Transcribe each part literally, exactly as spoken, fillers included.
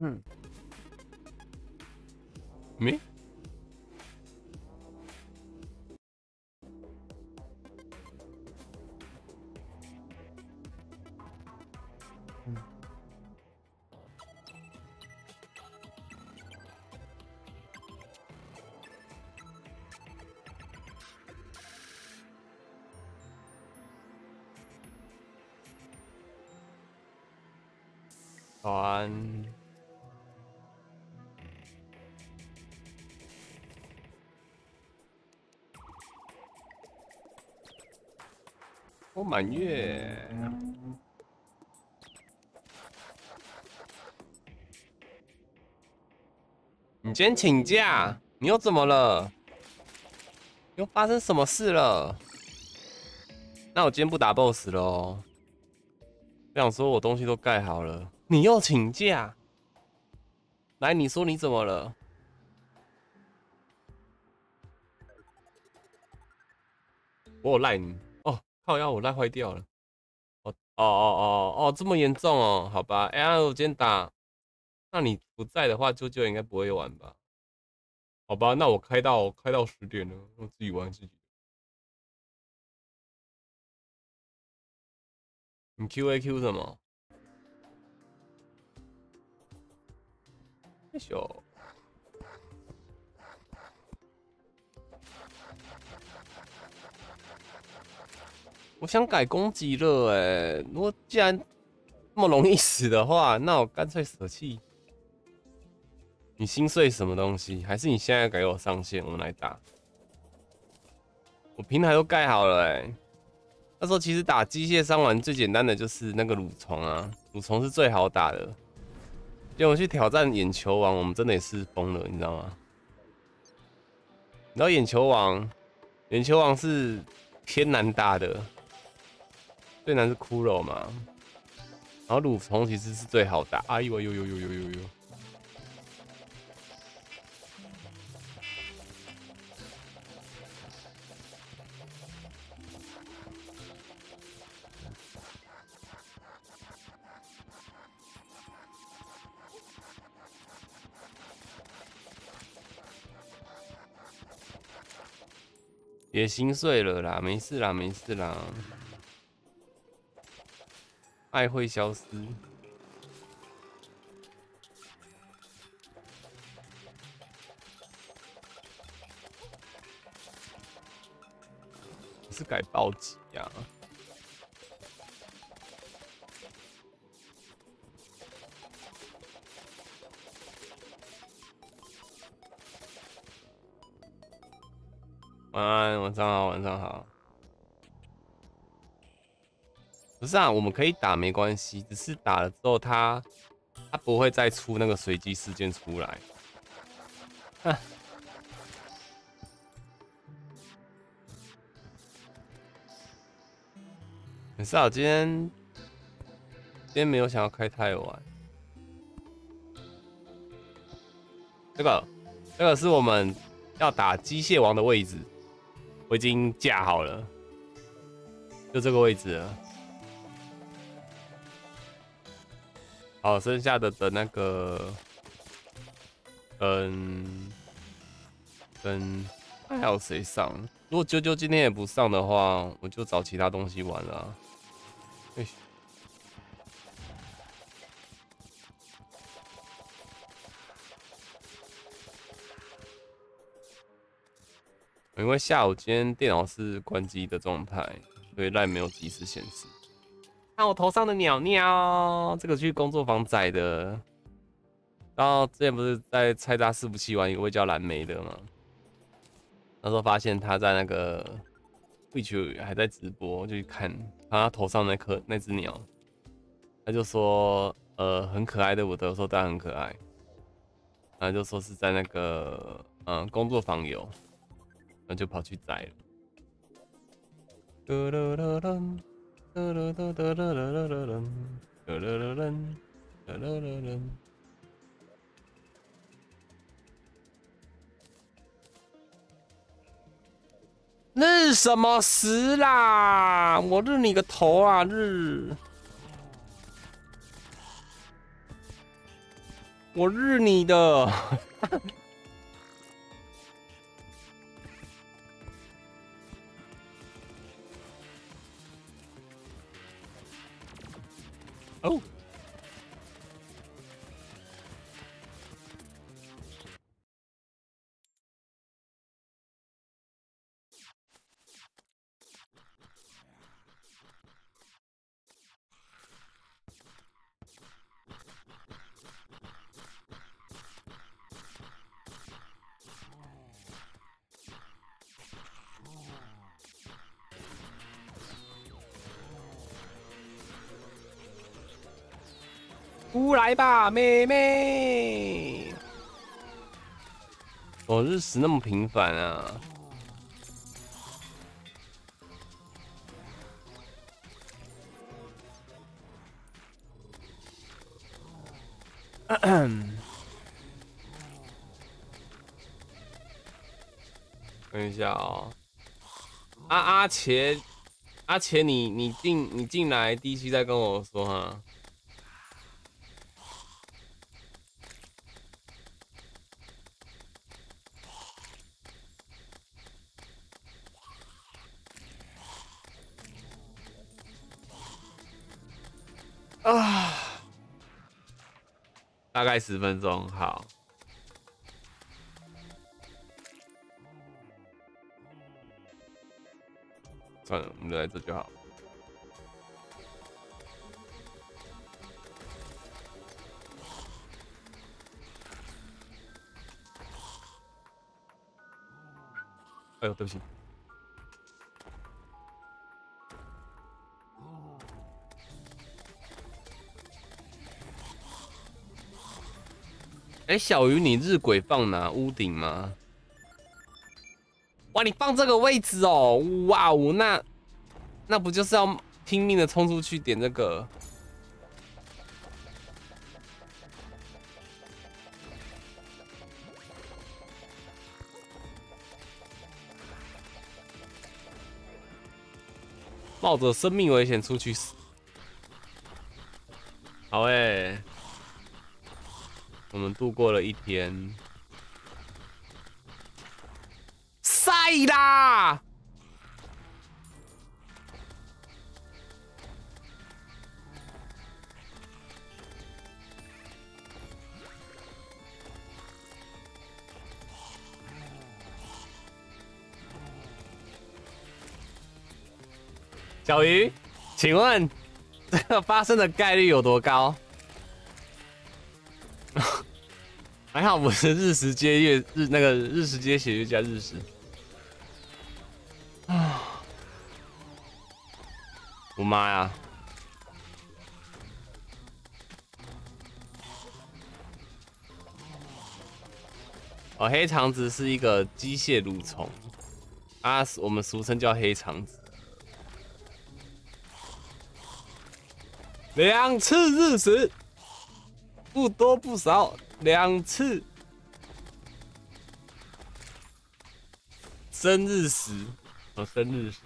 嗯，没。团，我满月。你今天请假？你又怎么了？又发生什么事了？那我今天不打 boss 了哦。我想说我东西都盖好了，你又请假？来，你说你怎么了？我有赖你哦，靠腰我赖坏掉了。哦哦哦哦哦，这么严重哦？好吧，哎呀，我今天打，那你不在的话，啾啾应该不会玩吧？好吧，那我开到开到十点了，我自己玩自己。你 Q A Q 什么？哎呦，我想改攻击了哎。如果既然那么容易死的话，那我干脆舍弃。你心碎什么东西？还是你现在给我上线，我们来打？我平台都盖好了哎。那时候其实打机械伤完最简单的就是那个蠕虫啊，蠕虫是最好打的。结果去挑战眼球王，我们真的也是疯了，你知道吗？你知道眼球王，眼球王是偏难打的，最难是骷髅嘛。然后蠕虫其实是最好打。哎呦呦呦呦呦呦呦！也心碎了啦，没事啦，没事啦。爱会消失。你是改暴击呀？晚安，晚上好，晚上好。不是啊，我们可以打没关系，只是打了之后它它不会再出那个随机事件出来。哼。可是啊，我今天今天没有想要开太晚。这个这个是我们要打机械王的位置，我已经架好了，就这个位置了。好，剩下的等那个跟跟还有谁上？如果啾啾今天也不上的话，我就找其他东西玩了啊。哎，因为下午今天电脑是关机的状态，所以赖没有及时显示。看我头上的鸟鸟，这个去工作坊摘的。然后之前不是在菜渣伺服器玩一个会叫蓝莓的吗？那时候发现他在那个 Twitch 还在直播，就去看看他头上那颗那只鸟，他就说呃很可爱的，我都说当然很可爱，然后就说是在那个嗯工作坊有，然后就跑去摘了。日什么时啦？我日你个头啊！日！ 我日你的！哦。出来吧，妹妹！我日食那么频繁啊！等一下哦，阿阿茄，阿茄，你你进你进来，第一期再跟我说哈。啊，大概十分钟，好。算了，我们留在这就好。哎呦，对不起。哎、欸，小鱼，你日晷放哪？屋顶吗？哇，你放这个位置哦！哇哦，那那不就是要拼命的冲出去点这个？冒着生命危险出去死。好哎、欸，我们度过了一天。晒啦！小鱼，请问这个发生的概率有多高？还好不是日食接月日那个日食接血月加日食。啊！我妈呀！哦，黑肠子是一个机械蠕虫，啊，我们俗称叫黑肠子。两次日食，不多不少，两次。生日食，哦，生日食。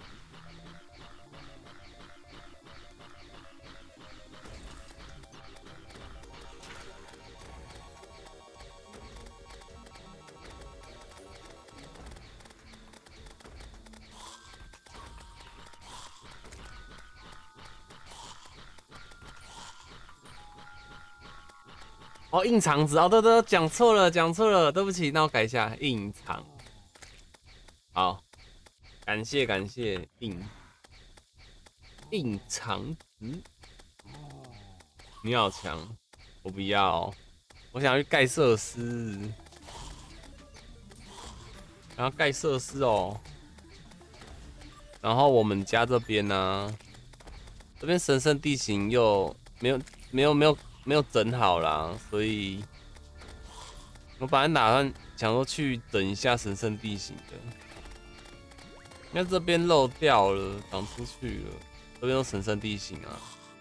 哦，硬肠子哦，对对，讲错了，讲错了，对不起，那我改一下，硬肠。好，感谢感谢，硬硬肠子，你好强，我不要，我想要去盖设施，然后盖设施哦。然后我们家这边呢、啊，这边神圣地形又没有没有没有没有整好啦，所以我本来打算想说去整一下神圣地形的，因为这边漏掉了，长出去了，这边有神圣地形啊。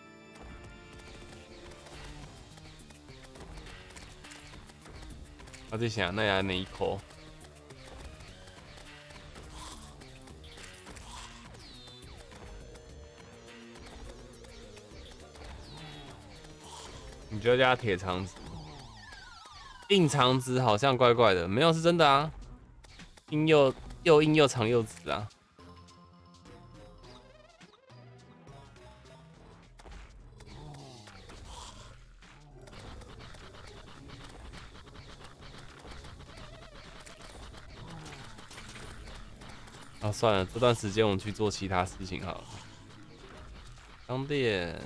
我在想那要哪一口？你就加铁肠子。 硬长直好像怪怪的，没有是真的啊，硬又又硬又长又直啊。啊，算了，这段时间我们去做其他事情好了。商店，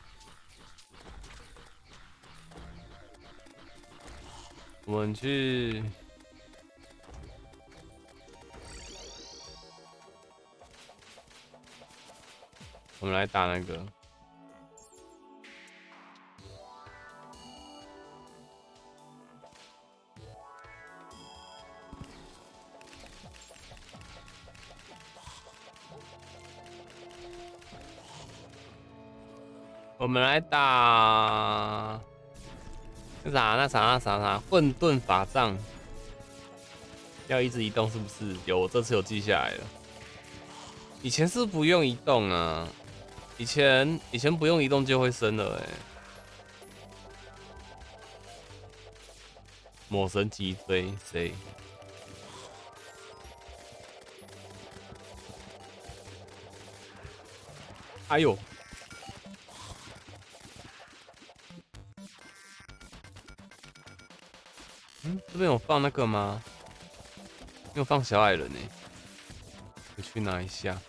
我们去。我们来打那个。我们来打那啥那啥那啥啥混沌法杖，要一直移动是不是？有，我这次有记下来了。以前是不用移动啊，以前以前不用移动就会生了哎、欸。魔神击飞谁？哎呦！嗯，这边有放那个吗？没有放小矮人呢、欸，我去拿一下。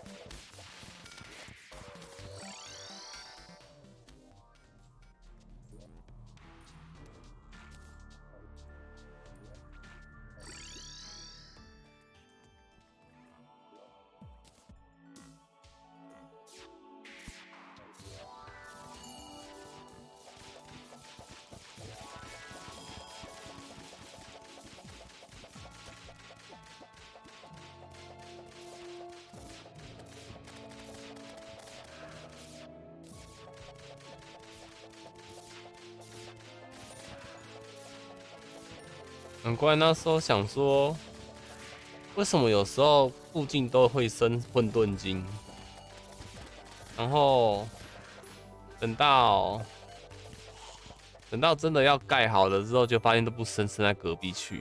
难怪那时候想说，为什么有时候附近都会生混沌精，然后等到等到真的要盖好了之后，就发现都不生，生在隔壁去。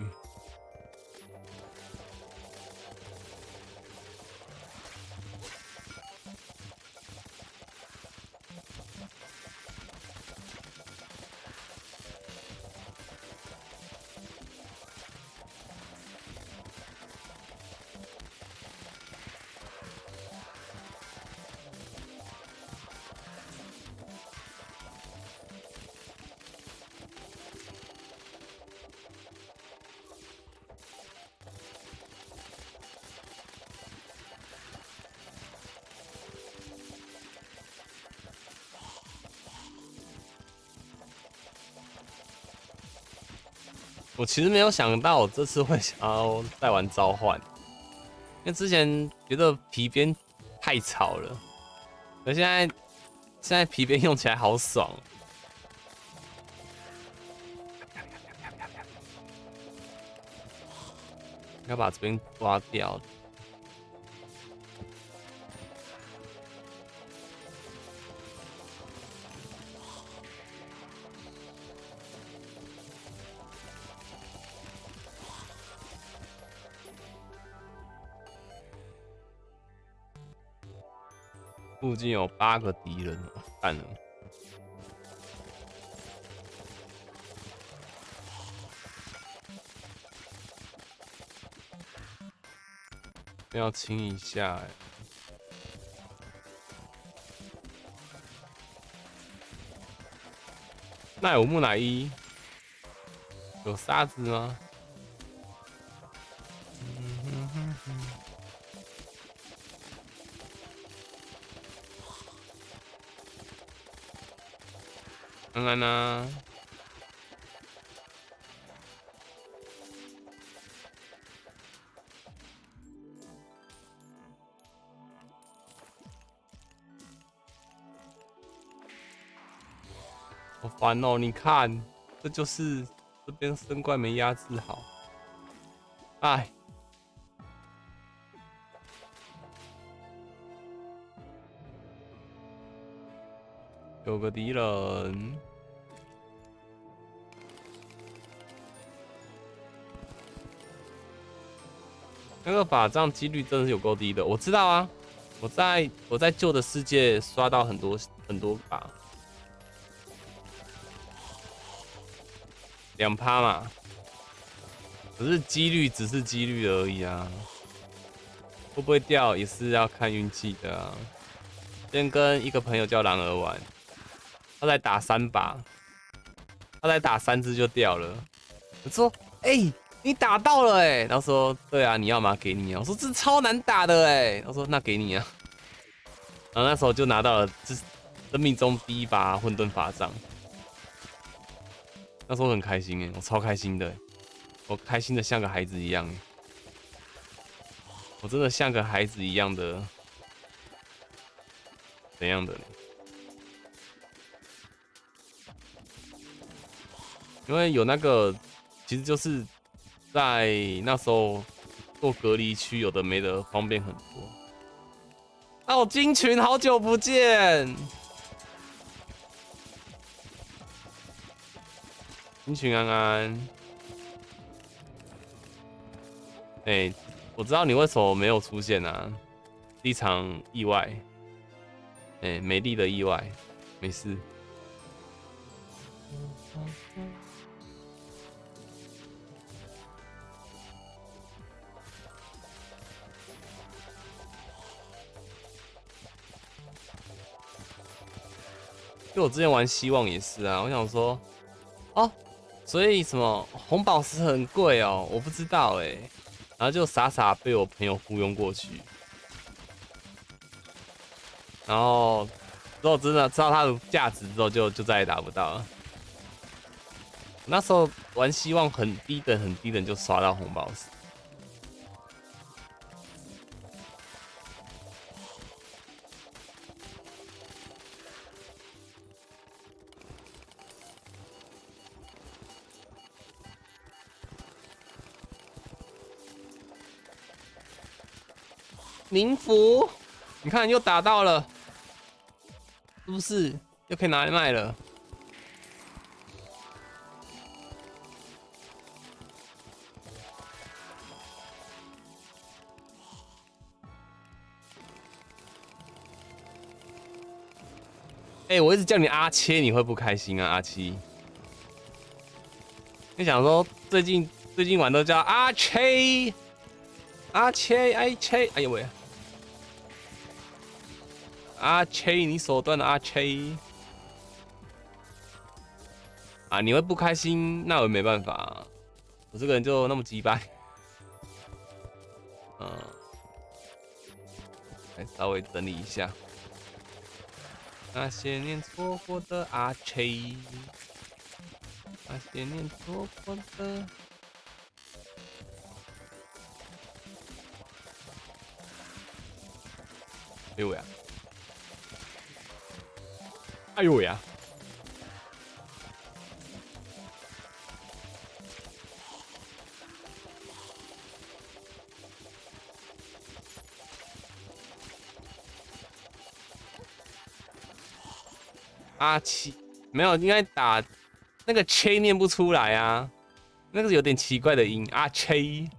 我其实没有想到我这次会想要再玩召唤，因为之前觉得皮鞭太吵了，可现在现在皮鞭用起来好爽。要把这边刮掉。附近有八个敌人，干了。要清一下哎、欸。那有木乃伊，有沙子吗？嗯哼哼哼看看呢。好烦哦！你看，这就是这边生怪没压制好，哎。有个敌人， 那个法杖几率真的是有够低的，我知道啊，我在我在旧的世界刷到很多很多把，两趴嘛，可是几率只是几率而已啊，会不会掉也是要看运气的啊。今天跟一个朋友叫狼儿玩，他才打三把，他才打三只就掉了。我说，哎、欸，你打到了哎、欸，他说，对啊，你要吗？给你啊。我说这超难打的哎、欸，他说那给你啊。然后那时候就拿到了这生命中第一把混沌法杖，那时候很开心哎，我超开心的，我开心的像个孩子一样，我真的像个孩子一样的，怎样的呢？因为有那个，其实就是在那时候做隔离区，有的没的方便很多。哦，金群，好久不见！金群安安，哎、欸，我知道你为什么没有出现啊？一场意外，哎、欸，美丽的意外，没事。就我之前玩希望也是啊，我想说，哦，所以什么红宝石很贵哦，我不知道哎，然后就傻傻被我朋友忽悠过去，然后之后真的知道它的价值之后就，就再也打不到了。那时候玩希望很低等很低等就刷到红宝石。宁福，你看又打到了，是不是又可以拿来卖了？哎、欸，我一直叫你阿切，你会不开心啊？阿七，你想说最近最近玩都叫阿切，阿切，阿切，哎呦喂！阿切，你手段的阿切啊，你会不开心，那我没办法、啊，我这个人就那么鸡掰。嗯，来稍微整理一下那些年错过的阿切，那些年错过的。哎呦喂！哎呦喂呀！阿七没有，应该打那个 Ch 念不出来啊，那个是有点奇怪的音。阿 Ch，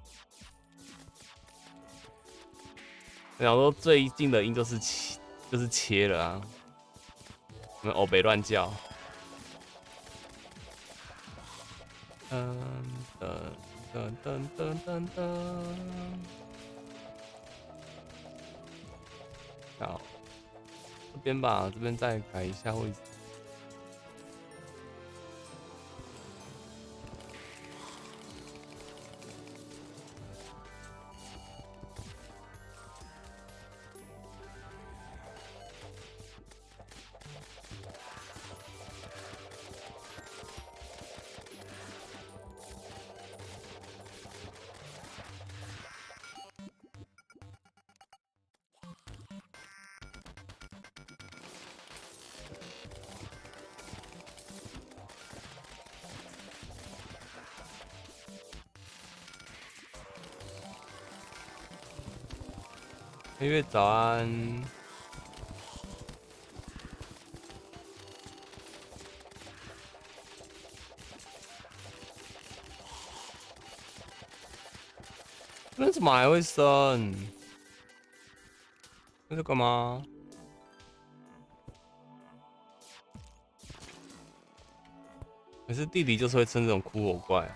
我想说最近的音就是切，就是切了啊，我们欧北乱叫。噔噔噔噔噔噔噔，好，这边吧，这边再改一下位置。黑月早安， 那怎么还会生？那是干嘛？可是弟弟就是会生这种骷髅怪、啊。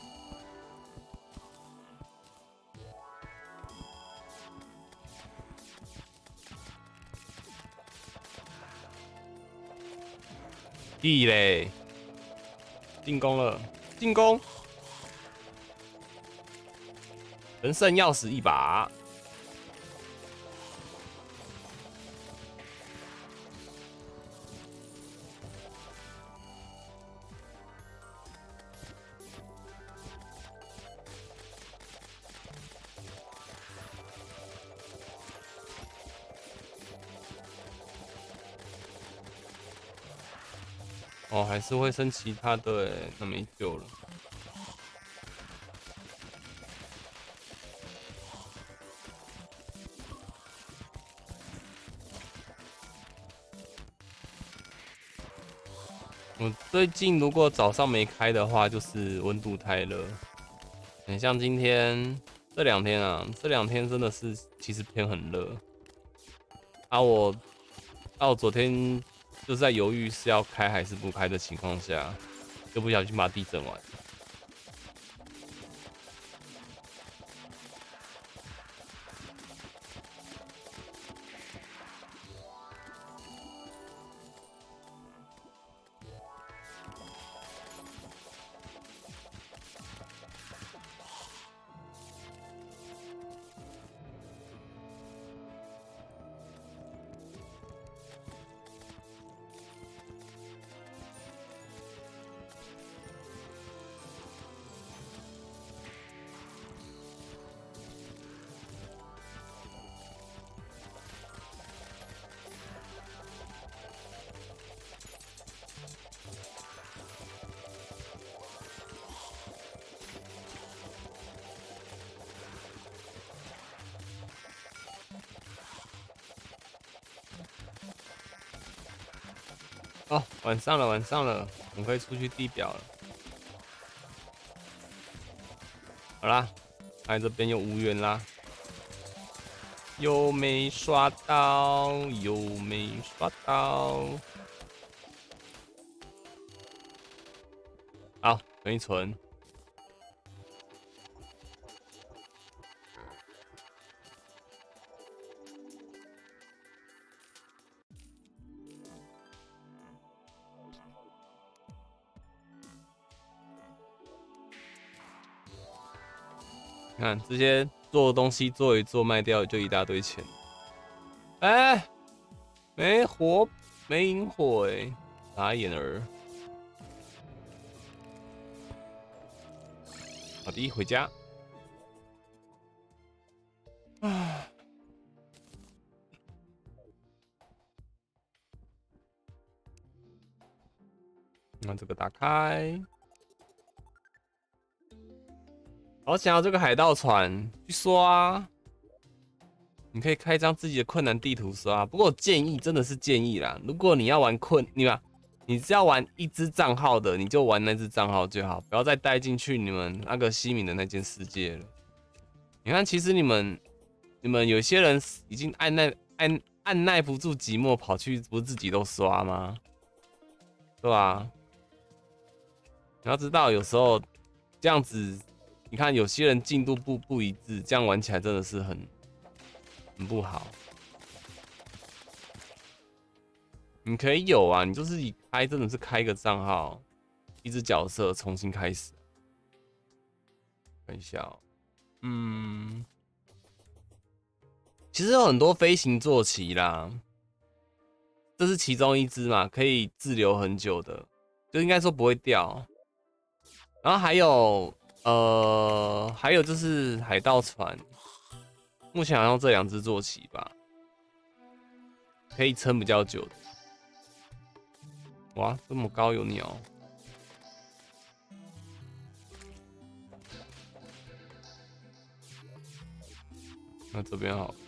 地嘞，进攻了，进攻！神圣钥匙一把。哦，还是会生其他的哎，那没救了。我最近如果早上没开的话，就是温度太热。很像今天这两天啊，这两天真的是其实偏很热。啊我，啊我昨天就是在犹豫是要开还是不开的情况下，就不小心把地震完。哦，晚上了，晚上了，我们可以出去地表了。好啦，看这边又无缘啦，又没刷到，又没刷到。好，存一存。看这些做的东西做一做卖掉就一大堆钱，哎、欸，没火没引火哎、欸，傻眼儿。好的，回家。唉，那这个打开。好想要这个海盗船去刷，你可以开张自己的困难地图刷。不过我建议真的是建议啦，如果你要玩困，你吧，你只要玩一只账号的，你就玩那只账号就好，不要再带进去你们那个西敏的那间世界了。你看，其实你们你们有些人已经按耐按按耐不住寂寞，跑去不是自己都刷吗？对吧？你要知道，有时候这样子。你看，有些人进度不不一致，这样玩起来真的是很很不好。你可以有啊，你就是以开真的是开一个账号，一只角色重新开始。看一下、喔，嗯，其实有很多飞行坐骑啦，这是其中一只嘛，可以滞留很久的，就应该说不会掉。然后还有。呃，还有就是海盗船，目前好像这两只坐骑吧，可以撑比较久的。哇，这么高有鸟！那这边好，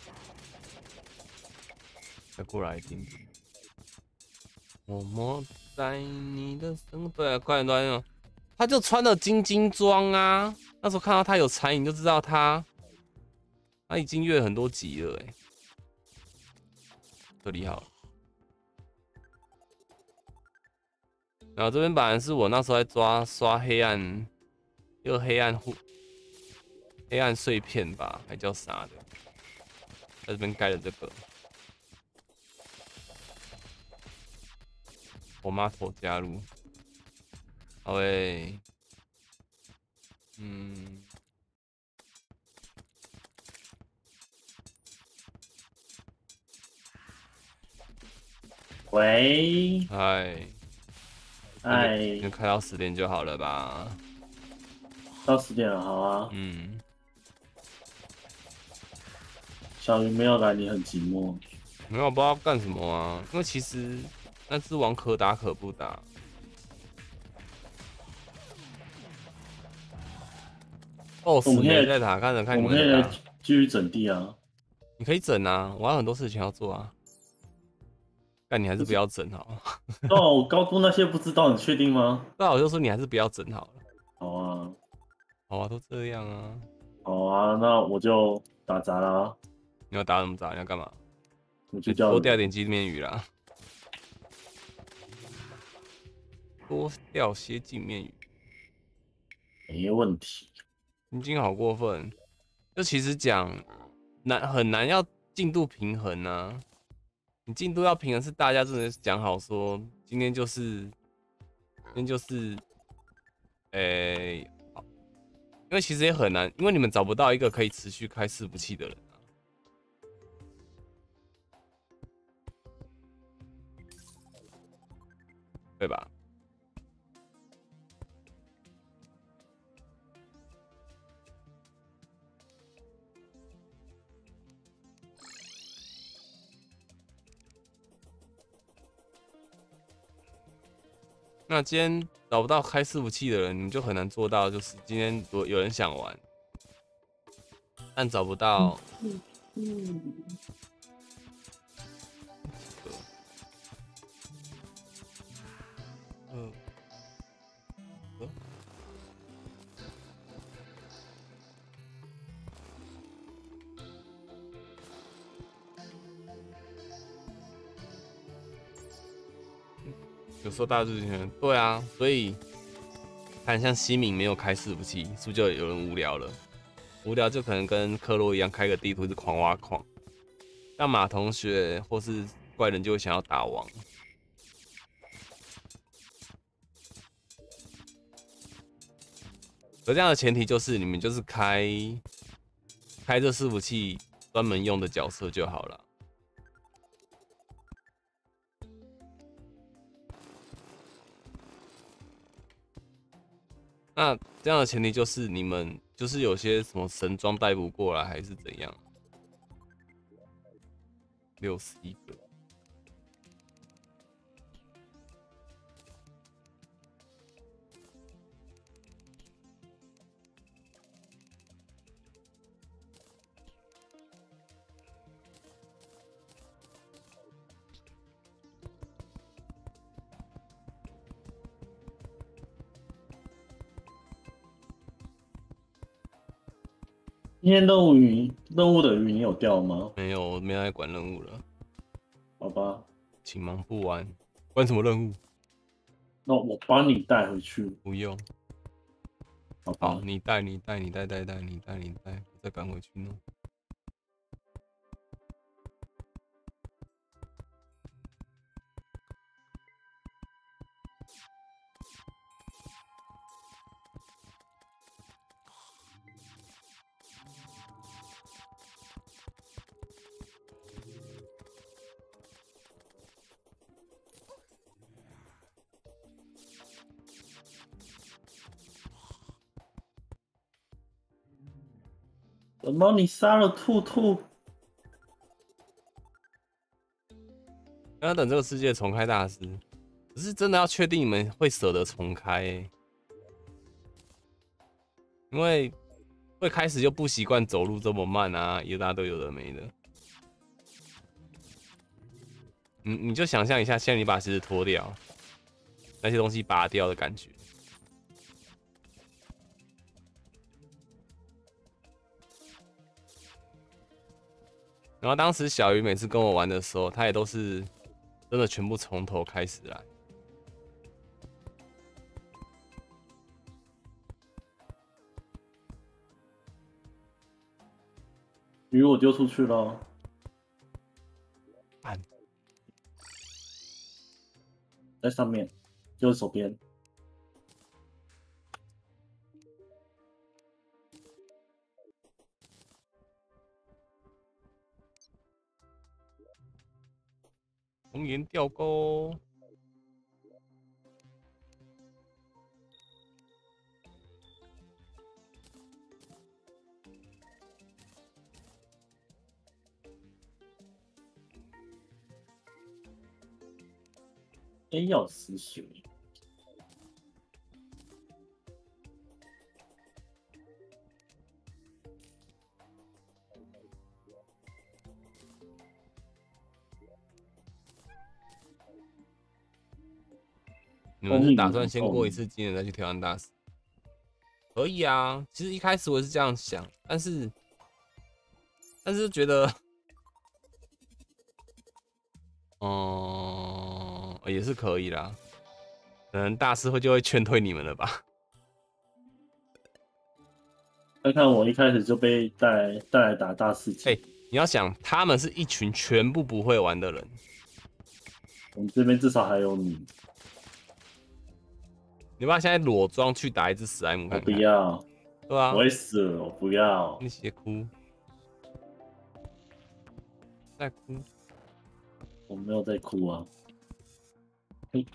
再过来一点点，么么在你的生对啊，快点端哦。他就穿了金金装啊，那时候看到他有残影就知道他他已经越很多级了哎、欸，这里好。然后这边本来是我那时候在抓刷黑暗，又黑暗护黑暗碎片吧，还叫啥的，在这边盖了这个。我妈头加入，好诶，嗯， 喂， 嗨，那就哎， 就开到十点就好了吧？ 到十点了，好啊。 嗯， 小鱼没有来，你很寂寞。 没有不知道干什么啊，因为其实那只王可打可不打。 我 boss 们可以， 没在打，看着看我你们可以来们在打， 继续整地啊。 你可以整啊，我还有很多事情要做啊。但你还是不要整好了。 哦，我高估那些不知道，你确定吗？ 那我就说你还是不要整好了。 好啊， 好啊，都这样啊。 好啊，那我就打杂啦， 你要打什么杂？你要干嘛？ 我就欸、 叫人， 多钓点鸡面鱼啦，多钓些镜面鱼。 没问题。 已经好过分。就其实讲难很难要进度平衡啊。你进度要平衡是大家真的讲好说，今天就是今天就是，诶、欸，因为其实也很难，因为你们找不到一个可以持续开伺服器的人啊，对吧？那今天找不到开伺服器的人，你就很难做到，就是今天如果有人想玩，但找不到。 嗯嗯。 嗯，呃有时候大家就觉得，对啊，所以看像西敏没有开伺服器，是不是就有人无聊了？无聊就可能跟克洛一样，开个地图是狂挖矿。像马同学或是怪人就会想要打王。而这样的前提就是你们就是开开这伺服器专门用的角色就好了。那这样的前提就是你们就是有些什么神装带不过来，还是怎样？六十一个。 今天任务鱼任务的鱼你有钓吗？ 没有，我没在管任务了。 好吧， 请忙不完，关什么任务？ 那我帮你带回去。 不用。 好吧。 好，你带，你带，你带，带带，你带，你带，我再赶回去弄。 什么？你杀了兔兔？ 要等这个世界重开大师，只是真的要确定你们会舍得重开、欸，因为会开始就不习惯走路这么慢啊，一大堆有的没的。你你就想象一下，现在你把鞋子脱掉， 那些东西拔掉的感觉。然后当时小鱼每次跟我玩的时候，他也都是真的全部从头开始来。 鱼我丢出去了， 按在上面，右手边。 红颜钓钩， 哎，要死水！ 你们是打算先过一次经验再去挑战大使？可以啊，其实一开始我也是这样想，但是但是觉得，嗯，也是可以啦。可能大师会就会劝退你们了吧？ 看看我一开始就被带来带来打大世界。 哎、你要想，他们是一群全部不会玩的人， 我们这边至少还有你。 你把现在裸装去打一只史莱姆我看看， 不要， 对啊我，会死了，我不要。 你别哭，在哭。 我没有在哭啊。嘿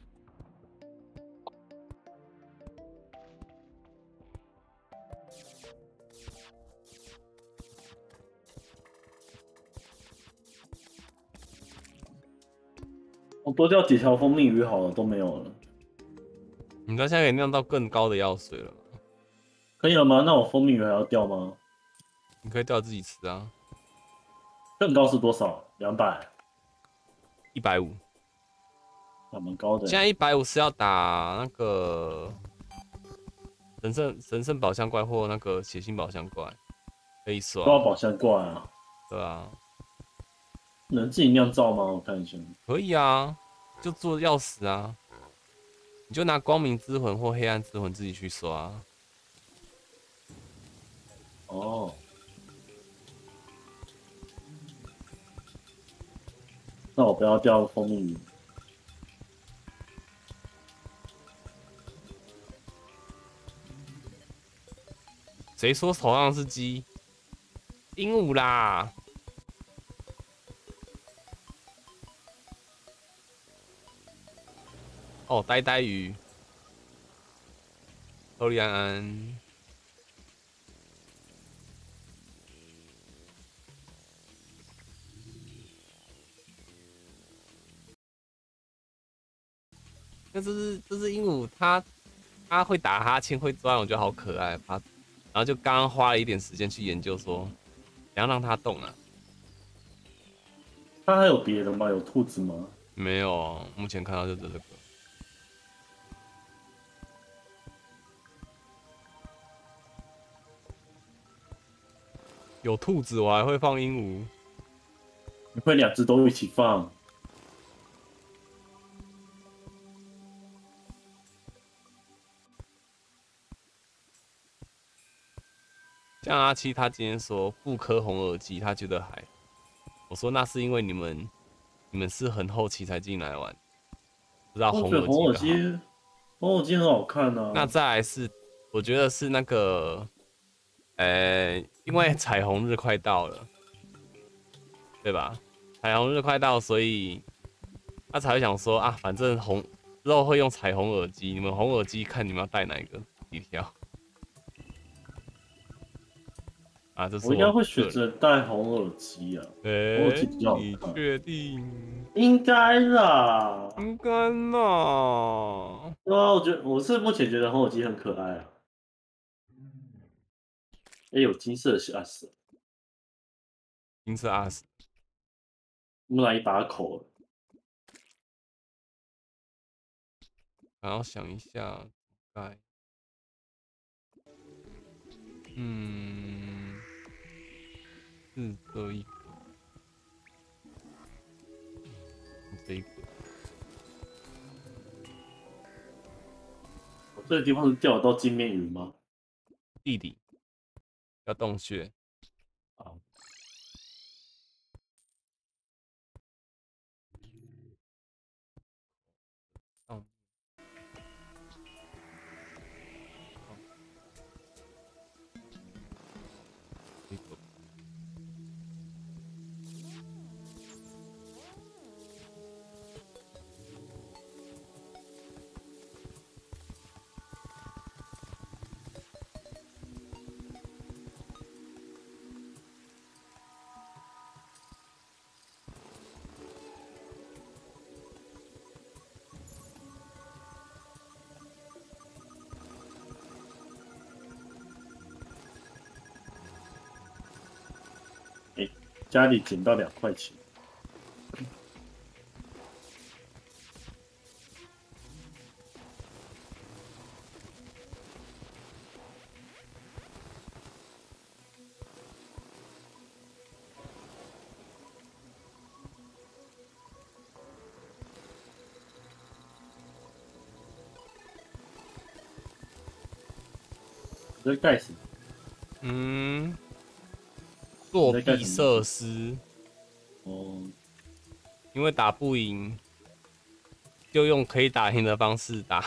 我多钓几条蜂蜜鱼好了，都没有了。 你知道现在可以酿到更高的药水了吗？ 可以了吗？那我蜂蜜鱼还要钓吗？ 你可以钓自己吃啊， 更高是多少？两百， 一百五。 还蛮高的。 现在一百五是要打那个神圣神圣宝箱怪或那个血腥宝箱怪，可以刷。 都要宝箱怪啊。 对啊， 能自己酿造吗？我看一下。 可以啊，就做钥匙啊，你就拿光明之魂或黑暗之魂自己去刷。 哦，那我不要钓蜂蜜鱼。 谁说头上是鸡？鹦鹉啦！哦，呆呆鱼，欧利安安。那这只这只鹦鹉，它它会打哈欠，会钻，我觉得好可爱。它，然后就刚刚花了一点时间去研究说，怎样让它动啊？ 它还有别的吗？有兔子吗？ 没有，目前看到就这个。有兔子，我还会放鹦鹉。 你会两只都一起放？ 像阿七他今天说妇科红耳机，他觉得还，我说那是因为你们你们是很后期才进来玩，不知道我红觉得红耳耳机的好。 机，红耳机很好看那啊。 再来是，我觉得是那个，呃，因为彩虹日快到了，对吧？彩虹日快到，所以他才会想说啊，反正红之后会用彩虹耳机，你们红耳机看你们要戴哪一个一条啊？这是我应该会我个人。 选择戴红耳机啊，红耳哎、 机比较好你看。 确定？ 应该啦。 应该啦。 对啊，我觉得我是目前觉得红耳机很可爱啊。哎，有金色的下死， 金色阿斯， 木兰一把口了。 然后想一下，该，嗯，是这一个，这一个， 我这个地方是钓得到金面鱼吗？ 弟弟要洞穴。 啊， 嗯，这个。 哎，家里捡到两块钱，你在干什么？ 嗯， 你作在干什么？ 弊设施， 哦， 因为打不赢，就用可以打赢的方式打。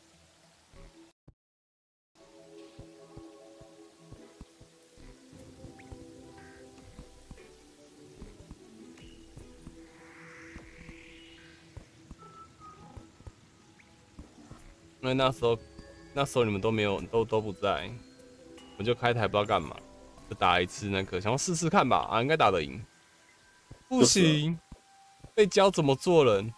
因为那时候，那时候你们都没有，都都不在，我就开台不知道干嘛，就打一次那个，想要试试看吧，啊，应该打得赢。不就是啊行，被教怎么做人。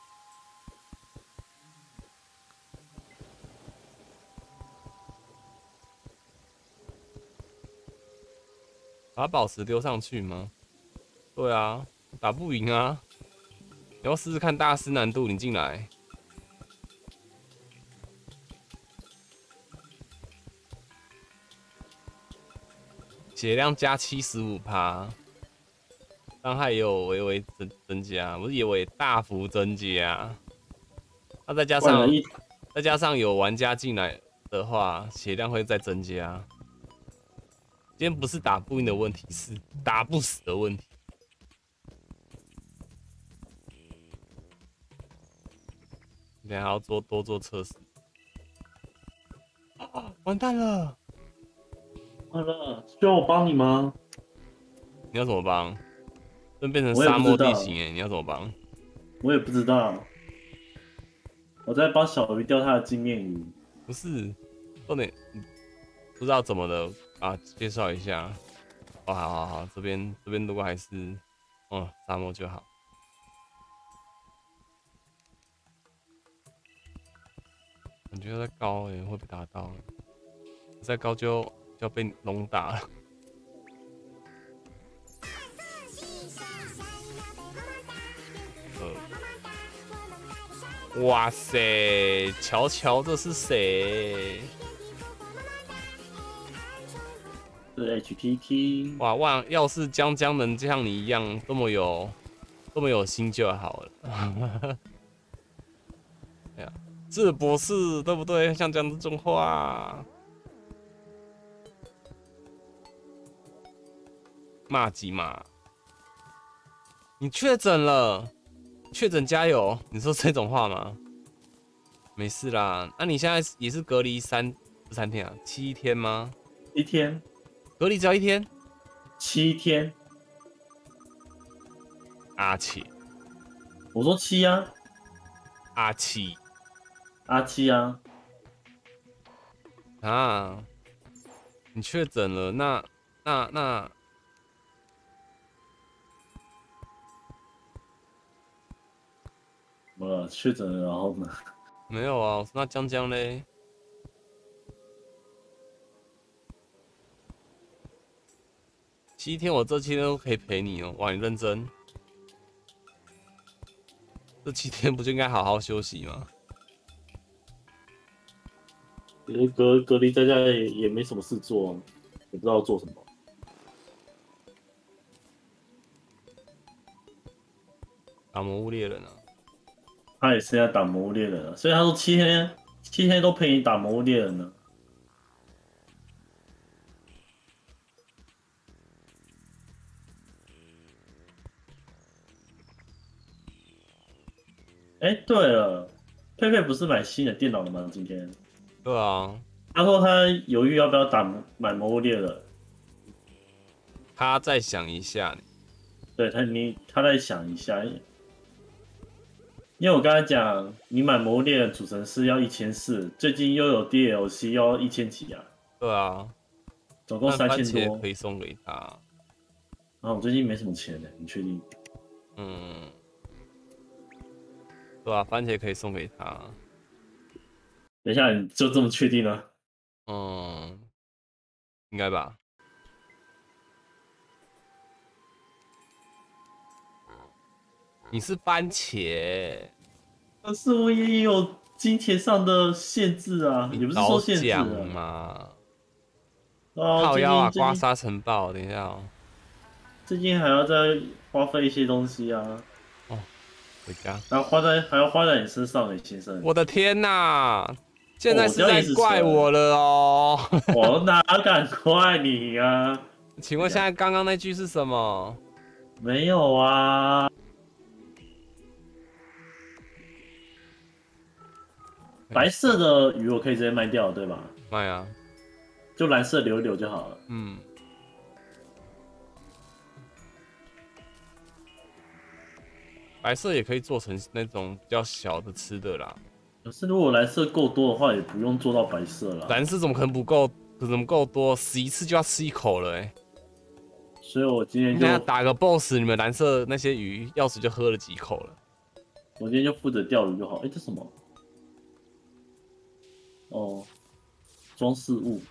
把宝石丢上去吗？对啊，打不赢啊。你要试试看大师难度，你进来。血量加七十五趴，伤害也有微微增增加，不是也微大幅增加。那再加上换了一再加上有玩家进来的话，血量会再增加。今天不是打不赢的问题，是打不死的问题。你还要做多做测试。啊！完蛋了！ 完了，需要我帮你吗？ 你要怎么帮？这变成我也沙漠不知道， 地形哎，你要怎么帮？ 我也不知道。我在帮小鱼钓它的金面鱼。 不是，重点不知道怎么的啊，介绍一下。哦，好好好，这边这边如果还是哦沙漠就好。感觉在高诶、欸，会被打到、欸，再高就就要被龙打了。呃，哇塞，瞧瞧这是谁？ 是 H T T。 哇哇！要是江江能像你一样这么有这么有心就好了。哎呀，是不是对不对？像这样这种话，骂几骂？你确诊了，确诊加油！你说这种话吗？没事啦，那、啊、你现在也是隔离三三天啊？七天吗？ 一天， 隔离只要一天？ 七天。 阿七我说七啊， 阿七阿七啊。 啊！你确诊了，那那那怎么了？确诊了，然后呢？ 没有啊？我说那江江嘞？七天，我这七天都可以陪你哦。哇，你认真？这七天不就应该好好休息吗？ 其实隔隔离在家也也没什么事做，也不知道做什么。 打魔物猎人啊， 他也是在打魔物猎人啊，所以他说七天七天都陪你打魔物猎人呢。哎，对了，佩佩不是买新的电脑了吗？今天对啊， 他说他犹豫要不要打买魔物猎人。 他再想一下， 对他，你他再想一下，因为我刚才讲，你买魔物猎人主城是要一千四，最近又有 D L C 要一千几啊， 对啊， 总共三但番千多。 茄可以送给他， 啊，我最近没什么钱呢，你确定？ 嗯，对啊，番茄可以送给他， 等一下，你就这么确定了？ 嗯，应该吧。你是番茄， 可是我也有金钱上的限制啊， 你也不是说早限制讲啊。 嘛。 哦，最靠腰啊， 近最近刮痧城堡，等一下哦。 最近还要再花费一些东西啊， 哦，回家。 还要花在还要花在你身上呢，先生。 我的天哪，现在哦， 是在这样也是怪我了哦。 我哪敢怪你呀、啊？ 请问现在刚刚那句是什么？ 没有啊，白色的鱼我可以直接卖掉，对吧？ 卖啊， 就蓝色留一留就好了。 嗯，白色也可以做成那种比较小的吃的啦。 可是如果蓝色够多的话，也不用做到白色了。 蓝色怎么可能不够？怎么够多？死一次就要吃一口了哎、欸！ 所以我今天你就看打个 boss，你们蓝色那些鱼要死就喝了几口了。 我今天就负责钓鱼就好。哎、这什么？哦，装饰物。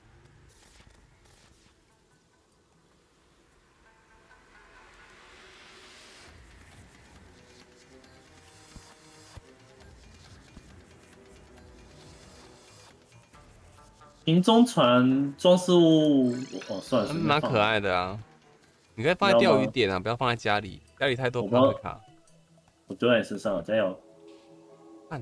瓶中船装饰物，哦，算了，随便放蛮可爱的啊。你可以放在钓鱼点啊，不要放在家里，家里太多怕会卡。 我丢在你身上了，加油！ 看，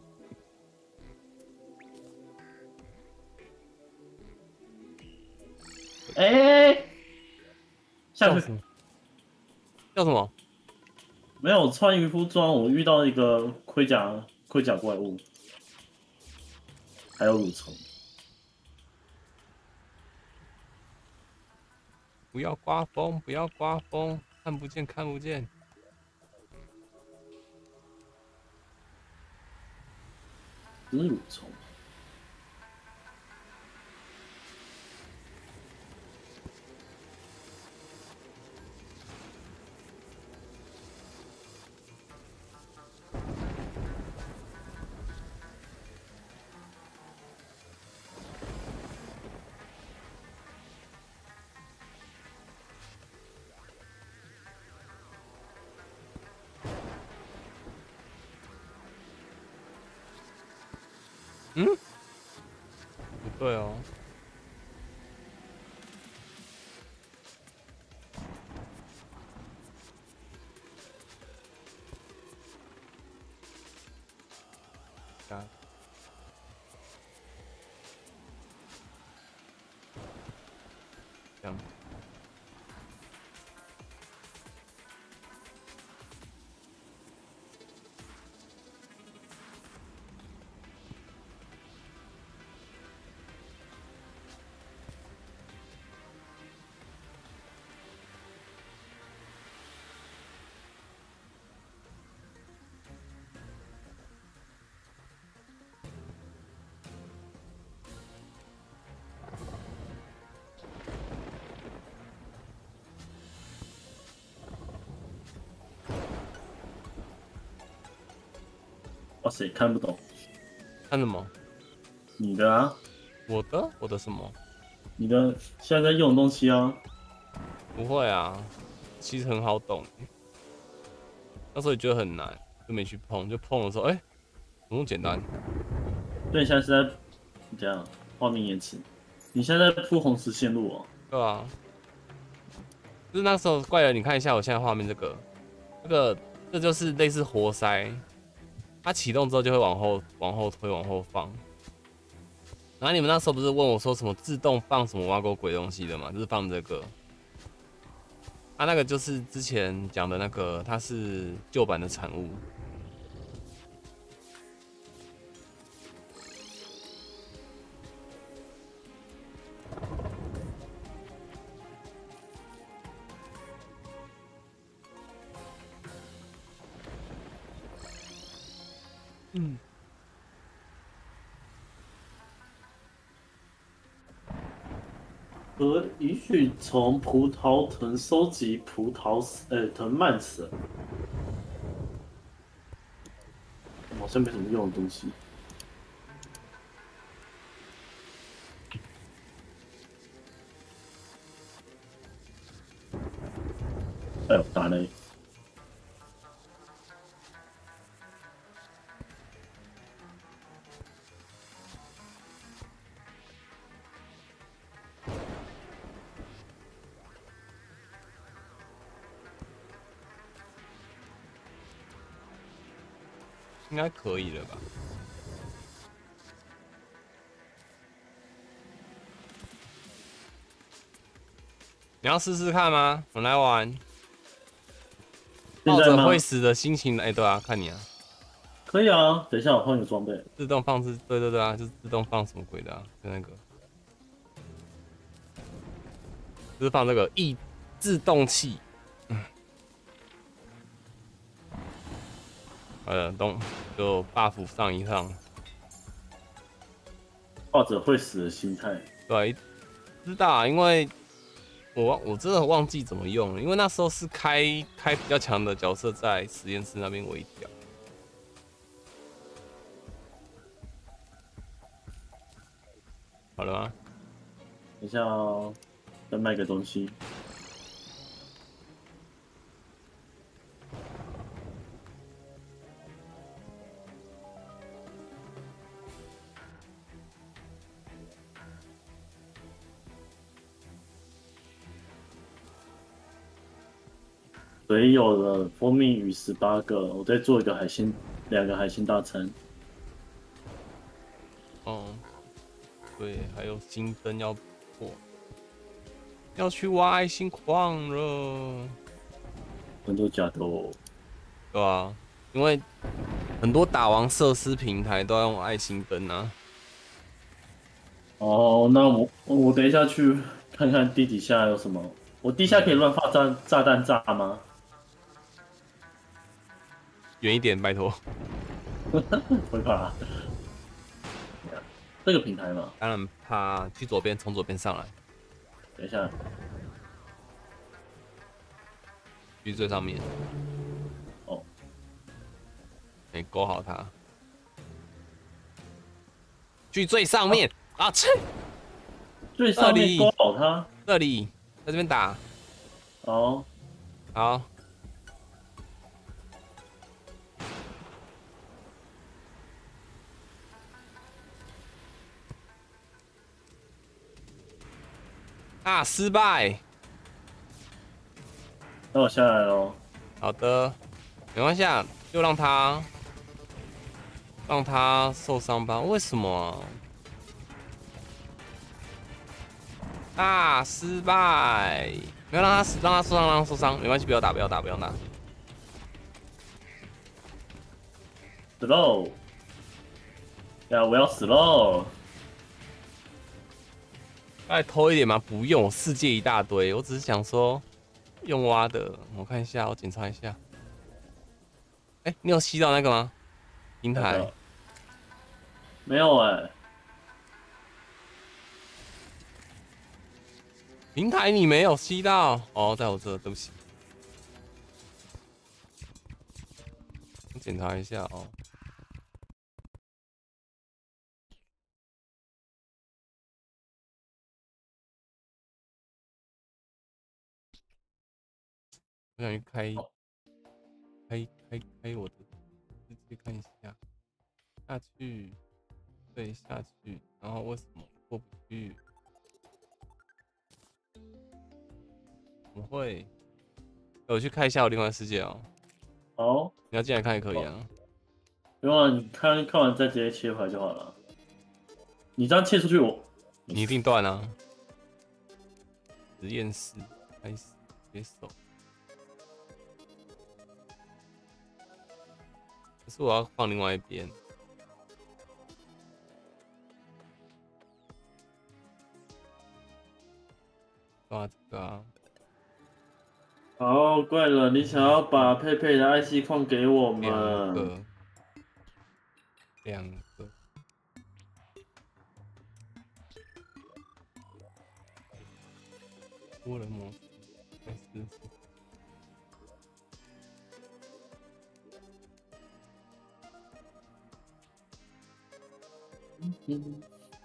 哎、下去叫什么？叫什么？ 没有穿渔夫装，我遇到一个盔甲盔甲怪物，还有蠕虫。 不要刮风，不要刮风，看不见，看不见。 这是蠕虫。 嗯，不对哦。啊，这样。 哇塞，看不懂。 看什么？ 你的啊， 我的？我的什么？ 你的现在在用的东西啊。 不会啊，其实很好懂。那时候也觉得很难，就没去碰。就碰的时候，哎、欸，怎么那么简单？ 对，现在是在这样。 画面延迟。你现在在铺红石线路哦？ 对啊，就是那时候怪人，你看一下我现在画面这个，这个这就是类似活塞，它启动之后就会往后往后推往后放。然后你们那时候不是问我说什么自动放什么挖沟鬼东西的嘛？就是放这个。它、啊、那个就是之前讲的那个，它是旧版的产物。嗯。 可允许从葡萄藤收集葡萄丝，呃，藤蔓丝，好像没什么用的东西。哎呦，打雷！ 应该可以了吧？你要试试看吗？我来玩。抱着会死的心情，哎、欸，对啊，看你啊。 可以啊，等一下我换个装备。 自动放置，对对对啊，就是自动放什么鬼的啊？就那个，就是放这个易自动器。嗯。呃，动就 buff 上一上。 抱着会死的心态。 对，知道啊，因为我忘我真的忘记怎么用了，因为那时候是开开比较强的角色在实验室那边微调。好了吗？ 等一下哦，再卖个东西。水有了蜂蜜鱼十八个，我再做一个海鲜，两个海鲜大餐。 哦，对，还有新灯要破，要去挖爱心矿了。 很多假的哦。 对啊，因为很多打王设施平台都要用爱心灯啊。 哦，那我我等一下去看看地底下有什么。我地下可以乱放炸炸弹炸吗？ 远一点，拜托。 会怕。这个平台嘛。 当然怕，去左边，从左边上来。 等一下。 去最上面。 哦。 没勾好它。去最上面啊！啊切！ 最上面勾好它。 这里，在这边打。 哦。 好。啊！失败。 那我下来喽。 好的，没关系啊，就让他让他受伤吧。为什么啊？啊，失败！没有让他死，让他受伤，让他受伤，没关系，不要打，不要打，不要打。 死喽！呀，我要死喽！ 再偷一点吗？不用，世界一大堆，我只是想说用挖的。我看一下，我检查一下。哎、欸，你有吸到那个吗？平台？ 没有哎、欸。 平台你没有吸到哦，在我这，对不起。我检查一下哦。我想去开开开开我的世界看一下，下去，对，下去，然后为什么过不去。怎么会？我去看一下我另外的世界哦。 好， 你要进来看也可以啊。 不用啊，你看看完再直接切回来就好了。你这样切出去我， 你一定断啊！实验室开始接手。可是我要放另外一边。啊，这个啊。 好，怪了，你想要把佩佩的 I C 矿给我两们？ 个，两个。多人模式，开始。 嗯。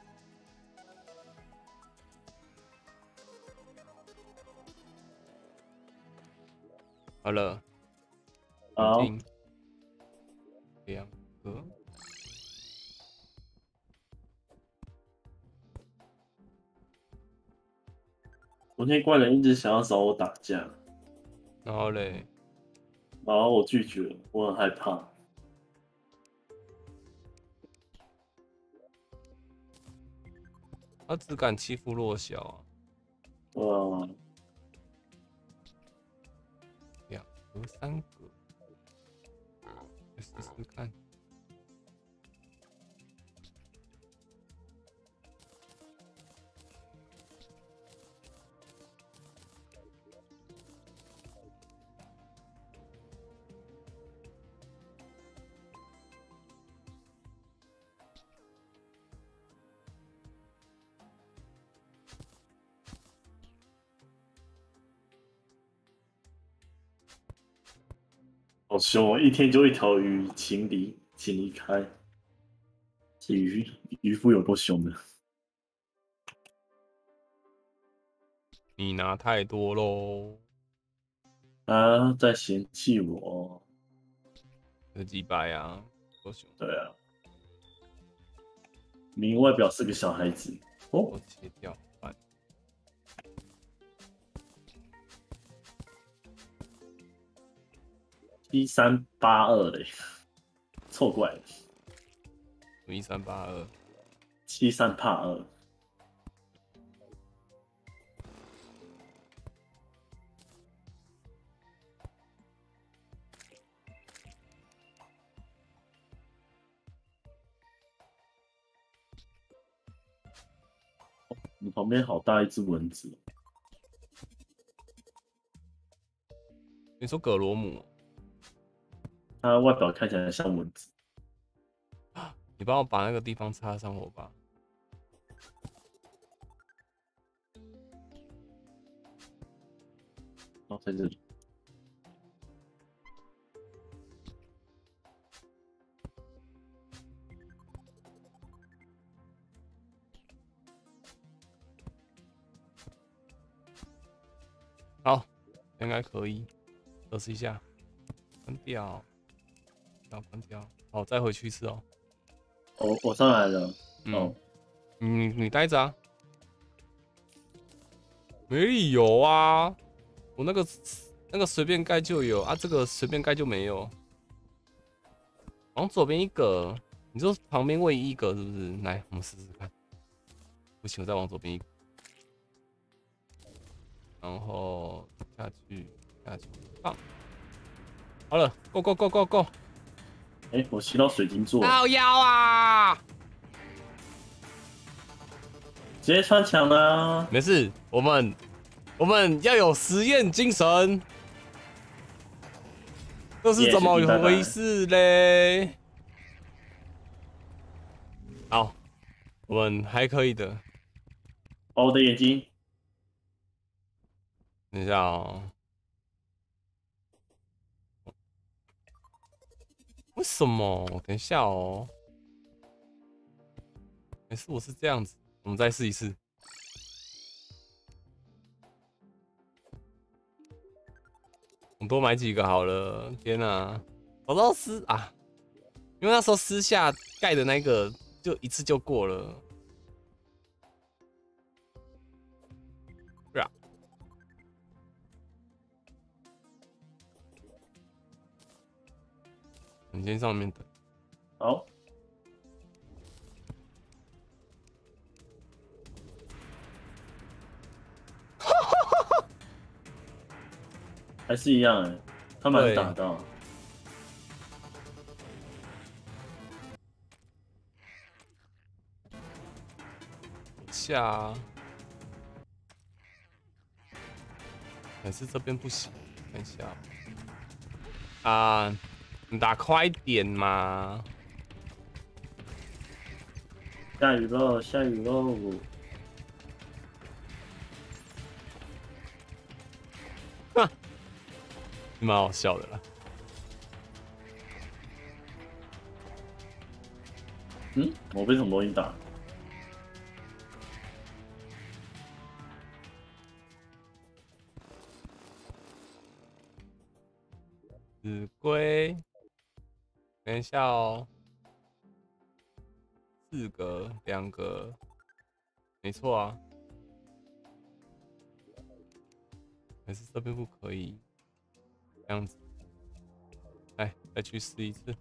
好了。 好。 两个。 昨天怪人一直想要找我打架， 然后嘞， 然后我拒绝了，我很害怕。 他只敢欺负弱小啊。 哇。 两个，三个，来试试看。 好凶哦！一天就一条鱼，请离，请离开。这渔渔夫有多凶呢？ 你拿太多喽！ 啊，在嫌弃我？ 有几百啊，多凶！ 对啊，明外表是个小孩子哦。 我切掉，换。 一三八二嘞，错怪了。 一三八二。 七三怕二。你旁边好大一只蚊子。 你说葛罗姆？ 它外表看起来像蚊子。 你帮我把那个地方插上火吧。 哦，在这里。 好，应该可以。测试一下，关掉，要关掉。好，再回去一次哦。 我我上来了。 嗯、 哦， 你你待着啊。没理由啊，我那个那个随便盖就有啊，这个随便盖就没有。往左边一个，你说旁边位移一个是不是？来，我们试试看。不行，我再往左边一个，然后下去下去，放。好了 ，Go Go Go Go Go！ 哎、欸，我骑到水晶座， 靠腰啊！ 直接穿墙啦。 没事，我们我们要有实验精神。这是怎么回事嘞？好，我们还可以的。 哦，我的眼睛。 等一下哦。为什么？等一下哦。没事，我是这样子。我们再试一次。我们多买几个好了。天哪，找到私啊！因为那时候私下盖的那个就一次就过了。 你先上面等。 好。还是一样哎、欸，他们还是打得到。 下、啊，还是这边不行，看一下。啊，你打快点嘛！ 下雨喽，下雨喽！ 哈，蛮好笑的啦。 嗯，我被什么东西打？ 子龟，等一下哦。四个，两个，没错啊。还是这边不可以？这样子，来，再去试一次。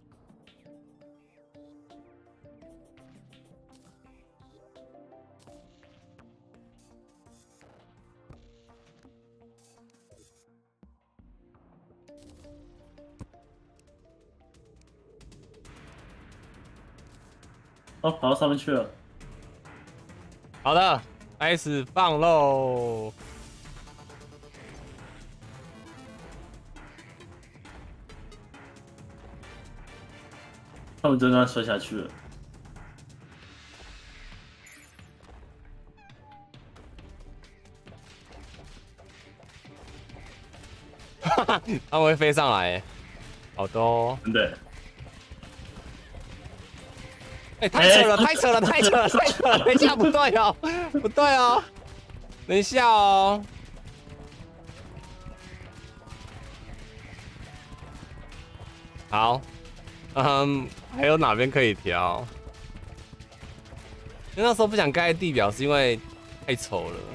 哦，跑到上面去了。 好的，开始放喽。 他们真的要摔下去了。 哈哈，他们会飞上来。好的哦。 真的。 哎、欸，太扯了，太扯了，太扯了，太扯了！等一下，不对哦，不对哦，等一下哦。好，嗯，还有哪边可以调？因为那时候不想盖地表，是因为太丑了，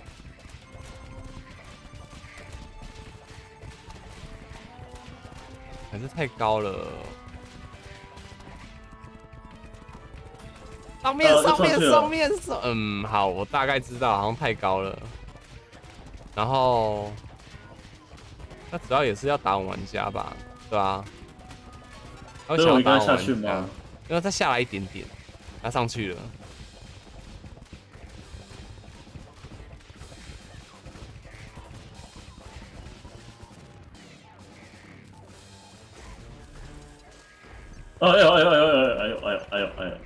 还是太高了。上面，上面，上面，上，嗯，好，我大概知道，好像太高了。然后，那主要也是要打玩玩家吧，对吧？他会想要打玩玩家，因为再下来一点点，他上去了。 哎呦哎呦哎呦哎呦哎呦哎呦哎呦！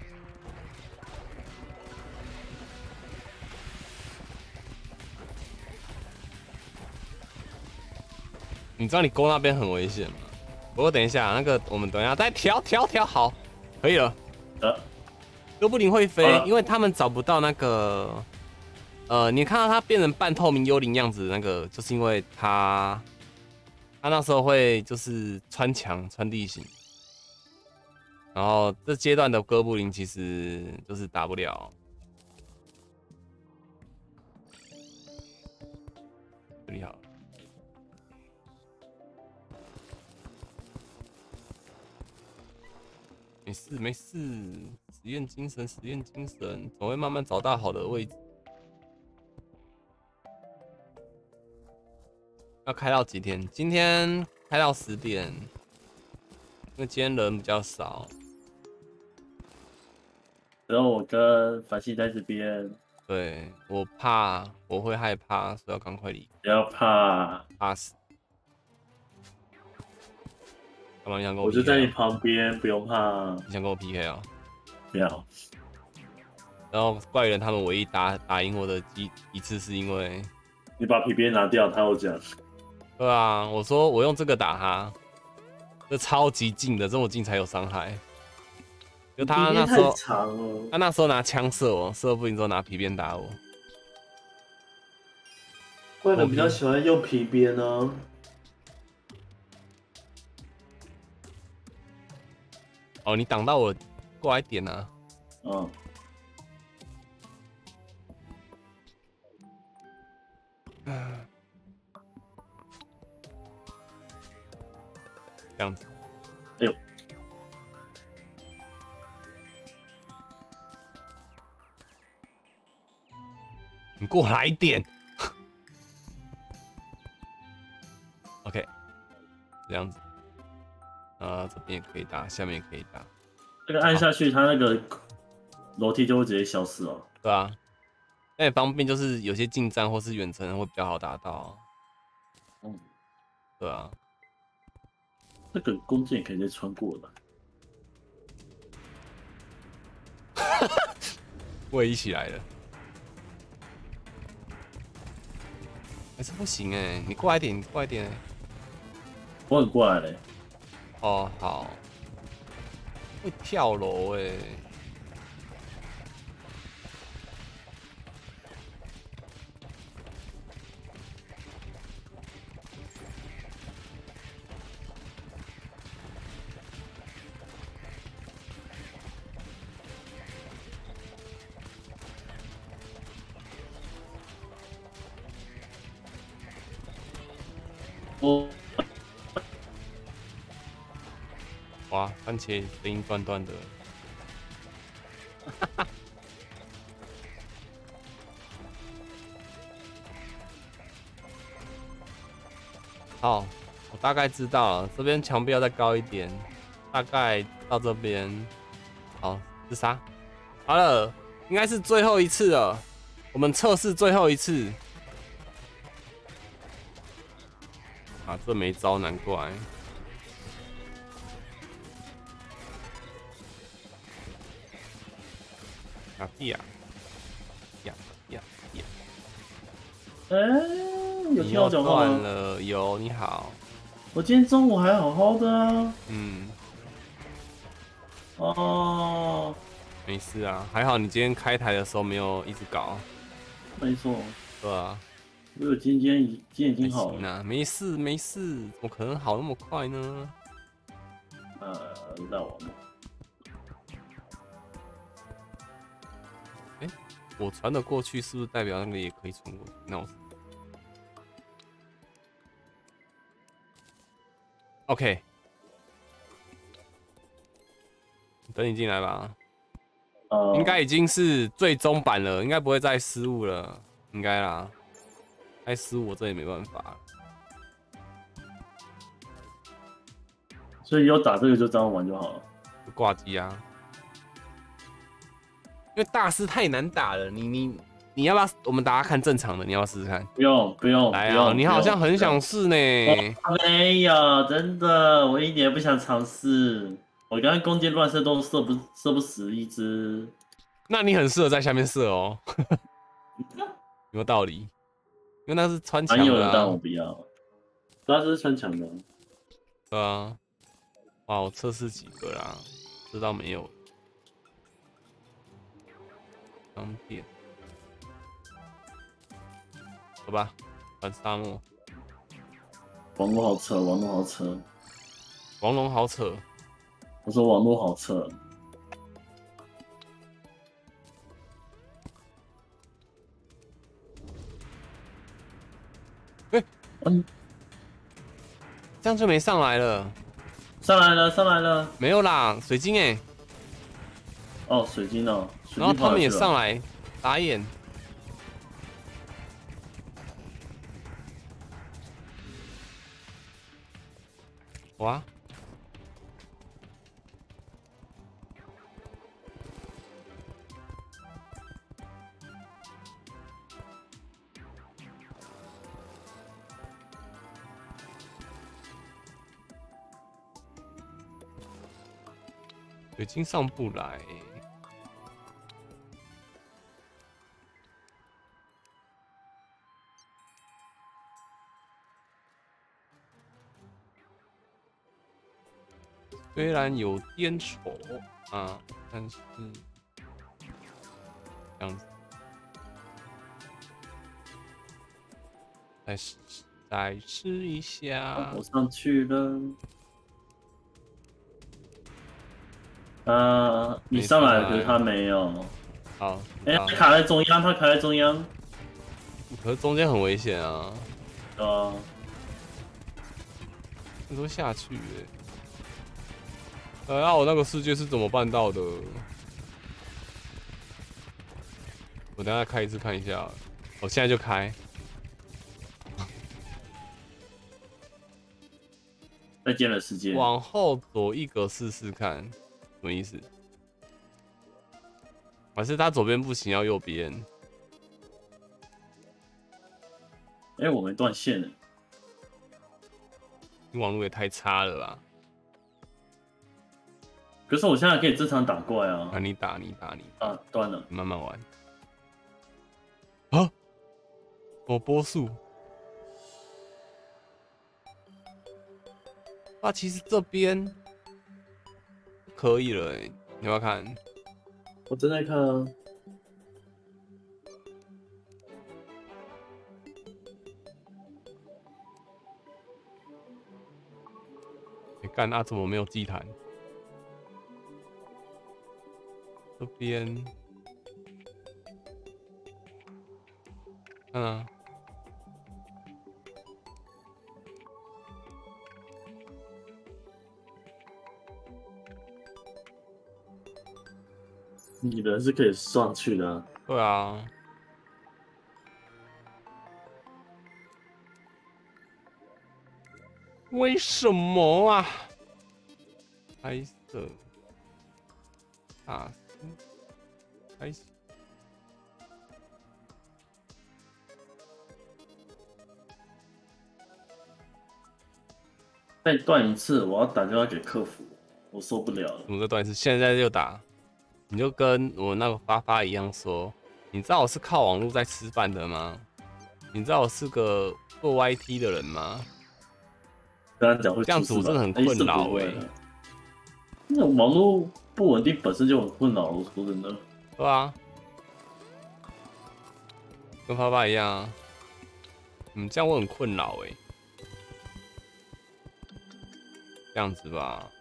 你知道你勾那边很危险吗？不过等一下，那个我们等一下再调调调好，可以了。 呃， 哥布林会飞，因为他们找不到那个，呃，你看到它变成半透明幽灵样子，那个就是因为它，它那时候会就是穿墙穿地形，然后这阶段的哥布林其实就是打不了。这里好。没事没事，实验精神，实验精神，总会慢慢找到好的位置。要开到几天？今天开到十点，因为今天人比较少。 然后我跟凡西在这边。 对，我怕，我会害怕，所以要赶快离。 不要怕， 怕死。干嘛你想跟我 P K 啊？ 我就在你旁边，不用怕。 你想跟我 P K 啊？ 不要。 然后怪人他们唯一打打赢我的一一次，是因为你把皮鞭拿掉，他有讲。 对啊，我说我用这个打他，这超级近的，这么近才有伤害。就他那时候，他那时候拿枪射我，射不赢之后拿皮鞭打我。 怪人比较喜欢用皮鞭呢。 哦，你挡到我，过来点啊。 嗯。 这样子。 哎呦。 你过来一点。OK， 这样子。啊，这边也可以打，下面也可以打。 这个按下去，它那个楼梯就会直接消失哦。 对啊，那也方便，就是有些近战或是远程会比较好达到。 嗯， 对啊。 这个弓箭也可以再穿过来。 我也一起来了，还是不行哎、欸！你过来一点，你过来一点、欸。 我很过来嘞。 哦，好。会跳楼哎、欸！ 我哇，番茄声音断断的。好，我大概知道了，这边墙壁要再高一点，大概到这边。好，自杀。好了，应该是最后一次了，我们测试最后一次。啊，这没招，难怪。啊呀呀呀呀！ 哎、有听我讲话吗？ 了，有，你好。 我今天中午还好好的啊。 嗯。 哦。 没事啊，还好你今天开台的时候没有一直搞。 没错。 对啊。 我有今天今天已经好了。 啊，没事没事，怎么可能好那么快呢？ 呃，让我们。 哎、欸，我传得过去，是不是代表那个也可以传过去？那我 OK， 等你进来吧。 呃， 应该已经是最终版了，应该不会再失误了，应该啦。再失误我这也没办法。 所以有打这个就这样玩就好了。 就挂机啊。因为大师太难打了，你你你要不要我们大家看正常的？你要不要试试看？ 不用不用， 来啊！你好像很想试呢。 没有，真的，我一点也不想尝试。我刚刚弓箭乱射都射不射不死一只。 那你很适合在下面射哦。有没有道理？因为那是穿墙的、啊。 有人但我不要。那是穿墙的。 对啊。哇，我测试几个啦？知道没有？商店。走吧，玩沙漠。 网络好扯，网络好扯。 王龙好扯。 我说网络好扯。 哎、欸，嗯，这样就没上来了。 上来了，上来了。 没有啦，水晶哎、欸。 哦，水晶哦。水晶然后他们也上来打眼。哇！水晶上不来。虽然有点丑啊，但是这样子，再试再试一下。 我上去了。啊，你上来，可是他没有。 好， 哎、欸，他卡在中央，他卡在中央。 可是中间很危险啊。 对啊。 你说下去哎、欸。呃，那我那个世界是怎么办到的？我等下开一次看一下。 我现在就开。 再见了世界。 往后左一格试试看，什么意思？还是他左边不行，要右边？ 哎、欸，我没断线了。 你网络也太差了吧！ 可是我现在可以正常打怪啊！ 啊，你打你打你啊，断了， 你慢慢玩。啊，我波速。啊，其实这边可以了哎、欸，你要不要看？ 我正在看啊。 你、欸、干啊？怎么没有祭坛？这边，看啊。 你人是可以上去的、啊。 对啊。为什么啊？白色，大师，开始。 再断一次，我要打电话给客服，我受不了了。 怎么再断一次？现在就打。你就跟我那个发发一样说，你知道我是靠网络在吃饭的吗？你知道我是个做 Y T 的人吗？ 跟他讲会这样子我真的很困扰哎、欸。 那网络不稳定本身就很困扰，我说真的。 对啊，跟发发一样啊。嗯，这样我很困扰哎、欸。这样子吧。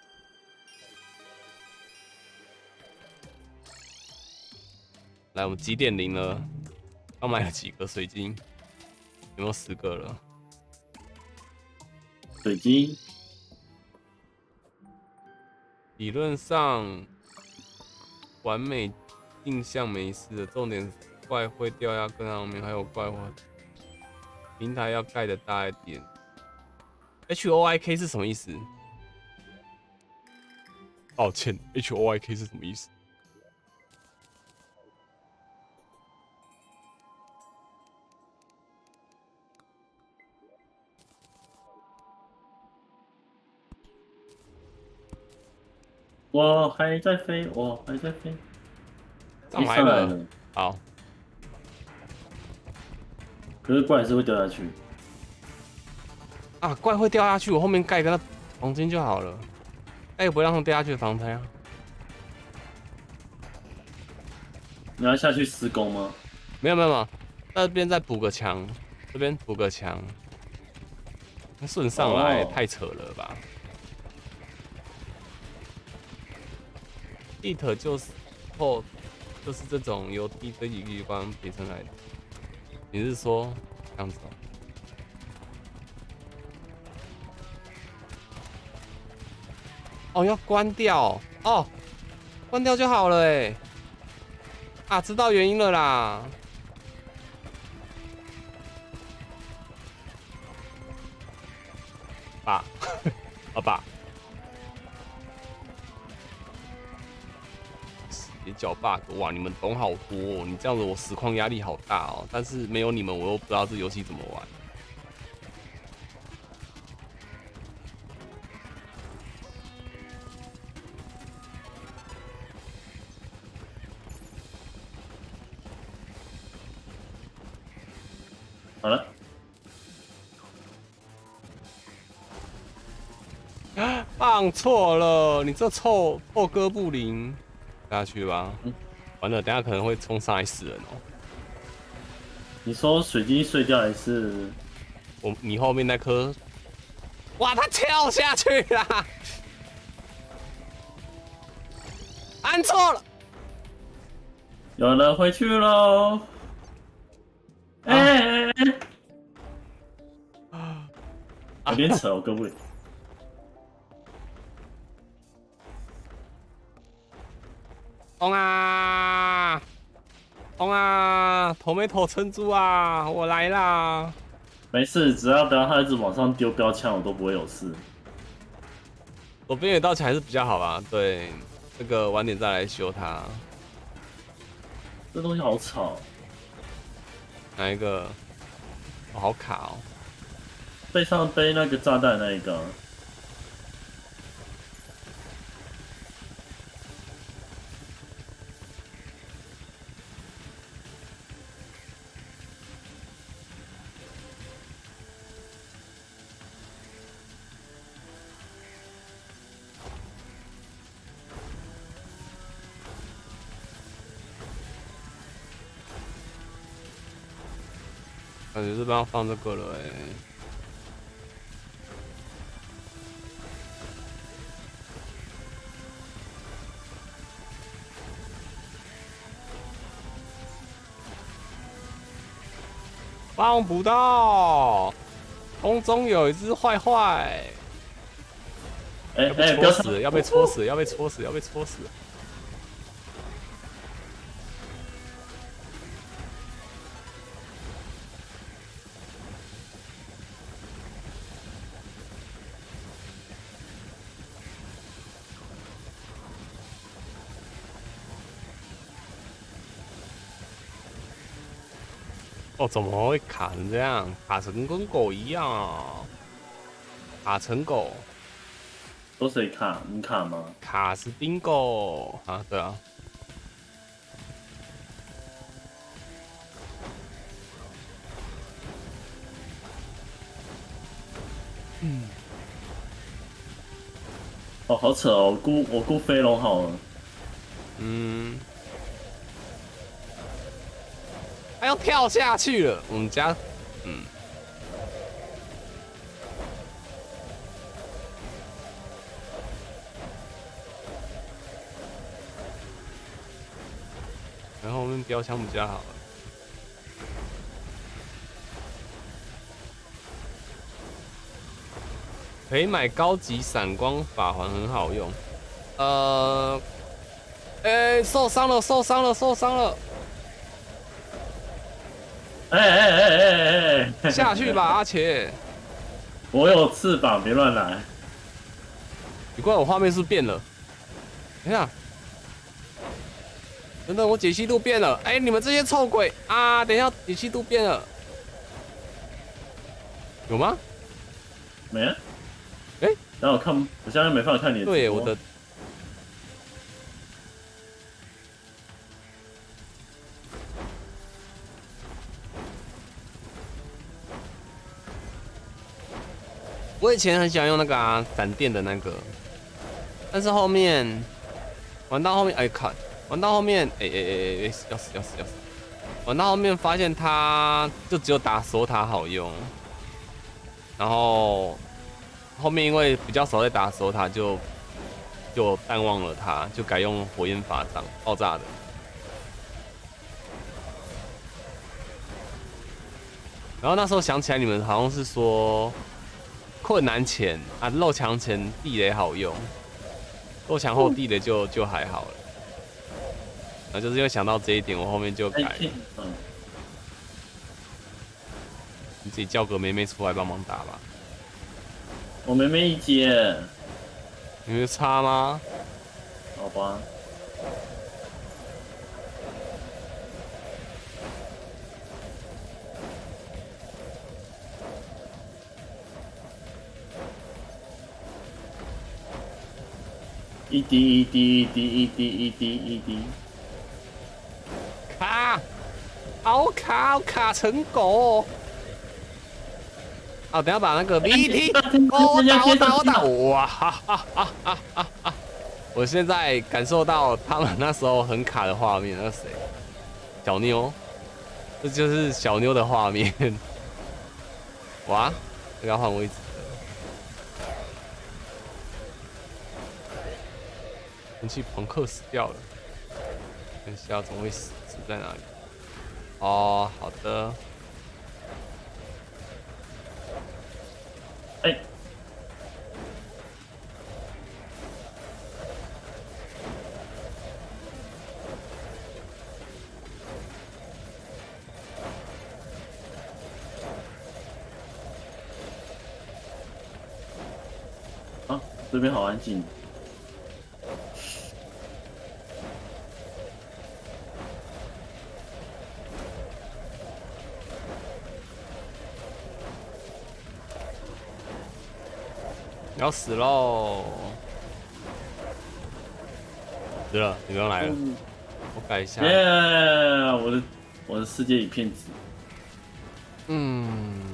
来，我们几点零了？刚买了几个水晶？有没有十个了？ 水晶理论上完美镜像没事的，重点怪会掉下更上面，还有怪会平台要盖的大一点。H O I K 是什么意思？抱歉 ，H O I K 是什么意思？ 我还在飞，我还在飞。 上来上来了， 了， 好。 可是怪还是会掉下去。 啊，怪会掉下去，我后面盖个那房间就好了，盖也不会让它掉下去的房间啊。 你要下去施工吗？ 没有没有没有，那边再补个墙，这边补个墙，顺上来、 哦、 太扯了吧 ？It 就是后就是这种由低堆积机关叠成来的。你是说这样子哦？哦，要关掉哦，关掉就好了哎。啊，知道原因了啦。爸，阿爸，别叫 bug 哇！你们懂好多哦，你这样子我实况压力好大哦。但是没有你们，我又不知道这游戏怎么玩。 好了， 放错了，你这臭臭哥布林，下去吧。嗯、完了，等下可能会冲上来死人哦。 你说水晶碎掉还是？ 我你后面那颗，哇，他跳下去啦！按错了， 有人回去喽！哎哎哎！有点扯哦，各位。 冲啊！ 冲啊！头没头撑住啊！我来啦！ 没事，只要不要他一直往上丢标枪，我都不会有事。 我边缘道起还是比较好吧？对，这个晚点再来修它。 这东西好吵。 哪一个？哦，好卡哦！ 背上背那个炸弹那一个。 感觉这边要放这个了哎、欸。放不到，空中有一只坏坏， 哎要被哎， 戳死，要被戳死，要被戳死，要被戳死。哦，怎么会卡成这样？卡成跟狗一样啊！卡成狗， 都谁卡？你卡吗？ 卡是 bingo 啊，对啊。嗯。 哦，好扯哦！我估我估飞龙好了。 嗯。他要跳下去了，我们家，嗯。然后我们标枪比较好了。可以买高级闪光法环，很好用。呃，哎、欸，受伤了，受伤了，受伤了！ 哎哎哎哎哎！ 下去吧，阿茄。 我有翅膀，别乱来。 奇怪，我画面是不是变了？等一下，等等，我解析度变了。哎、欸，你们这些臭鬼啊！等一下，解析度变了，有吗？ 没啊。 哎、欸， 然后我看，我现在没办法看你的。 对，我的。我以前很喜欢用那个啊，闪电的那个，但是后面玩到后面，哎、欸、看，玩到后面，哎哎哎哎，要死要死要死！玩到后面发现它就只有打索塔好用，然后后面因为比较少在打索塔，就就淡忘了它，就改用火焰法杖爆炸的。然后那时候想起来，你们好像是说。困难前啊，漏墙前地雷好用，漏墙后地雷就就还好了。然后就是因为想到这一点，我后面就改了。嗯，你自己叫个妹妹出来帮忙打吧。 我妹妹一接， 你会差吗？ 好吧。一滴一滴一滴一滴一滴一滴， 卡，好卡，好卡成狗。啊，等下把那个 V T， 我打我打我打，哇哈哈哈哈哈哈！我现在感受到他们那时候很卡的画面，那谁？小妞，这就是小妞的画面。哇，这个要换位置。神奇朋克死掉了，看一下怎么会死，死在哪里？哦，好的。 哎、欸， 这边好安静。 要死喽！死了，你不用来了。 嗯我改一下。 耶！我的我的世界一片紫。 嗯。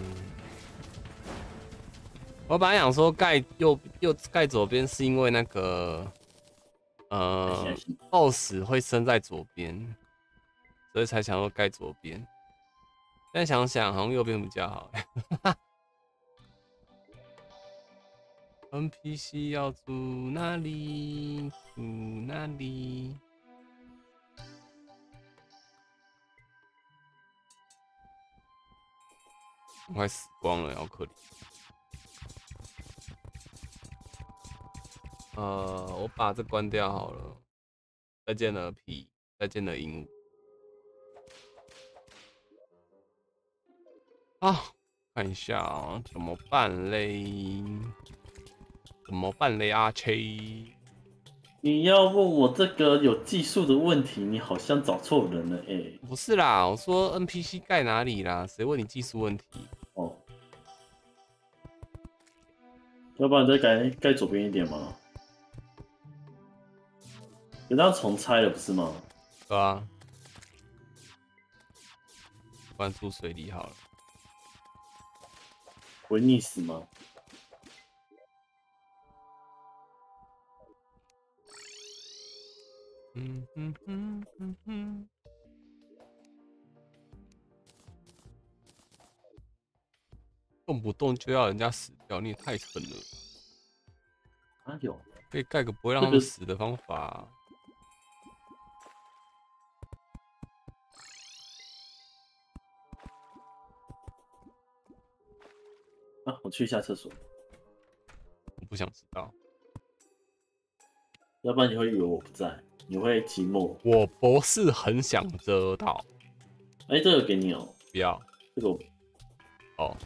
我本来想说盖右右盖左边是因为那个呃 boss 会生在左边，所以才想说盖左边。但想想好像右边比较好。N P C 要住哪里？住哪里？快死光了，好可怜。呃，我把这关掉好了。再见了皮，再见了鹦鹉。啊，看一下啊，怎么办嘞？怎么办嘞，阿七？ 你要问我这个有技术的问题，你好像找错人了哎、欸。 不是啦，我说 N P C 盖哪里啦？谁问你技术问题？ 哦，要不然再盖盖左边一点嘛。人家重拆了不是吗？ 对啊，关注水里好了。 会溺死吗？ 嗯哼哼哼哼。动不动就要人家死掉，你也太蠢了。 啊有， 可以盖个不会让他们死的方法、啊。 啊，我去一下厕所。 我不想知道， 要不然你会以为我不在，你会寂寞。 我不是很想知道。 哎、欸，这个给你哦、喔。 不要。 这个我。 哦。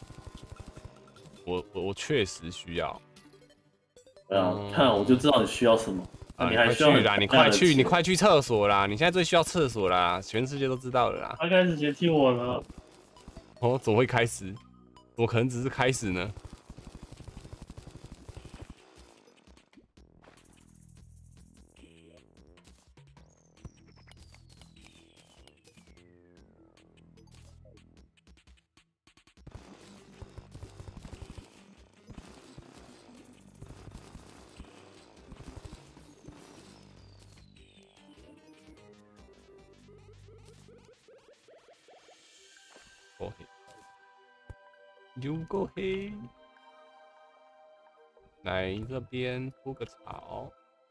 我我我确实需要。 对啊，嗯、看我就知道你需要什么。啊、你还需要去啦！你快去，你快去厕所啦！你现在最需要厕所啦，全世界都知道了啦。 他开始嫌弃我了。 哦，怎么会开始？我可能只是开始呢。够黑，有够黑。来这边铺个草。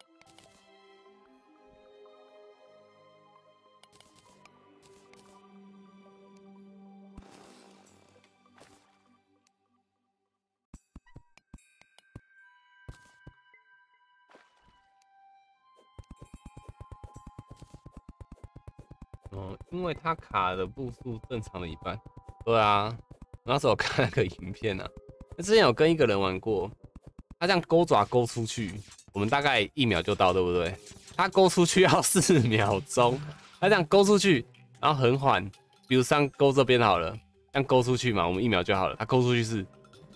哦，因为它卡的步数正常的一半。对啊，那时候我看那个影片啊，那之前有跟一个人玩过，他这样勾爪勾出去，我们大概一秒就到，对不对？他勾出去要四秒钟，他这样勾出去，然后很缓，比如像勾这边好了，这样勾出去嘛，我们一秒就好了。他勾出去是，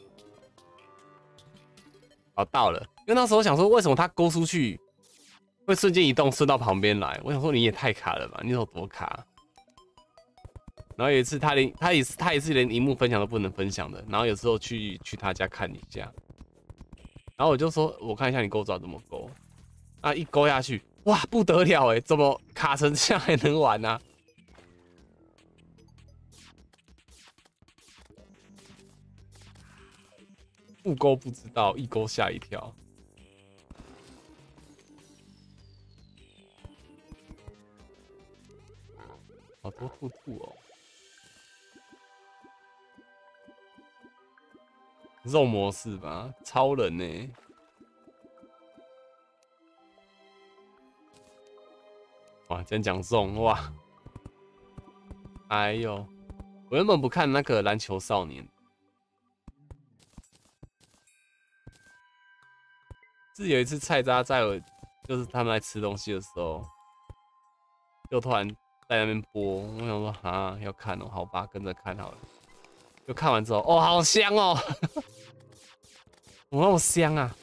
好到了，因为那时候我想说，为什么他勾出去会瞬间移动，顺到旁边来？我想说你也太卡了吧，你有多卡？然后有一次他连他也是他也是连荧幕分享都不能分享的，然后有时候去去他家看一下，然后我就说我看一下你勾爪怎么勾，啊一勾下去，哇不得了哎，怎么卡成这样还能玩啊？不勾不知道，一勾吓一跳。好多兔兔哦。肉模式吧，超人呢、欸。哇，今天讲肉哇！哎呦，我原本不看那个篮球少年， 是有一次菜渣在我，就是他们在吃东西的时候，就突然在那边播，我想说啊要看哦，好吧，跟着看好了。就看完之后，哦，好香哦，我那么香啊！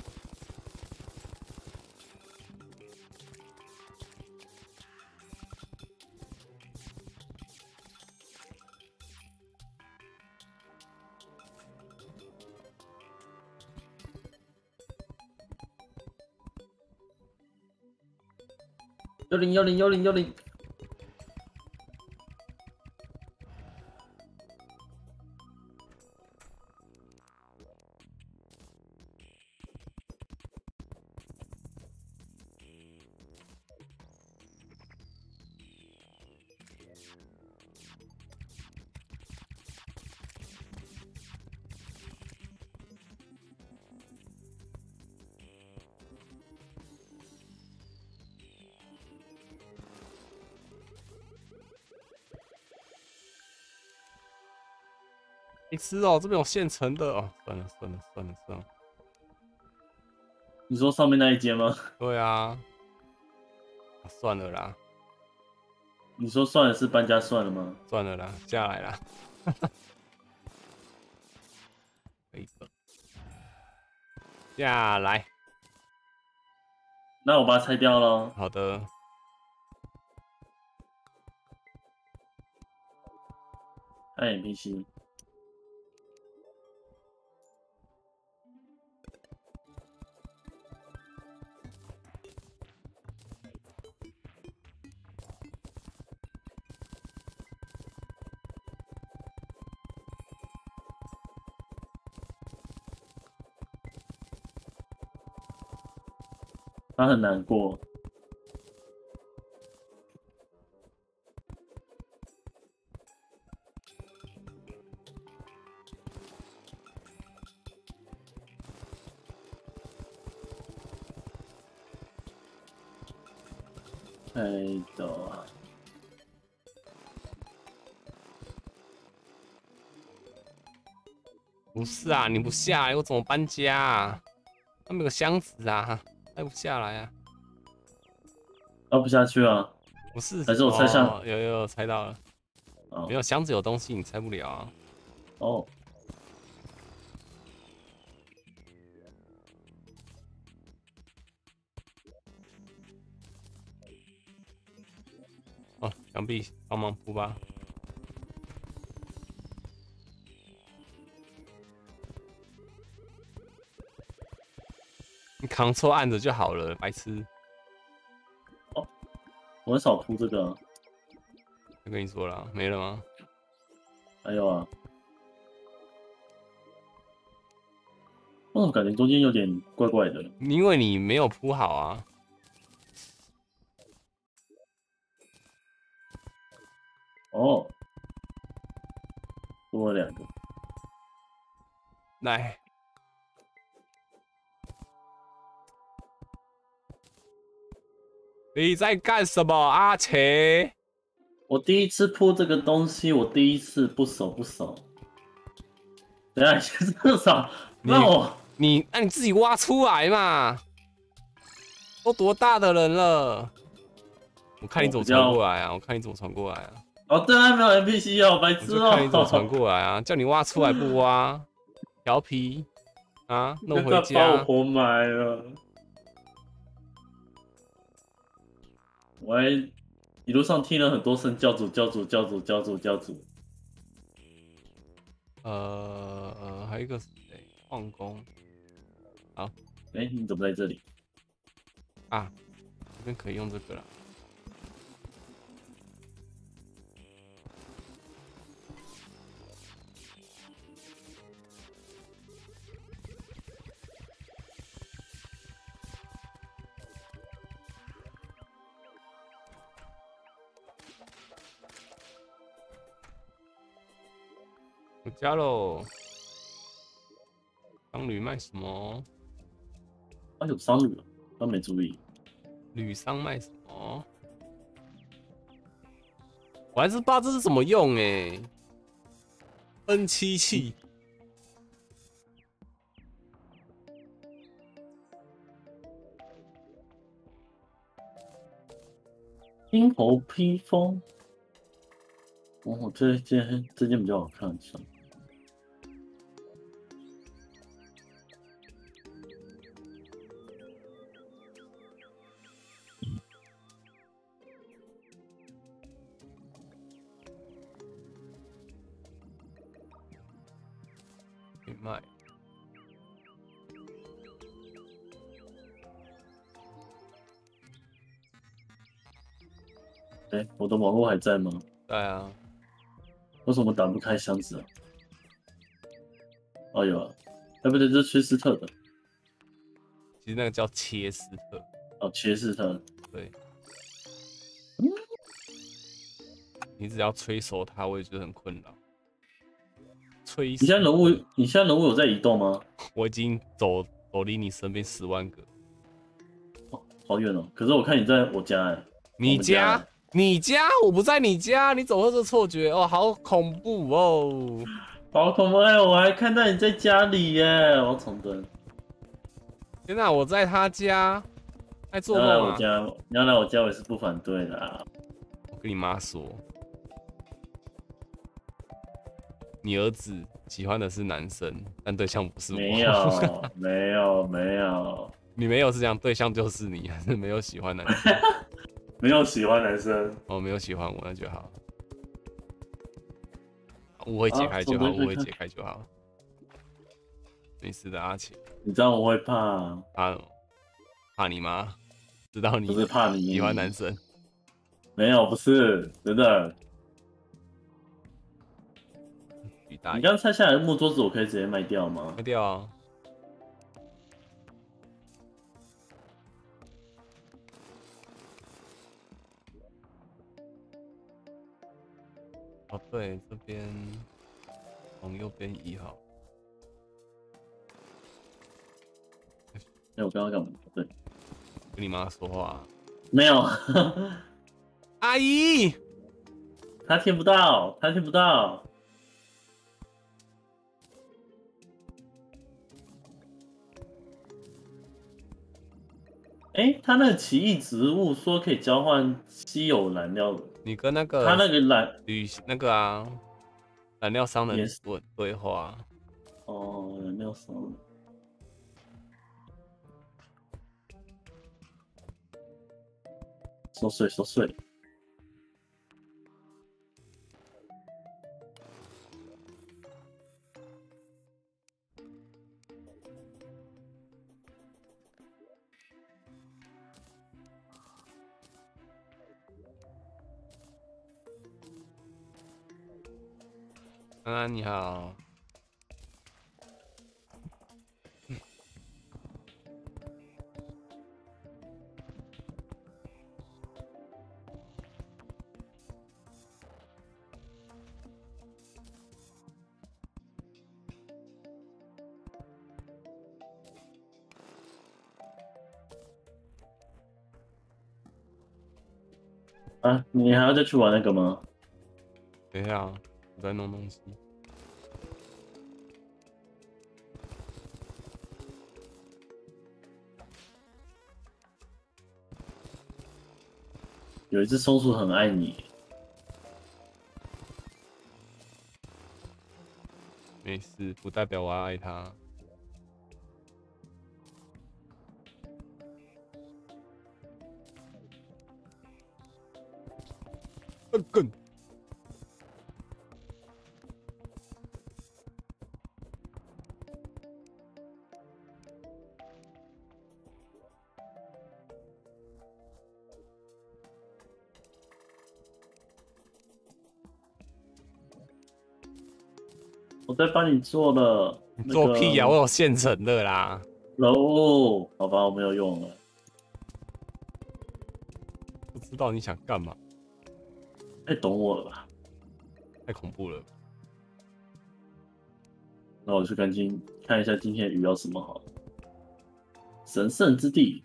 幺零幺零幺零幺零。 你吃哦，这边有现成的哦。算了算了算了算了。 你说上面那一间吗？ 对啊，啊算了啦。 你说算了是搬家算了吗？ 算了啦，下来啦。一个下来。 那我把它拆掉了。 好的。 按 N P C。他很难过。哎的。 不是啊，你不下来我怎么搬家啊？他们有个箱子啊，拆不下来啊。 倒不下去啊。 不是， 还是我拆上？ 哦、有有有猜到了。哦、没有箱子有东西，你拆不了啊。 哦。 哦，墙壁帮忙铺吧。你 Ctrl 按着就好了，白痴。 哦，我很少铺这个、啊。 我跟你说了，没了吗？ 还有啊。我怎么感觉中间有点怪怪的？ 因为你没有铺好啊。 哦，多了两个。 来。你在干什么，阿奇？ 我第一次铺这个东西，我第一次不熟不熟。等一下，至少让我你那你自己挖出来嘛！都多大的人了？我看你怎么传过来啊！我看你怎么传过来啊！ 哦，对啊，没有 N P C 哦，白痴哦！ 我就看你怎么传过来啊！叫你挖出来不挖，调皮啊，弄回家。 把我活埋了。我还一路上听了很多声教主教主教主教主教主。 呃呃，还有一个是谁？矿工。好。 哎、欸，你怎么在这里？ 啊，这边可以用这个了。回家喽。商旅卖什么？ 啊，有商旅，都没注意。 旅商卖什么？我还是不知道这是怎么用哎、欸。N 七器。 嗯， ， 鹰头披风。哦，这件这件比较好看，是。 可以卖。 哎、欸，我的网络还在吗？ 对啊。 为什么打不开箱子啊？哦，有啊。哎、欸，不对，这是切斯特的。 其实那个叫切斯特。 哦，切斯特。 对。嗯、你只要催熟它，我也觉得很困扰。催。 你现在人物，你现在人物有在移动吗？ 我已经走走离你身边十万个。 哦，好远哦！可是我看你在我家哎、欸。 你家？ 家你家？我不在你家，你怎么会这错觉？哦，好恐怖哦！ 好恐怖哎！我还看到你在家里耶！我要重登。 天哪，我在他家，在做梦啊！ 你要来我家，你要来我家，我也是不反对的。 我跟你妈说，你儿子喜欢的是男生，但对象不是我。 没有，没有，没有。 你没有是这样，对象就是你，还是没有喜欢男生？ 没有喜欢男生。 哦，没有喜欢我，那就好。误会解开就好，误会解开就好。没事的，阿晴。 你知道我会怕？ 怕怕你妈知道你不是怕你喜欢男生？ 没有，不是真的。你刚拆下来的木桌子，我可以直接卖掉吗？ 卖掉啊。哦，对，这边往右边移好。 哎，我刚刚干嘛？对， 跟你妈说话。 没有， 阿姨， 她听不到，她听不到。哎、欸，他那个奇异植物说可以交换稀有燃料。 你跟那个他那个燃旅那个啊，燃料商人对对话。 哦，燃料商人。收税，收税。 安安你好。 啊，你还要再去玩那个吗？ 等一下，我在弄东西。 有一只松鼠很爱你。 没事，不代表我要爱它。更更。 我在帮你做了、那个。 做屁呀、啊！我有现成的啦。 哦，好吧，我没有用了。 不知道你想干嘛？ 太懂我了吧？ 太恐怖了。 那我去赶紧看一下今天的鱼要什么好了。神圣之地。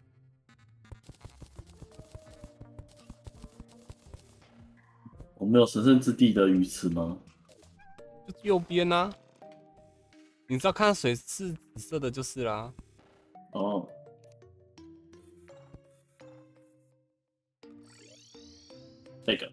我们有神圣之地的鱼池吗？ 就右边啊。你知道看到水是紫色的就是啦。 哦。 这个。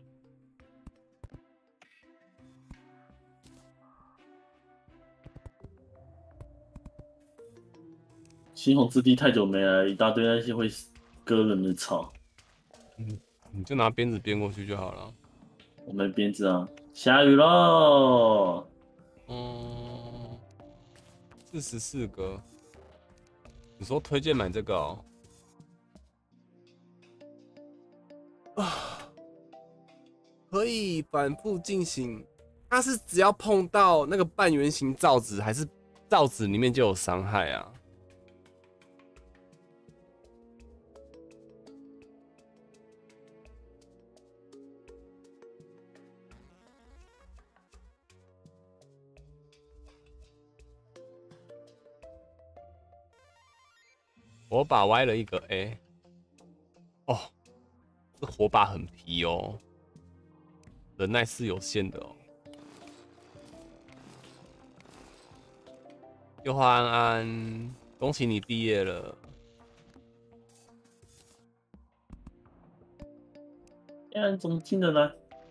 猩红之地太久没来，一大堆那些会割人的草。 嗯，你就拿鞭子鞭过去就好了。 我没鞭子啊，下雨喽！ 嗯，四十四个。你说推荐买这个哦？啊，可以反复进行。它是只要碰到那个半圆形罩子，还是罩子里面就有伤害啊？火把歪了一个 A。哦，这火把很皮哦，忍耐是有限的哦。优化安安，恭喜你毕业了。 哎，你怎么进得来？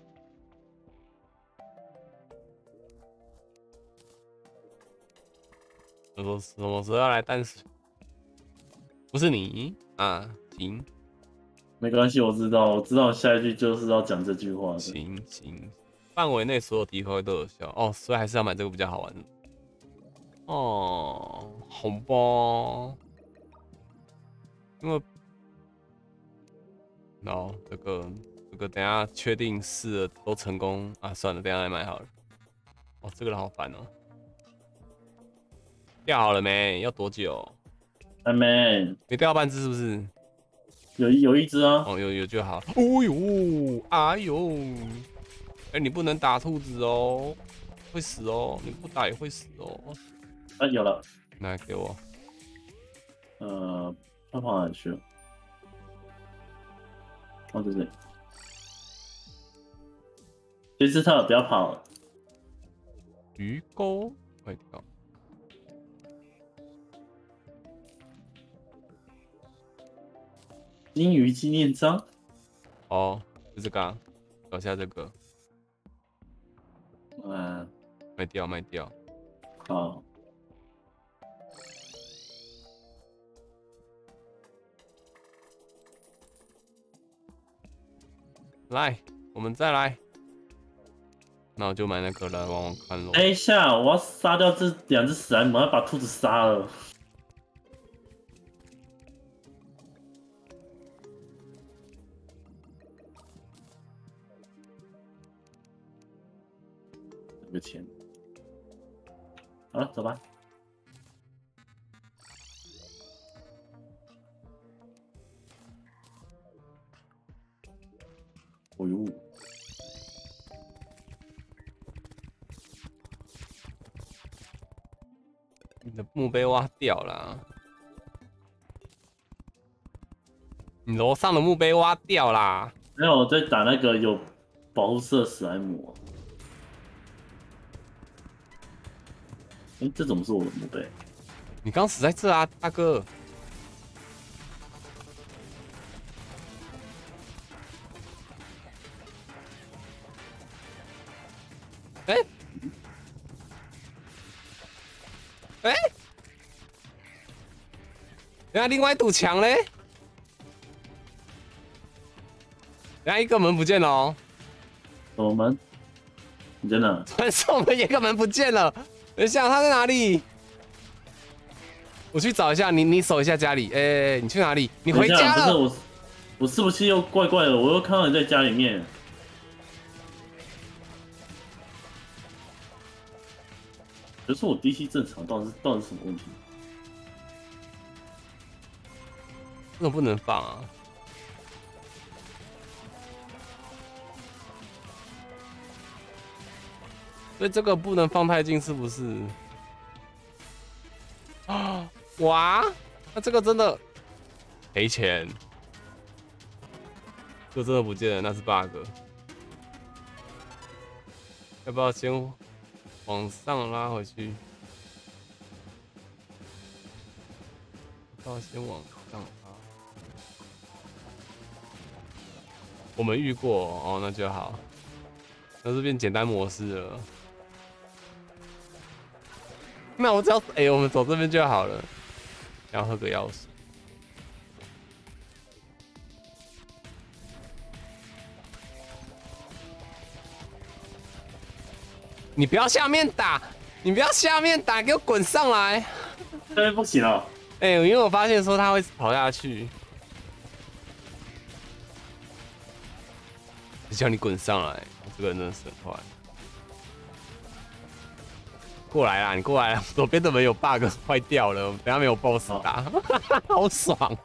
什么什么时候要来淡水？不是你啊？行没关系，我知道，我知道下一句就是要讲这句话的。 行行，范围内所有敌方都有效哦，所以还是要买这个比较好玩的。哦，好吧，因为，然后这个这个等一下确定试了都成功啊，算了，等一下来买好了。哦，这个人好烦哦。掉好了没？要多久？ 还没， 没掉到半只是不是？ 有有一只啊。 哦，有有就好。哦呦，哎呦，哎、欸，你不能打兔子哦，会死哦，你不打也会死哦。 啊，有了。 来给我。 呃，他跑哪里去了？哦，对对。其实他不要跑了。 鱼钩，快跳。 金鱼纪念章。 哦，就这个、啊，找下这个。 嗯， 卖掉，卖掉。 好。 来，我们再来。那我就买那个来玩玩看喽。 等一下，我要杀掉这两只史莱姆，我要把兔子杀了。这个钱。好了，走吧。哦呦！ 你的墓碑挖掉了，你楼上的墓碑挖掉啦。 没有，我在打那个有保护色史莱姆。哎、欸，这怎么是我的墓碑？ 你刚死在这啊，大哥。哎、欸，哎、欸，等下另外一堵墙嘞，等下一个门不见了哦。 什么门？你在哪？ 传送门一个门不见了。等一下，他在哪里？我去找一下，你你守一下家里。哎、欸，你去哪里？你回家了？ 不是我，我是不是又怪怪的？我又看到你在家里面。可是我 D C 正常，到底是到底是什么问题？ 为什么不能放啊？所以这个不能放太近，是不是？啊，哇，那这个真的赔钱，这真的不见了，那是 bug。要不要先往上拉回去？要不要先往上拉？ 我们遇过哦，那就好，那是变简单模式了。那我只要哎、欸，我们走这边就好了。然后喝个钥匙。你不要下面打，你不要下面打，给我滚上来！ 这边不行哦。 哎、欸，因为我发现说他会跑下去，只叫你滚上来。这个人真的是很坏。过来啦，你过来啦！左边的门有 bug 坏掉了，等下没有 boss 打，好爽！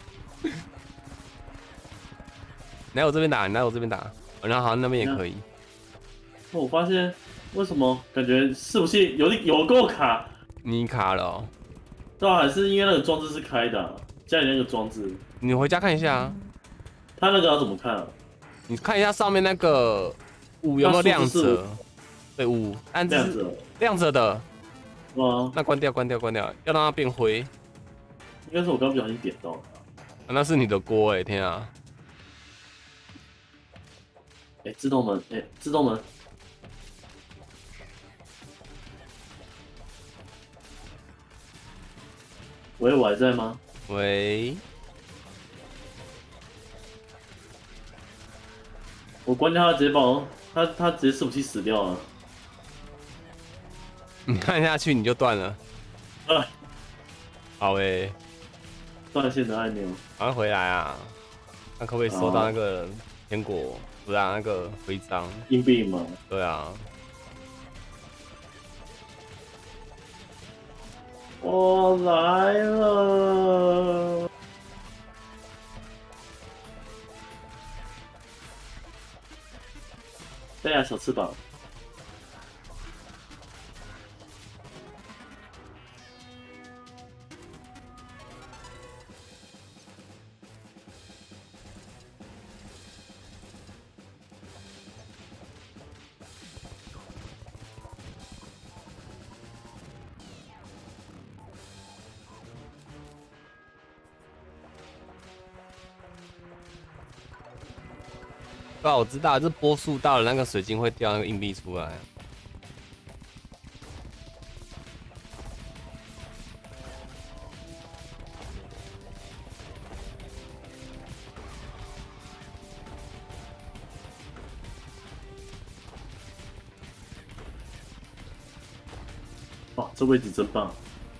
来我这边打，你来我这边打，然后好像那边也可以。 我发现为什么感觉是不是有点有够卡？ 你卡了、喔？ 对啊，还是因为那个装置是开的、啊，家里那个装置。 你回家看一下啊。 他那个要怎么看啊？ 你看一下上面那个五有没有亮着？对，五，但这是亮着的。 哇， 那关掉，关掉，关掉，要让它变灰。 应该是我刚不小心点到的、 啊。那是你的锅哎、欸，天啊！ 哎、欸，自动门，哎、欸，自动门。喂，我还在吗？ 喂。 我关掉他，直接把我，他他直接伺服器死掉了。 你看下去你就断了。 啊， 好诶、欸， 断线的按钮。 赶快回来啊！那可不可以收到那个苹果？不是啊，那个徽章。 硬币吗？ 对啊。 我来了。对呀，小翅膀。 对啊，我知道，这波速到了，那个水晶会掉那个硬币出来。 哇，这位置真棒！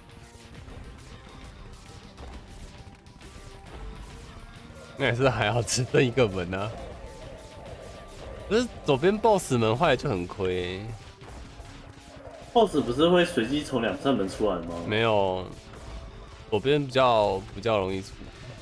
那也是还要只剩一个门啊。可是左边 boss 门坏了就很亏、欸。 boss 不是会随机从两扇门出来吗？ 没有，左边比较比较容易出。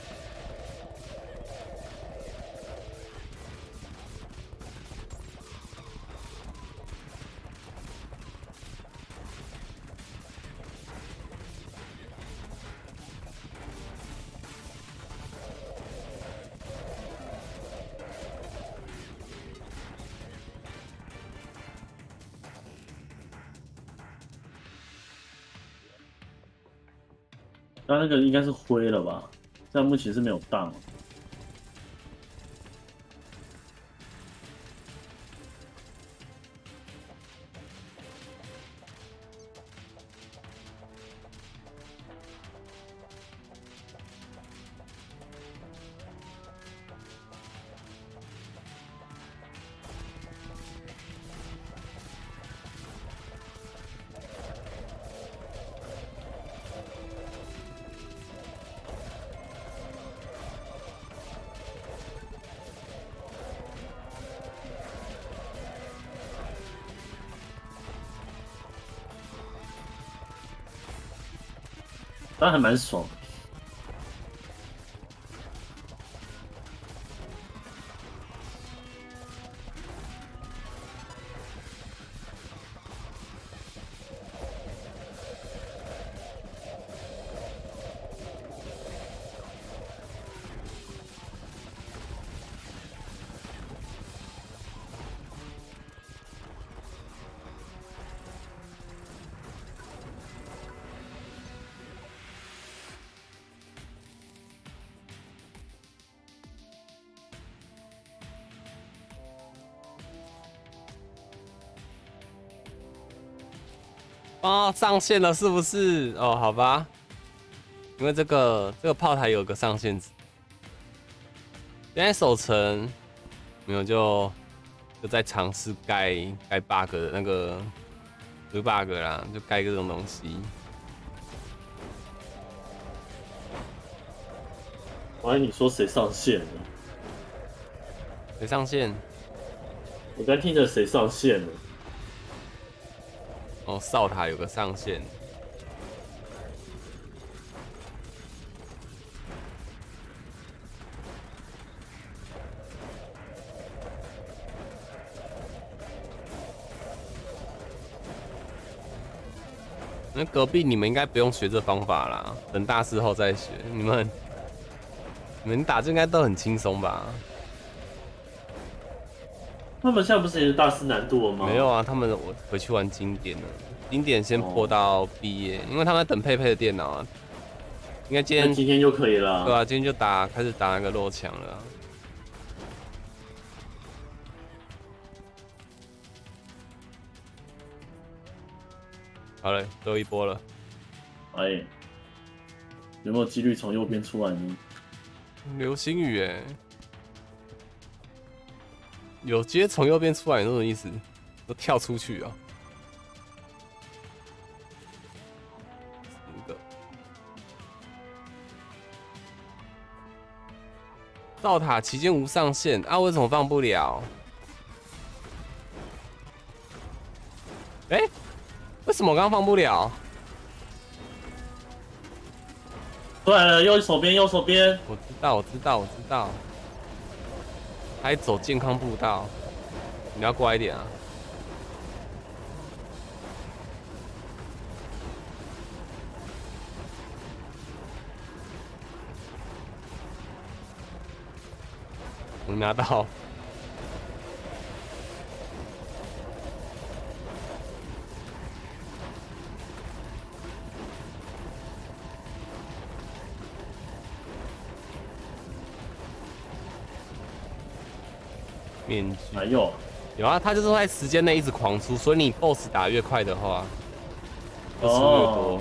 那那个应该是灰了吧？但目前是没有荡。但还蛮爽的。 哦，上线了是不是？哦，好吧，因为这个这个炮台有个上限值，现在守城没有就就在尝试盖盖 bug 的那个不是 bug 啦，就盖这种东西。 我还你说谁上线了？ 谁上线？ 我刚听着谁上线了？ 哦，哨塔有个上限。那隔壁你们应该不用学这方法啦，等大四后再学。你们你们打这应该都很轻松吧？ 他们现在不是也是大师难度了吗？ 没有啊，他们我回去玩经典了，经典先破到毕业，因为他们在等佩佩的电脑啊。应该今天今天就可以了。 对啊，今天就打开始打那个肉墙了、啊。好了，最后一波了。 哎，有没有几率从右边出来呢？ 流星雨哎，有直接从右边出来，那种意思，都跳出去啊。十个。造塔期间无上限啊，为什么放不了？哎、欸，为什么我刚刚放不了？ 出来了，右手边，右手边。 我知道，我知道，我知道。还走健康步道，你要乖一点啊。我拿到。面具。 哎呦， 有啊，他就是在时间内一直狂出，所以你 B O S S 打越快的话，就出越多。哦，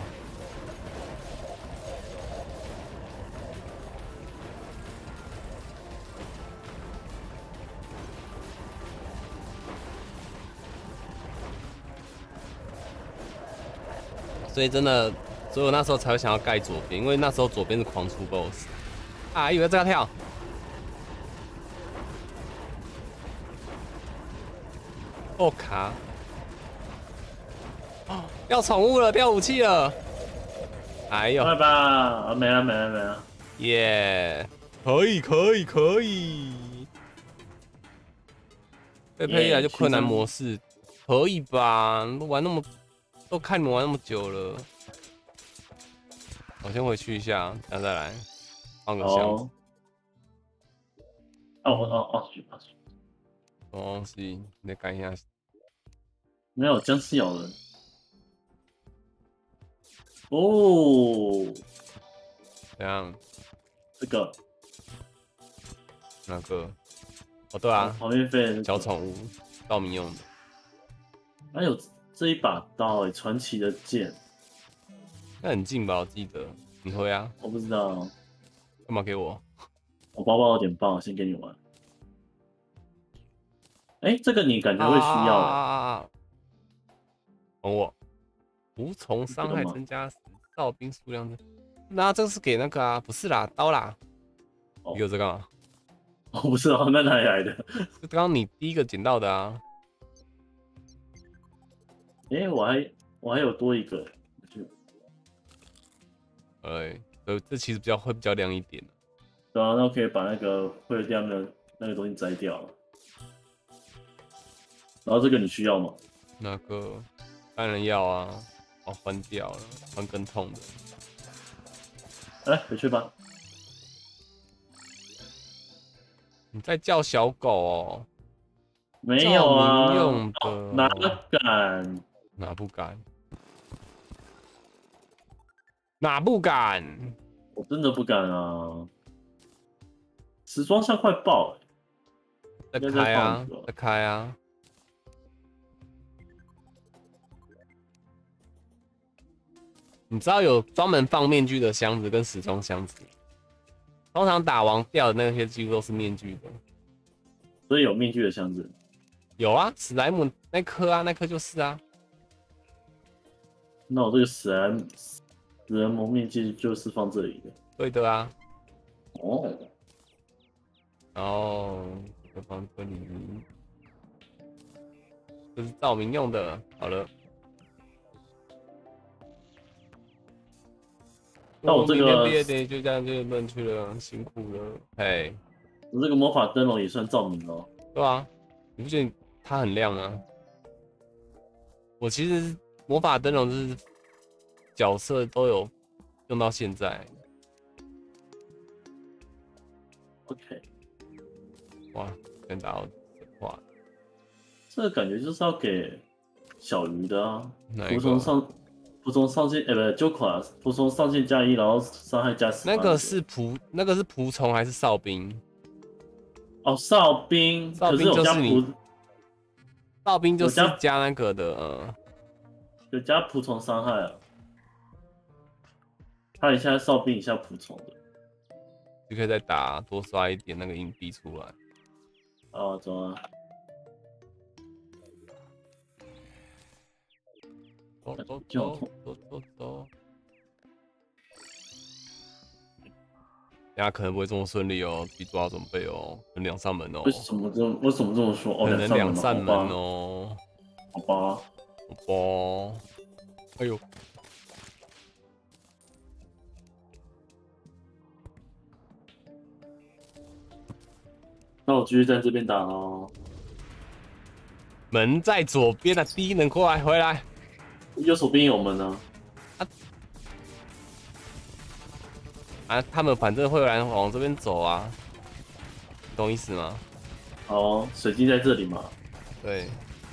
所以真的，所以我那时候才会想要盖左边，因为那时候左边是狂出 B O S S。啊，以为这要跳。哦卡！哦，掉宠物了，掉武器了。哎呦！ 快吧，没了没了没了。 耶！可以可以可以。佩佩一来就困难模式，可以吧？都玩那么，都看你们玩那么久了。我先回去一下，然后再来放个箱子。 哦哦哦，去吧。 什么东西？你再看一下。 没有僵尸咬人。哦。 怎样？ 这个。 哪个？哦，对啊， 旁边飞小宠物，稻米用的。 还有这一把刀，哎，传奇的剑。 那很近吧？我记得。你会啊？ 我不知道。 干嘛给我？ 我包包有点棒，先给你玩。哎、欸，这个你感觉会需要啊？ 等我，无从伤害增加时，哨兵数量增。那这是给那个啊？不是啦，刀啦。哦、你有这干嘛？ 我不知道，那哪里来的？ 就刚刚你第一个捡到的啊。 哎、欸，我还我还有多一个。 哎，呃，这其实比较会比较亮一点。 对啊，那我可以把那个会亮的那个东西摘掉了。然后这个你需要吗？ 那个当然要啊，哦，换掉了，换更痛的。 来，回去吧。 你在叫小狗哦？ 没有啊， 用的哪敢？ 哪不敢？哪不敢？ 我真的不敢啊！时装箱快爆了、 欸！在开啊，在开啊！ 你知道有专门放面具的箱子跟时装箱子，通常打王掉的那些几乎都是面具的。 所以有面具的箱子。 有啊，史莱姆那颗啊，那颗就是啊。 那我这个史莱姆史莱姆面具就是放这里的。 对的啊。 哦。 然后这个放这里，这是照明用的。好了。 那我这个明天毕业典礼就这样就不能去了，辛苦了。嘿， 我这个魔法灯笼也算照明哦。 对啊，你不觉得它很亮啊？我其实魔法灯笼就是角色都有用到现在。 OK。 哇，先打到神话。 这个感觉就是要给小鱼的啊，服哪一个？ 从上服从上限，呃，不，就款服从上限加一，然后伤害加十。 那个是仆，那个是仆从还是哨兵？ 哦，哨兵， 哨兵就是你，哨兵就是加加那个的，嗯， 有加仆从伤害啊。他一下哨兵，一下仆从的， 就可以再打多刷一点那个硬币出来。 哦，走啊。 走走走走走走，大家可能不会这么顺利哦，自己做好准备哦，可能两扇门哦。 为什么这为什么这么说？哦， 可能两扇门哦。 好吧。 好吧。哎呦。 那我继续在这边打哦。 门在左边的第一能过来回来。 右手边有门啊。 啊啊！他们反正会有人往这边走啊，你懂意思吗？ 好，水晶在这里嘛。 对。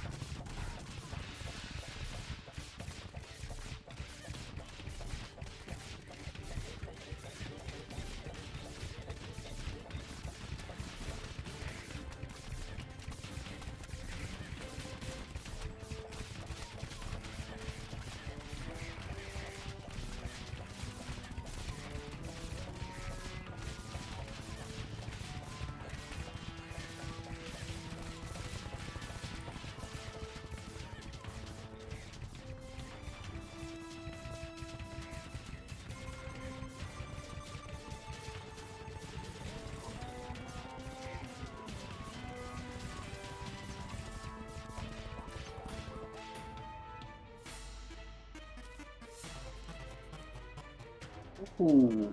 嗯。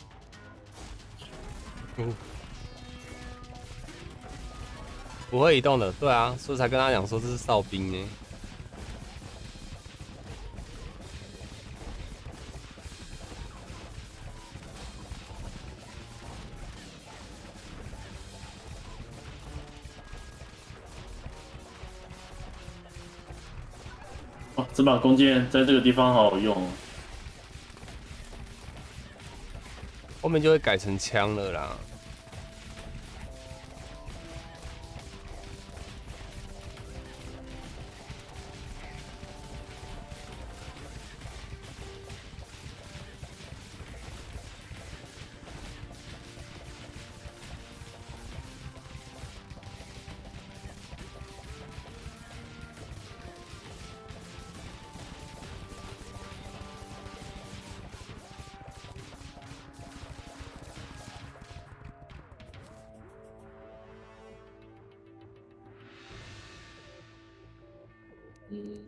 嗯。不会移动的，对啊，所以才跟他讲说这是哨兵呢。 哦，这把弓箭在这个地方好好用哦。 后面就会改成枪了啦。 嗯。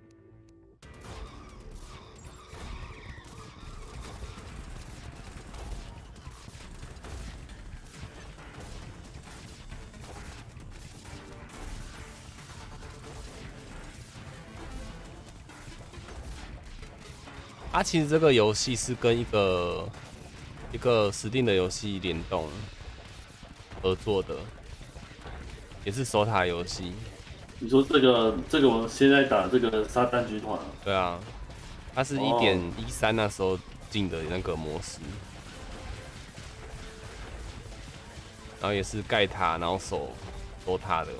啊，其实这个游戏是跟一个一个指定的游戏联动合作的，也是守塔游戏。 你说这个这个我现在打这个撒旦军团。 对啊，它是一点一三那时候进的那个模式，然后也是盖塔，然后守守塔的。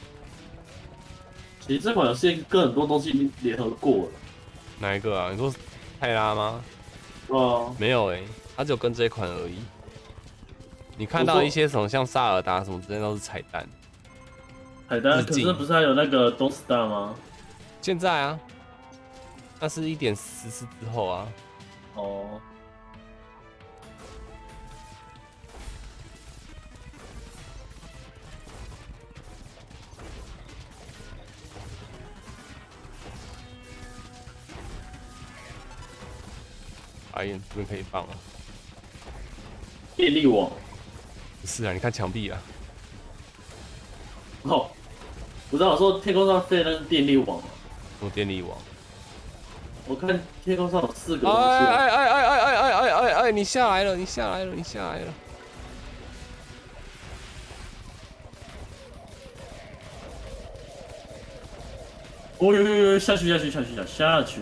其实这款游戏跟很多东西联合过了。 哪一个啊？你说泰拉吗？ 哦， 没有哎、欸，它只有跟这一款而已。你看到一些什么像萨尔达什么之类都是彩蛋。 海丹，可是不是还有那个 Don't Star 吗？ 现在啊，那是一点十四之后啊。 哦。 哎呀，这边可以放啊。 电力网。 不是啊，你看墙壁啊。 哦，我知道，我说天空上飞的那是电力网。 什么电力网？ 我看天空上有四个东哎西、啊。 哎哎哎哎哎哎哎哎哎！你下来了，你下来了，你下来了。 哦呦呦呦！下去下去下去下去下去！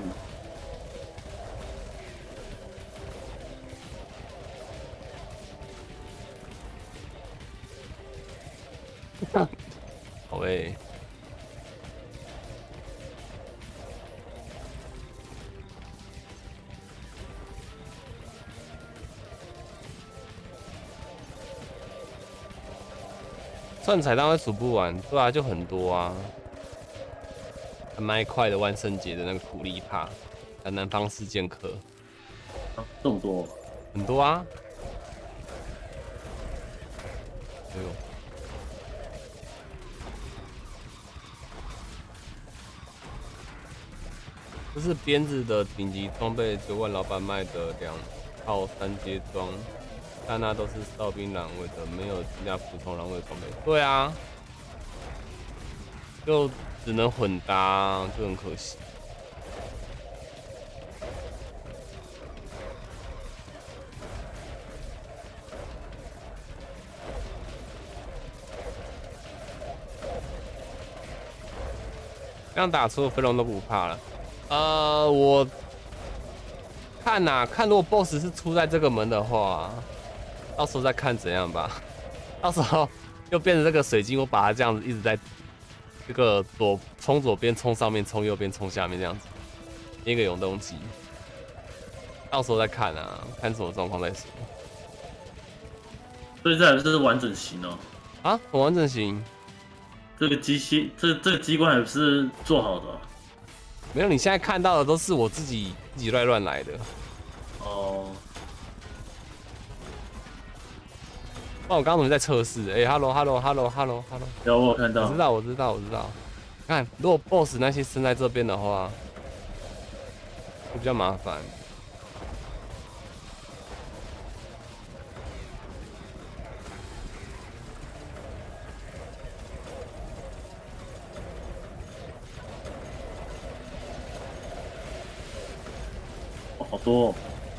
好诶。算彩蛋会数不完，对啊，就很多啊。还蛮快的万圣节的那个苦力怕，还南方四剑客， 啊，这么多， 很多啊。哎呦，这是鞭子的顶级装备，九万老板卖的两套三阶装，但那都是哨兵栏位的，没有其他普通栏位的装备。对啊，就只能混搭，就很可惜。这样打出的飞龙都不怕了。呃，我看呐、啊，看如果 B O S S 是出在这个门的话，到时候再看怎样吧。到时候又变成这个水晶，我把它这样子一直在这个左冲左边，冲上面，冲右边，冲下面这样子，一个永动机。到时候再看啊，看什么状况再说。 所以这还是完整型哦。 啊，很完整型。 这个机械，这这个机关还不是做好的、啊。 没有，你现在看到的都是我自己自己乱乱来的。 哦。 那我刚刚怎么在测试？哎 ，hello，hello，hello，hello，hello。 有我有看到。 我知道，我知道，我知道。看，如果 B O S S 那些生在这边的话，会比较麻烦。 哦，好多、哦。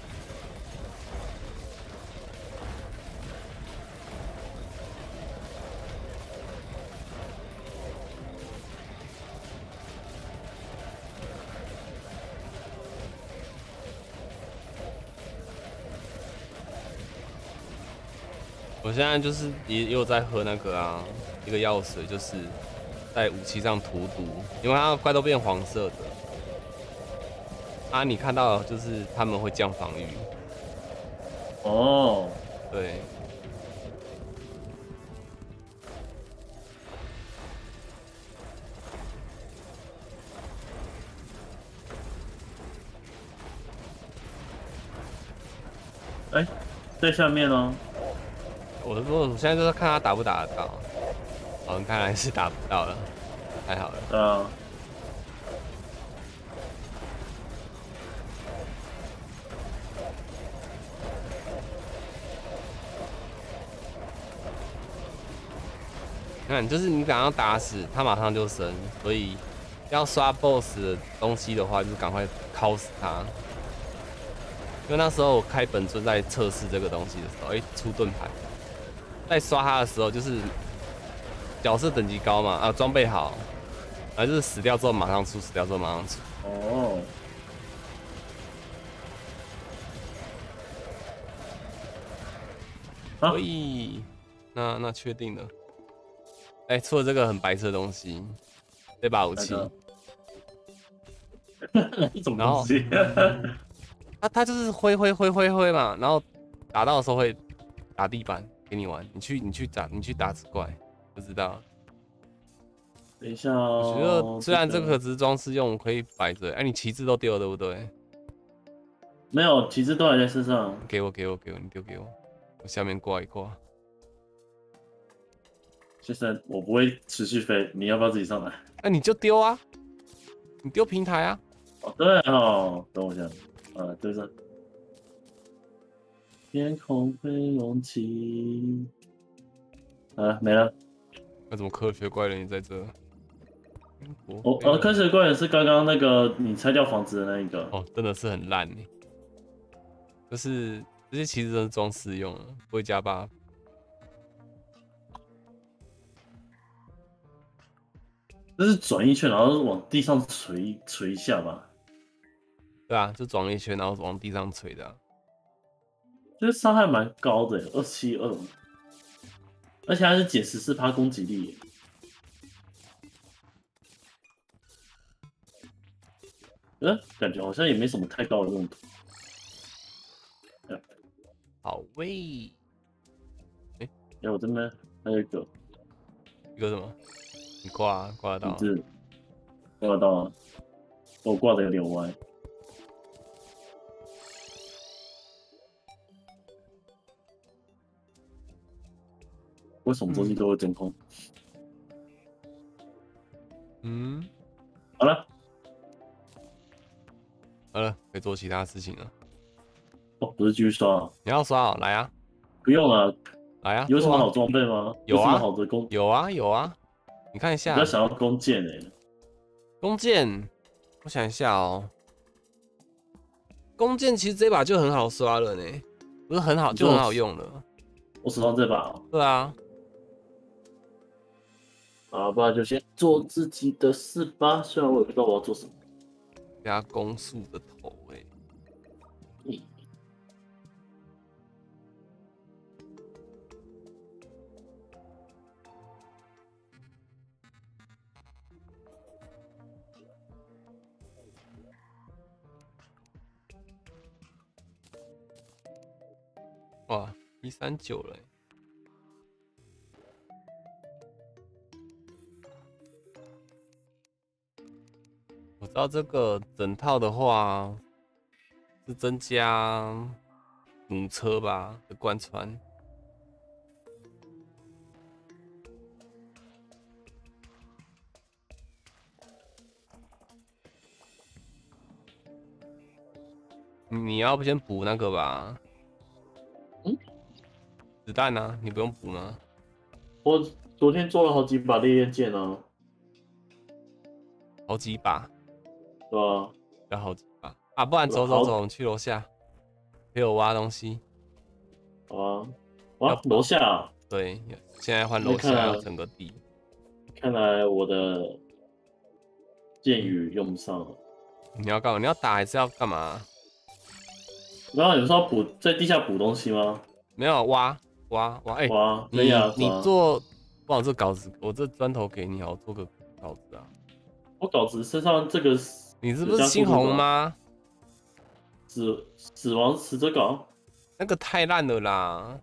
我现在就是也也有在喝那个啊，一个药水，就是在武器上涂毒，因为它怪都变黄色的。啊，你看到就是他们会降防御。 哦。 对。 哎、欸，在下面哦。 我的说，我现在就是看他打不打得到。好，看来是打不到了，太好了。 对啊。 看，就是你赶快打死他，马上就升，所以要刷 B O S S 的东西的话，就是赶快敲死他。因为那时候我开本尊在测试这个东西的时候，哎、欸，出盾牌，在刷他的时候，就是角色等级高嘛，啊，装备好，然后就是死掉之后马上出，死掉之后马上出。 哦。 所以，那那确定了。哎、欸，出了这个很白色的东西，这把武器。 什么东西？ 它它就是挥挥挥挥挥嘛，然后打到的时候会打地板给你玩，你去你去打你去打只怪，不知道。 等一下我觉得哦， 虽然这个个只是装饰用，可以摆着，哎，你旗帜都丢了对不对？ 没有，旗帜都还在身上。 给我给我给我，你丢给我，我下面挂一挂。 先生，我不会持续飞，你要不要自己上来？ 那、你就丢啊，你丢平台啊。 哦，对哦，等我一下，啊，对上。天空会隆起，啊，没了。 那怎么科学怪人也在这？ 哦，呃，科学怪人是刚刚那个你拆掉房子的那一个。 哦，真的是很烂呢。就是这些其实都是装饰用的，不会加 buff。 这是转一圈，然后往地上捶捶一下吧。 对啊，就转一圈，然后往地上捶的、啊。 这伤害蛮高的，二七二，而且还是减十四趴攻击力耶。呃，感觉好像也没什么太高的用途。 好喂，哎、 哎，我这边还有一个， 一个什么？你挂啊，挂得到、啊？ 是挂得到啊，我挂的有点歪。为什么东西都会真空？ 嗯， 好了， 好了，可以做其他事情了。 哦，不是继续刷啊？ 你要刷、哦，来啊， 不用了， 来啊， 有什么做啊好装备吗？ 有啊什么好的弓？ 有啊，有啊，你看一比下较想要弓箭诶。 弓箭，我想一下哦。弓箭其实这把就很好刷了呢，不是很好，就很好用了。 我手上这把、哦。 对啊， 好，不然就先做自己的事吧。虽然我也不知道我要做什么。 加攻速的头哎、欸。 嗯。 哇，一三九了、欸。我知道这个整套的话是增加弩车吧的贯穿。你要不先补那个吧？ 嗯， 子弹呢、啊？你不用补吗？ 我昨天做了好几把烈焰剑啊。 好几把。 对吧？ 要好几把啊！不然走走走，我们去楼下陪我挖东西。 好啊，哇，楼下、啊。 对，现在换楼下要整个地。 看来我的剑雨用不上了。 你要干嘛？你要打还是要干嘛？ 然后有时候补在地下补东西吗？ 没有挖挖挖，哎、欸， 挖， 你啊、 你做，不好这稿子，我这砖头给你，好做个稿子啊。 我稿子身上这个， 你是不是猩红吗？ 死死亡死者稿， 那个太烂了啦。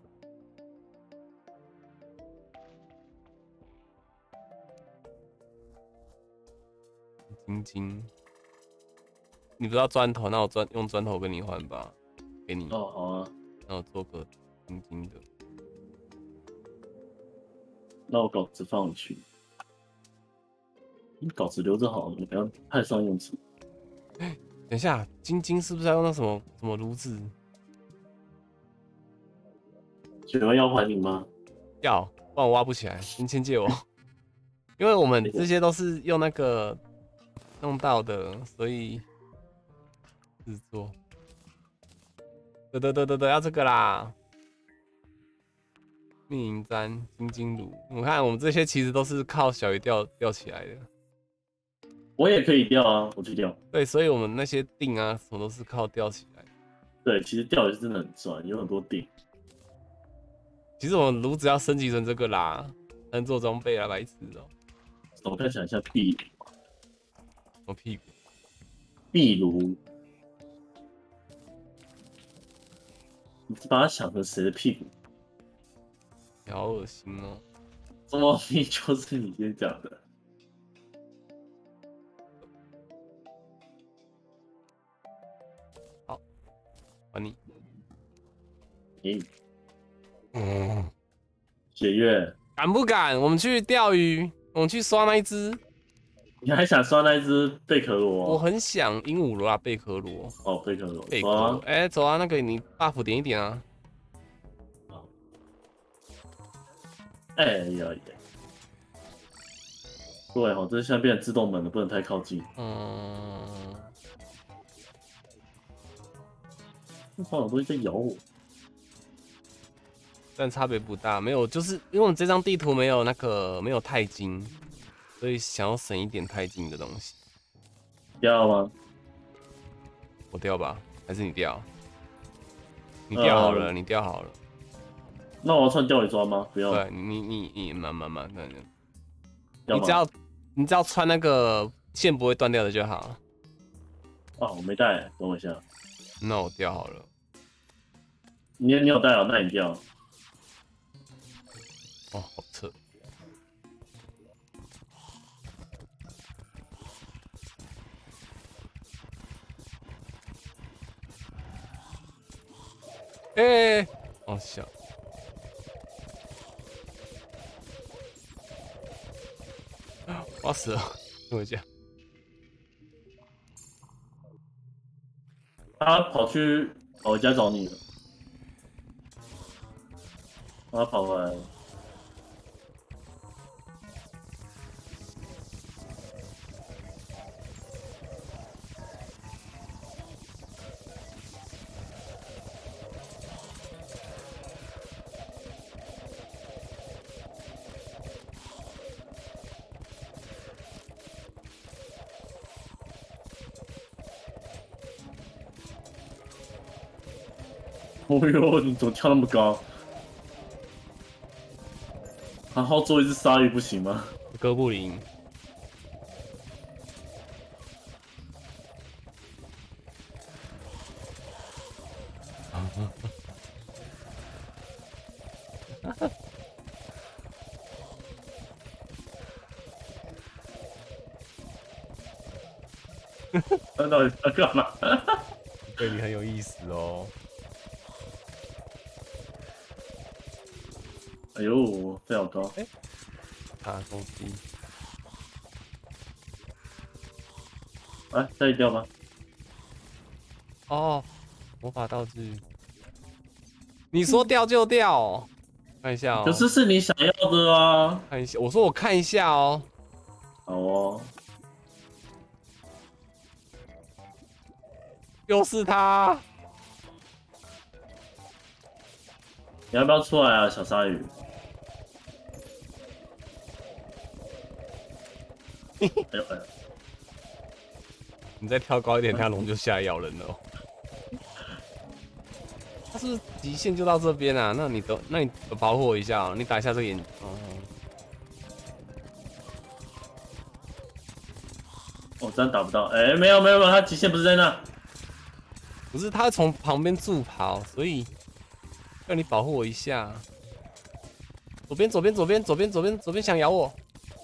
晶晶，你不知道砖头，那我砖用砖头跟你换吧，给你。 哦，好啊。 那我做个晶晶的。 那我稿子放回去。你稿子留着好了，你不要派上用场。 等一下，晶晶是不是要用那什么什么炉子？ 雪儿要还你吗？ 要，不然我挖不起来。先先借我，因为我们这些都是用那个弄到的，所以制作。得得得得得，要这个啦！密银簪、金晶炉，我看我们这些其实都是靠小鱼钓钓起来的。 我也可以钓啊，我去钓。 对，所以我们那些锭啊，什么都是靠钓起来的。 对，其实钓也是真的很赚，有很多锭。 其实我们炉子要升级成这个啦，能做装备啦，白痴哦、 喔。我看起来像壁炉。 我屁股。 壁炉。 你是把它想成谁的屁股？ 好恶心哦！ 这猫咪就是你先讲的。 好，还你。 咦， 嗯， 血月， 敢不敢？我们去钓鱼，我们去刷那一只。 你还想刷那一只贝壳螺？ 我很想鹦鹉螺啊，贝壳螺。 哦，贝壳螺， 贝壳螺，哎、欸，走啊，那个你 buff 点一点啊。 哎呀呀！对哦，这现在变成自动门了，不能太靠近。 嗯。 那好有东西在咬我。 但差别不大，没有，就是因为我们这张地图没有那个没有钛金，所以想要省一点钛金的东西。 掉吗？ 我掉吧，还是你掉？你掉好了，呃、你掉好了。 那我要穿钓鱼装吗？不要。 对你你你慢慢慢，那你只要你只要穿那个线不会断掉的就好。 啊，我没带，等我一下。 那我掉好了。 你你有带哦，那你掉。 哦，好扯。哎、欸，好笑。我要死了，跟我讲。 他跑去我家找你了，他跑回来了。哦呦，你怎么跳那么高？好好做一只鲨鱼不行吗？ 哥布林。 那到底在干嘛？ 对你很有意思哦。 哎呦，飞好高！ 哎、欸，啊，东西。 哎，再掉吗？ 哦，魔法道具。你说掉就掉、哦，看一下哦。 可是是你想要的啊！ 看一下，我说我看一下哦。 好哦。 又是他。 你要不要出来啊，小鲨鱼？哎呦哎呦！ 你再跳高一点，它龙就下来咬人了、哦。它是不是极限就到这边啊？那你等，那你保护我一下哦，你打一下这个眼。哦。 我、哦、这样打不到。哎、欸，没有没有没有，它极限不是在那。 不是，它从旁边助跑，所以要你保护我一下。左边左边左边左边左边左边想咬我。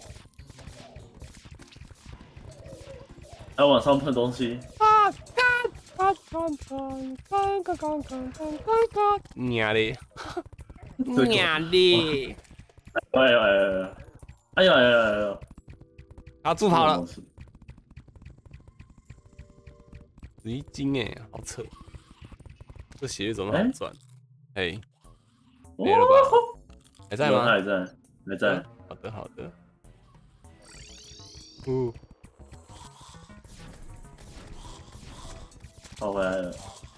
还往上碰东西。 啊！干干干干干干干干干！娘的！娘的！ 哎呦哎呦哎呦哎呦哎呦！ 他助跑了。十一金哎，好扯！这血液怎么好赚？哎，没了吧？还在吗？ 还在，还在。 好的好的。哦。 跑回来了。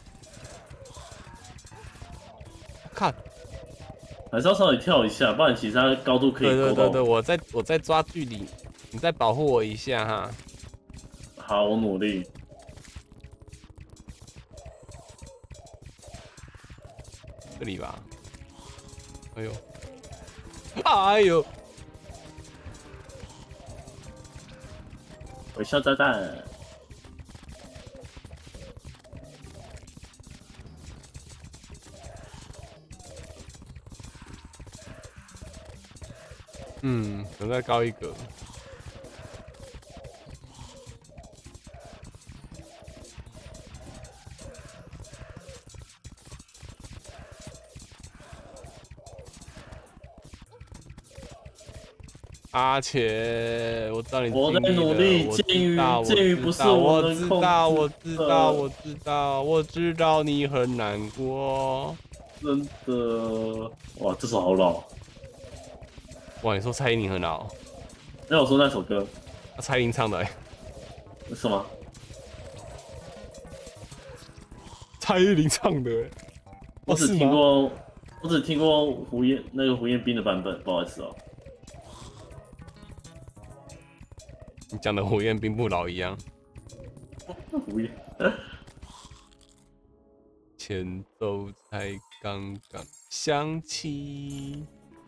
看， 还是要稍微跳一下，不然其实它高度可以对对对对，我在我在抓距离，你再保护我一下哈。 好，我努力。 这里吧。哎呦，哎呦！ 微笑炸弹。 嗯，能再高一格。阿且，我知道你我在尽力了努力， 我剑鱼知道， 剑鱼不是我我能控制知道，我知道， 的我知道，我知道你很难过。 真的，哇，这首好老。 哇，你说蔡依林很老， 那我说那首歌那蔡依林唱的、欸， 什么？ 蔡依林唱的、欸， 我只哦是吗？ 听过，我只听过胡彦那个胡彦斌的版本，不好意思哦。 你讲的胡彦斌不老一样。 胡彦， 前奏才刚刚响起，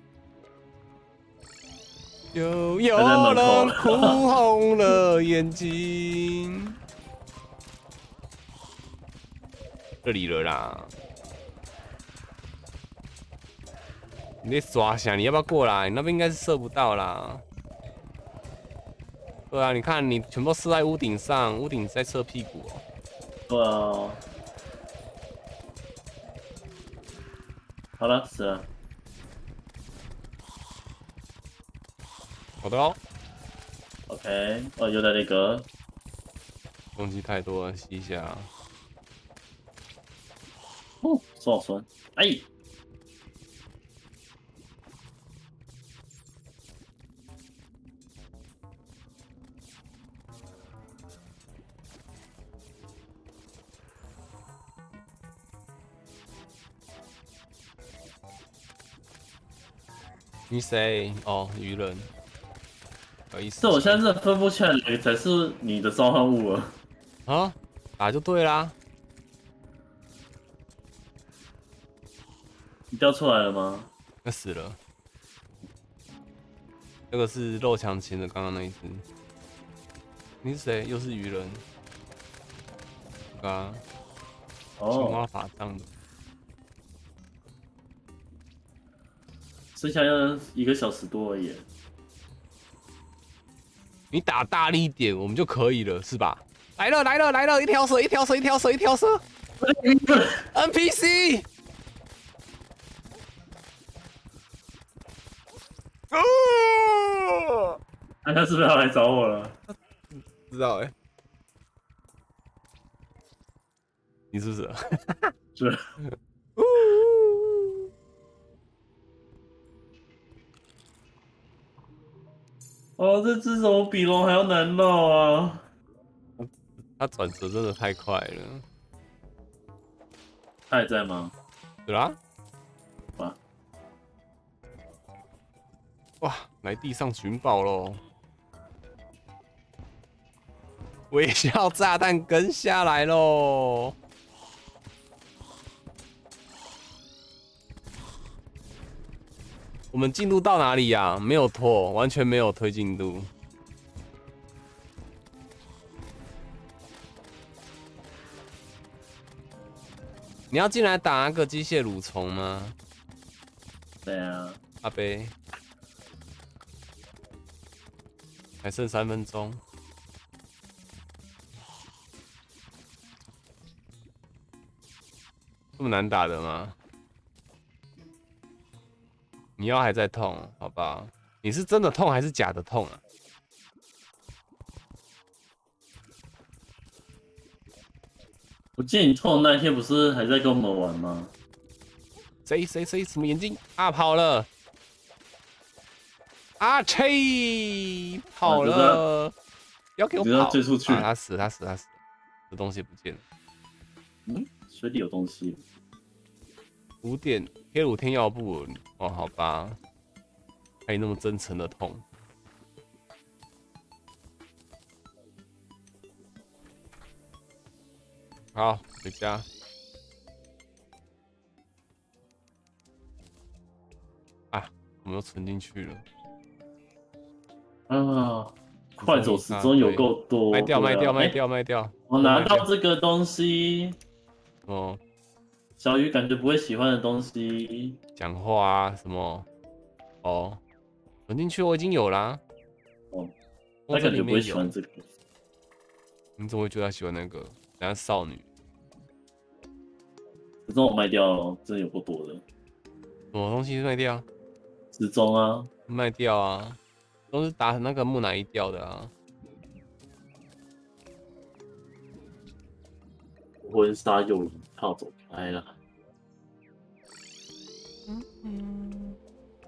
又有人哭红了眼睛。这里了啦！你在刷啥？你要不要过来？你那边应该是射不到啦。对啊，你看你全部射在屋顶上，屋顶在射屁股哦。 对啊。好了，死了。 好的哦。 OK，哦，又在那个。 东西太多了，吸一下。 哦，手好酸。哎。 你谁？哦，鱼人。不好意思。 这我现在真的分不清哪个才是你的召唤物了。 啊，打就对啦。 你掉出来了吗？ 那死了。那个是肉强钳的，刚刚那一只。你是谁？又是鱼人。啊。青蛙哦， 法杖的。 剩下要一个小时多而已。 你打大力一点，我们就可以了，是吧？来了来了来了，一条蛇一条蛇一条蛇一条蛇 ，N P C。哦， 那他是不是要来找我了？ 不知道哎、欸，你是不是？ 是。哦，这只怎么比龙还要难绕啊？ 他转折真的太快了。 他还在吗？ 对啦。 哇哇，来地上寻宝喽！微笑炸弹跟下来喽！我们进度到哪里呀、啊？没有拖，完全没有推进度。你要进来打那个机械蠕虫吗？ 对啊。 阿贝，还剩三分钟。这么难打的吗？你腰还在痛，好吧？你是真的痛还是假的痛啊？ 我记得你痛的那一天不是还在跟我们玩吗？ 谁谁谁什么眼睛啊？跑了！阿切跑了！不要给我你知道跑！ 追出去啊！他死他死他死！这东西不见了。 嗯，水里有东西。 五点黑五天药布哦，好吧。还有那么真诚的痛。好，回家。啊，我们又存进去了。 啊，快走时钟有够多。 卖掉， 啊、 卖掉，卖欸、 掉，卖掉。 我拿到这个东西。 哦。 小鱼感觉不会喜欢的东西。 讲话啊，什么？哦。 滚进去我已经有啦。 哦， 公车里他感觉不会面有。 喜欢这个。 你怎么会觉得他喜欢那个？人家少女。 时钟我卖掉，真的有够多的。 什么东西卖掉？ 时钟啊， 卖掉啊，都是打那个木乃伊掉的啊。 婚纱又一套走开了。 嗯嗯。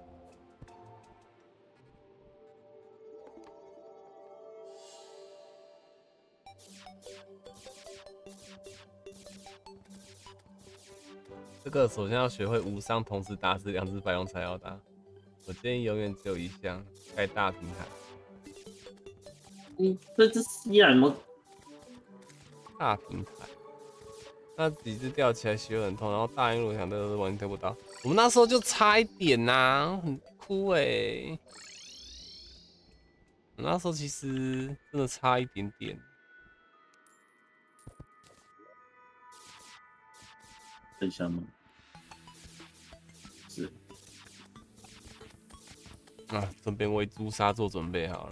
这个首先要学会无伤同时打死两只白龙才要打。我建议永远只有一项，盖大平台。 嗯，这只依然吗？ 大平台，那几只吊起来血很痛，然后大英路想都完全推不到。我们那时候就差一点呐、啊，很哭哎、欸。我那时候其实真的差一点点。 等一下吗？是。 啊，顺便为诛杀做准备好了。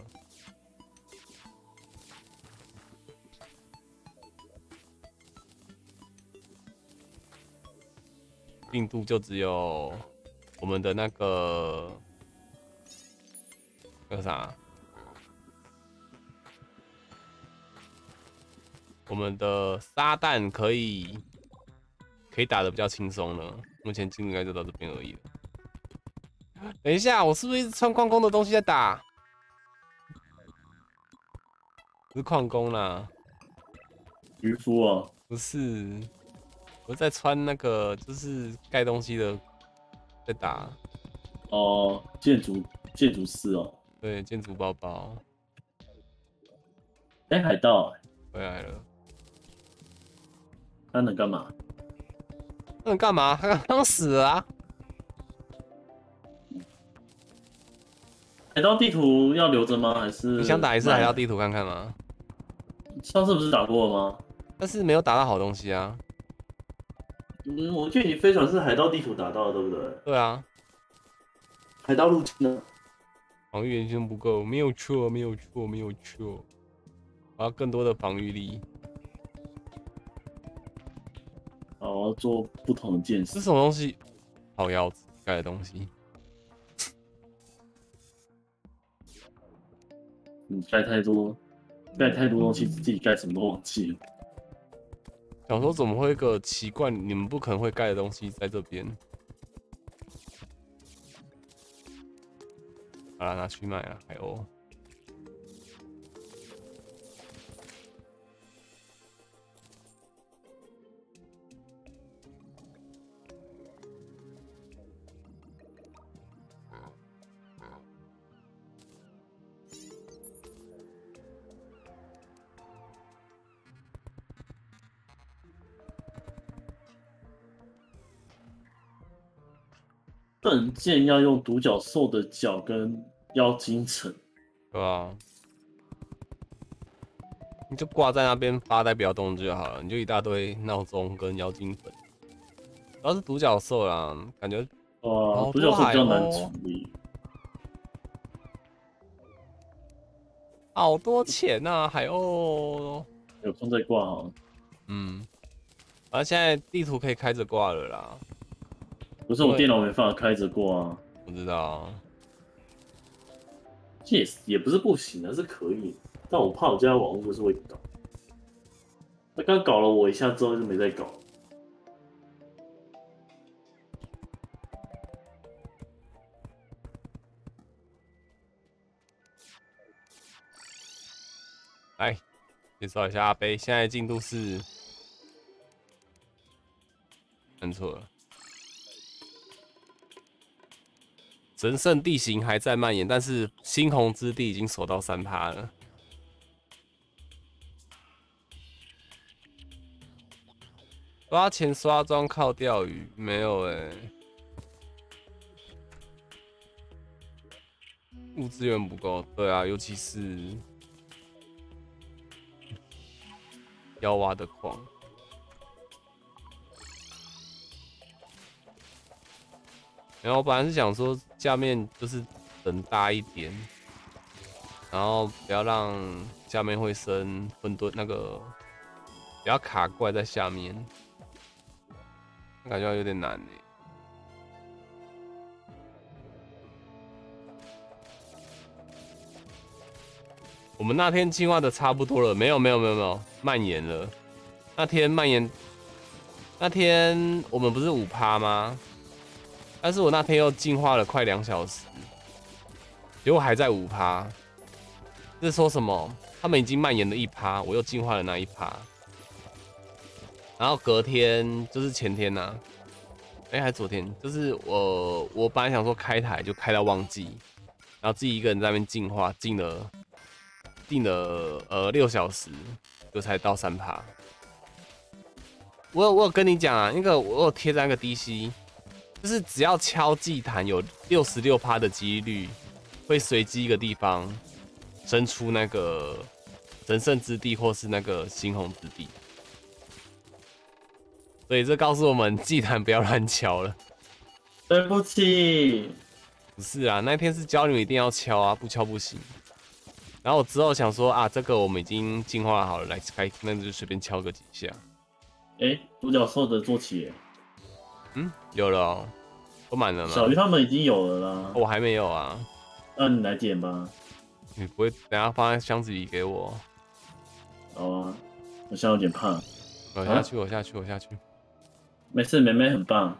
进度就只有我们的那个那个啥，我们的撒旦可以可以打得比较轻松了。目前进度应该就到这边而已了。等一下，我是不是一直穿矿工的东西在打？不是矿工啦， 渔夫啊， 不是，我在穿那个就是盖东西的在打。 哦，建筑建筑师哦， 对，建筑包包哎、海盗、欸， 回来了。 他能干嘛？ 那你干嘛？他刚刚死了啊！ 海盗地图要留着吗？还是你想打一次海盗卖了？ 地图看看吗？ 上次不是打过了吗？ 但是没有打到好东西啊。 嗯，我记得你飞船是海盗地图打到的，对不对？ 对啊， 海盗入侵呢？ 防御元件不够，没有错，没有错，没有错。我要更多的防御力。 好，我要做不同的建这是设。 什么东西？好腰子盖的东西。 你盖太多，盖太多东西，自己盖什么都忘记了。 想说怎么会有一个奇怪，你们不可能会盖的东西在这边？好了，拿去卖了，海鸥。 盾剑要用独角兽的角跟妖精城， 对吧？你就挂在那边发呆不要动就好了，你就一大堆闹钟跟妖精粉。主要是独角兽啦，感觉哇， 好独角兽比多海鸥较难处，理。 好多钱呐、啊，海鸥。 有空再挂好了。 嗯，反正现在地图可以开着挂了啦。 不是我电脑没办法开着挂啊， 我知道。 这也也不是不行啊，是可以，但我怕我家网络就是会搞。他刚搞了我一下之后就没再搞。 来介绍一下阿杯，现在进度是认错了。神圣地形还在蔓延，但是猩红之地已经守到三趴了。刷钱刷装靠钓鱼，没有哎、欸，物资源不够。对啊，尤其是要挖的矿。然后我本来是想说下面就是等大一点，然后不要让下面会生混沌，那个不要卡怪在下面，感觉有点难哎。我们那天进化的差不多了，没有没有没有没有蔓延了。那天蔓延，那天我们不是五趴吗？但是我那天又进化了快两小时，结果还在五趴。这是说什么？他们已经蔓延了一趴，我又进化了那一趴。然后隔天就是前天呐、啊，哎、欸，还昨天，就是我我本来想说开台就开到忘记，然后自己一个人在那边进化，进了。定了呃六小时，就才到三趴。我有我有跟你讲啊，那个我有贴在那个 D C， 就是只要敲祭坛有六十六趴的几率，会随机一个地方生出那个神圣之地或是那个猩红之地。所以这告诉我们祭坛不要乱敲了。 对不起， 不是啊，那天是教你们一定要敲啊，不敲不行。然后我之后想说啊，这个我们已经进化好了，来开，那就随便敲个几下。 哎、欸，独角兽的坐骑， 嗯，有了、哦，都满了吗？ 小鱼他们已经有了啦， 哦、我还没有啊。 那你来捡吧。 你不会等下放在箱子里给我？ 好啊，我现在有点怕。 我下去，啊、我下去，我下去。 没事，妹妹很棒。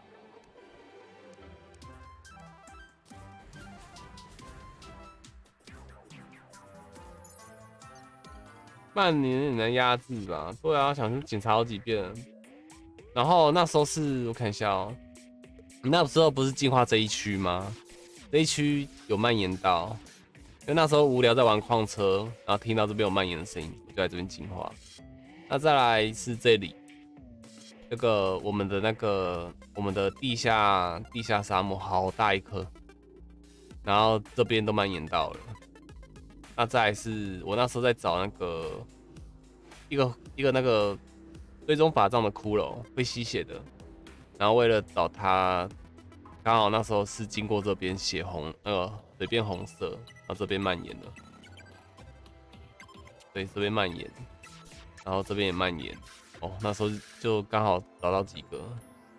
半年很难压制吧？对啊，想去检查好几遍了。然后那时候是我看一下哦、喔，那时候不是进化这一区吗？这一区有蔓延到，因为那时候无聊在玩矿车，然后听到这边有蔓延的声音，我就在这边进化。那再来是这里，这个我们的那个我们的地下地下沙漠好大一颗，然后这边都蔓延到了。那再来是我那时候在找那个一个一个那个追踪法杖的骷髅，会吸血的。然后为了找它，刚好那时候是经过这边血红，那个水变红色，然后这边蔓延了。对，这边蔓延，然后这边也蔓延。哦，那时候就刚好找到几个。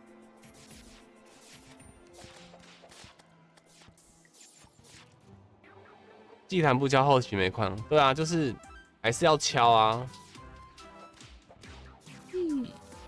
祭坛不敲后期没矿，对啊，就是还是要敲啊。嗯。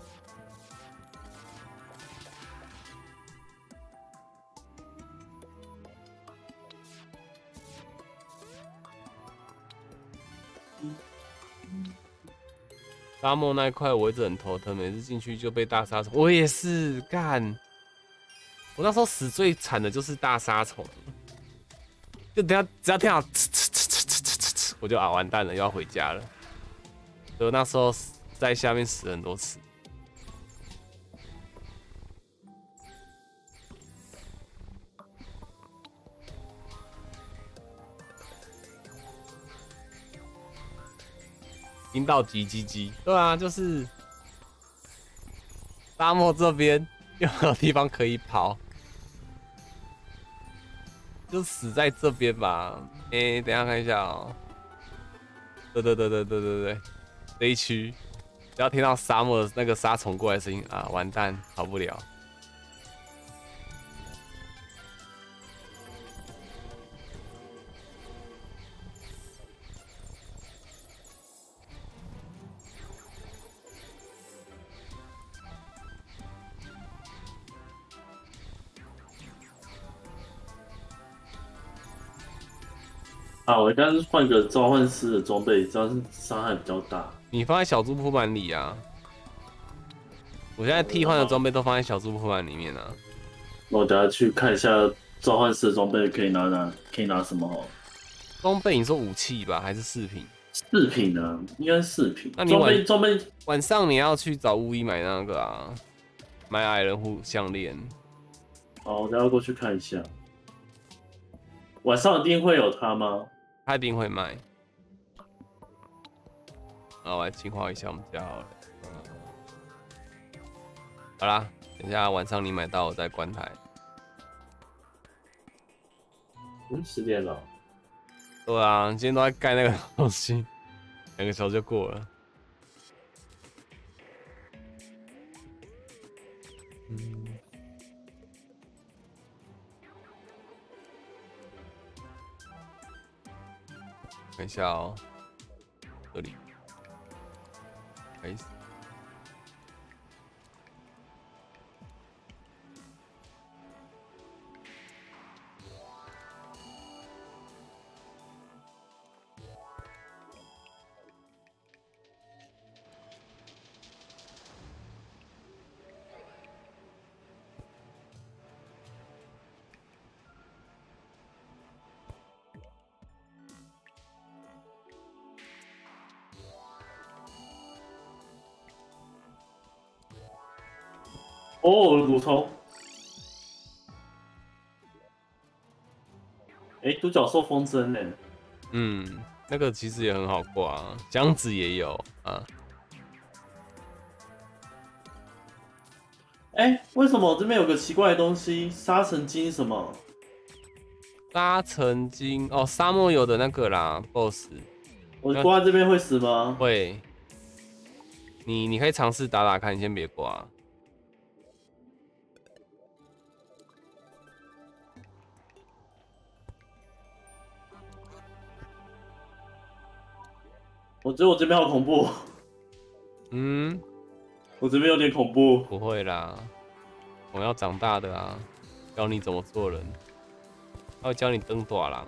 沙漠那一块我一直很头疼，每次进去就被大沙虫。我也是干，我那时候死最惨的就是大沙虫。就等下只要听到呲呲呲呲呲呲呲，我就啊完蛋了，又要回家了。所以我那时候在下面死很多次。听到叽叽叽，对啊，就是沙漠这边又没有地方可以跑。就死在这边吧，哎、欸，等一下看一下哦、喔。对对对对对对对，这一区，只要听到沙漠的那个沙虫过来的声音啊，完蛋，跑不了。 啊，我刚刚换个召唤师的装备，这样是伤害比较大。 你放在小猪铺满里啊！我现在替换的装备都放在小猪铺满里面啊。 那我等下去看一下召唤师的装备可以拿拿，可以拿什么好？ 装备你说武器吧，还是饰品？ 饰品呢？应该是饰品。 那你装备装备晚上你要去找巫医买那个啊，买矮人护项链。 好，我等下过去看一下。晚上一定会有它吗？ 他一定会卖。好，我来净化一下我们家好了。好啦，等一下晚上你买到我再关台。 嗯，十点了。 对啊，今天都在盖那个东西，两个小时就过了。嗯，看一下哦，这里开始。 哦，乳头。哎、欸，独角兽风筝呢？ 嗯，那个其实也很好挂啊，姜子也有啊。 哎、欸，为什么这边有个奇怪的东西？沙尘金什么？ 沙尘金哦，沙漠有的那个啦 ，boss。 我挂在这边会死吗？ 会。你你可以尝试打打看，你先别挂。 我觉得我这边好恐怖。 嗯， 我这边有点恐怖。 不会啦，我要长大的啊，教你怎么做人，他会教你登短啦。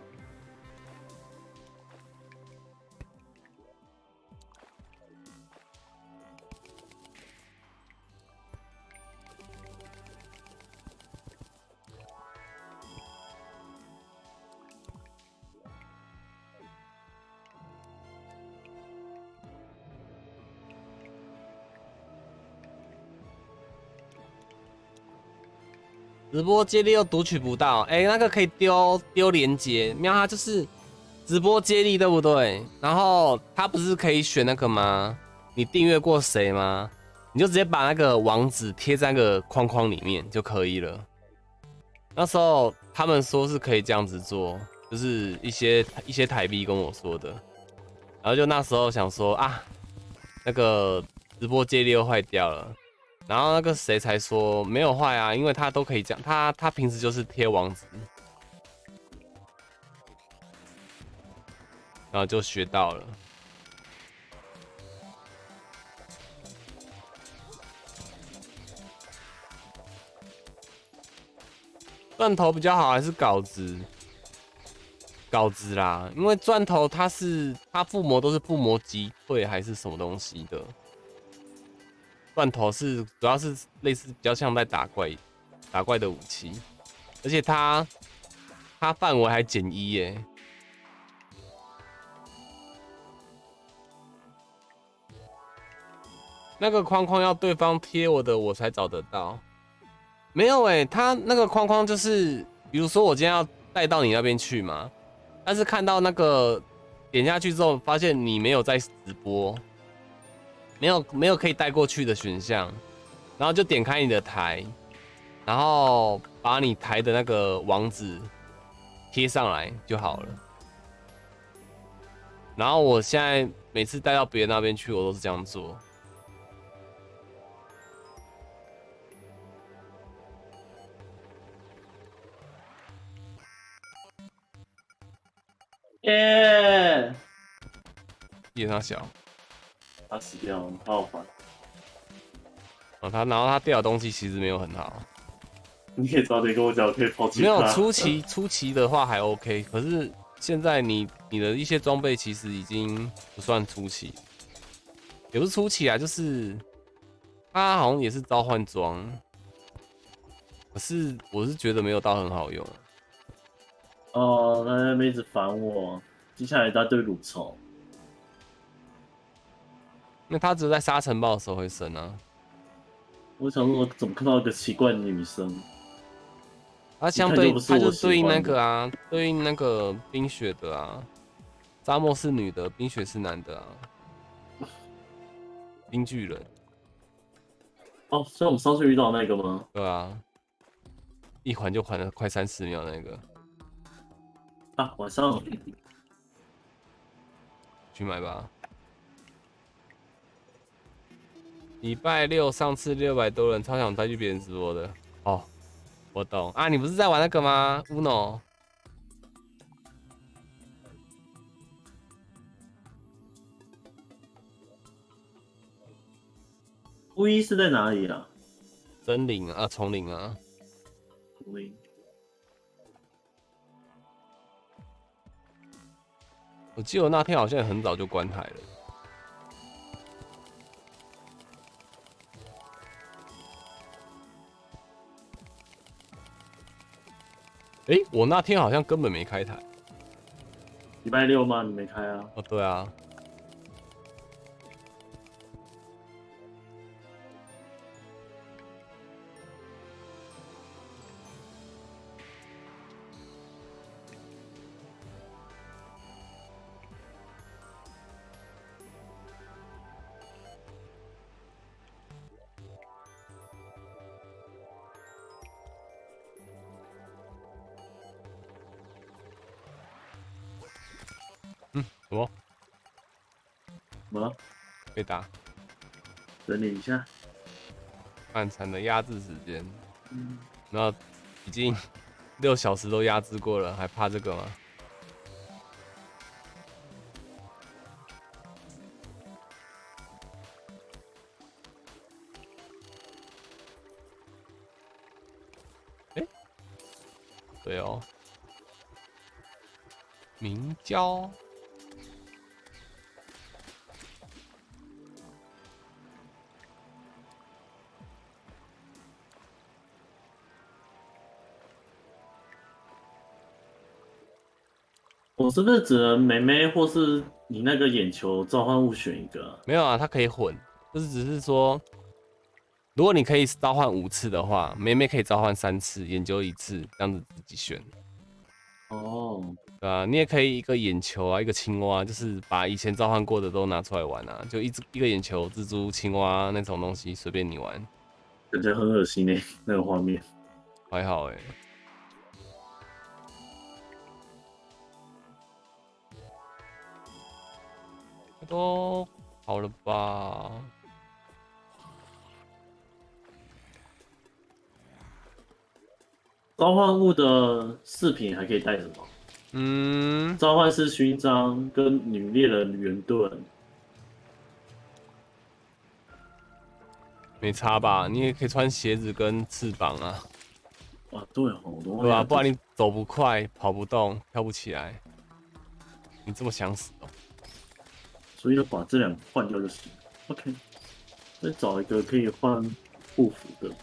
直播接力又读取不到，哎、欸，那个可以丢丢连接，喵，它就是直播接力对不对？然后它不是可以选那个吗？你订阅过谁吗？你就直接把那个网址贴在那个框框里面就可以了。那时候他们说是可以这样子做，就是一些一些台币跟我说的，然后就那时候想说啊，那个直播接力又坏掉了。然后那个谁才说没有坏啊，因为他都可以这样，他他平时就是贴网址，然后就学到了。钻头比较好还是稿子？稿子啦，因为钻头它是它附魔都是附魔击退还是什么东西的。钻头是主要是类似比较像在打怪打怪的武器，而且它它范围还减一耶。那个框框要对方贴我的我才找得到，没有哎、欸，它那个框框就是，比如说我今天要带到你那边去嘛，但是看到那个点下去之后，发现你没有在直播。没有没有可以带过去的选项，然后就点开你的台，然后把你台的那个网址贴上来就好了。然后我现在每次带到别人那边去，我都是这样做。 耶！ 叶他小， 他死掉了，他好烦。 哦，他然后他掉的东西其实没有很好。 你可以早点跟我讲，我可以抛弃他。 没有初期初期的话还 OK， 可是现在你你的一些装备其实已经不算初期，也不是初期啊，就是它好像也是召唤装，可是我是觉得没有到很好用。 哦，那那边一直烦我，接下来一大堆蠕虫。 那它只有在沙尘暴的时候会生啊。 我想说，我怎么看到一个奇怪的女生？ 它相对它就对应那个啊， 对应那个冰雪的啊，沙漠是女的，冰雪是男的啊。冰巨人。 哦，是我们上次遇到那个吗？ 对啊，一环就环了快三十秒那个。 啊，晚上去买吧。礼拜六上次六百多人，超想带去别人直播的。哦，我懂啊，你不是在玩那个吗 ？Uno。 初一是在哪里啊？ 森林啊，丛林啊。 初一。 我记得我那天好像很早就关台了。哎、欸，我那天好像根本没开台。 礼拜六吗？你没开啊？ 哦，对啊。嗯，什么？ 什么？ 被打？ 等你一下。 漫长的压制时间， 嗯， 然后已经六小时都压制过了，还怕这个吗？哎、欸，对哦，明胶。 我是不是只能妹妹或是你那个眼球召唤物选一个、啊？ 没有啊，它可以混，就是只是说，如果你可以召唤五次的话，妹妹可以召唤三次，研究一次，这样子自己选。 哦， 对啊，你也可以一个眼球啊，一个青蛙，就是把以前召唤过的都拿出来玩啊，就一只一个眼球、蜘蛛、青蛙那种东西，随便你玩。 感觉很恶心诶、欸，那个画面。 还好哎、欸。都好了吧？ 召唤物的饰品还可以带什么？ 嗯， 召唤师勋章跟女猎人圆盾。 没差吧？你也可以穿鞋子跟翅膀啊， 啊，对哦， 对吧、啊？不然你走不快，跑不动，跳不起来，你这么想死哦？ 所以就把这两个换掉就行了。OK， 再找一个可以换护符的。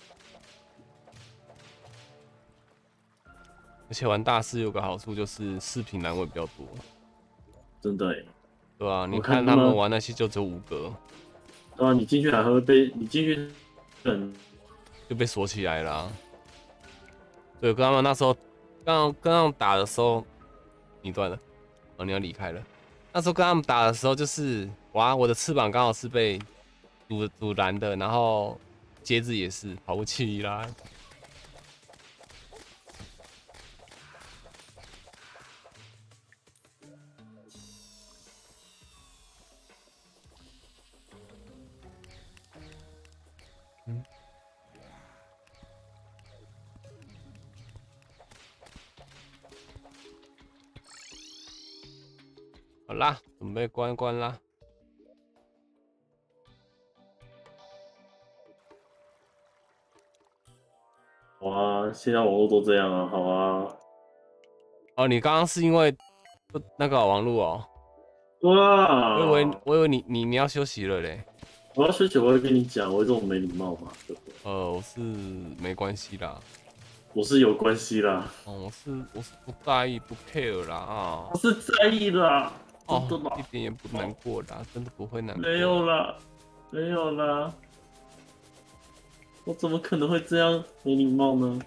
而且玩大师有个好处就是饰品栏位比较多， 真的哎， 对吧、啊？你我看看他们他们玩那些就只有五格， 对啊，你进去还会被你进去，嗯， 就被锁起来了、啊。对，跟他们那时候刚跟他们打的时候，你断了，哦，你要离开了。那时候跟他们打的时候，就是哇，我的翅膀刚好是被阻阻拦的，然后节子也是跑不起来。嗯，好啦，准备关关啦。 好啊，现在网络都这样啊，好啊， 哦，你刚刚是因为那个网路哦，我以为哇， 我以为你你你要休息了嘞。 我要休息，我会跟你讲，我这种没礼貌嘛，对不对？ 呃，我是没关系啦。 我是有关系啦， 哦，我是我是不在意不 care 啦啊。 我是在意啦，真的哦， 啦， 一点也不难过啦，真的不会难过。 没有啦，没有啦，我怎么可能会这样没礼貌呢？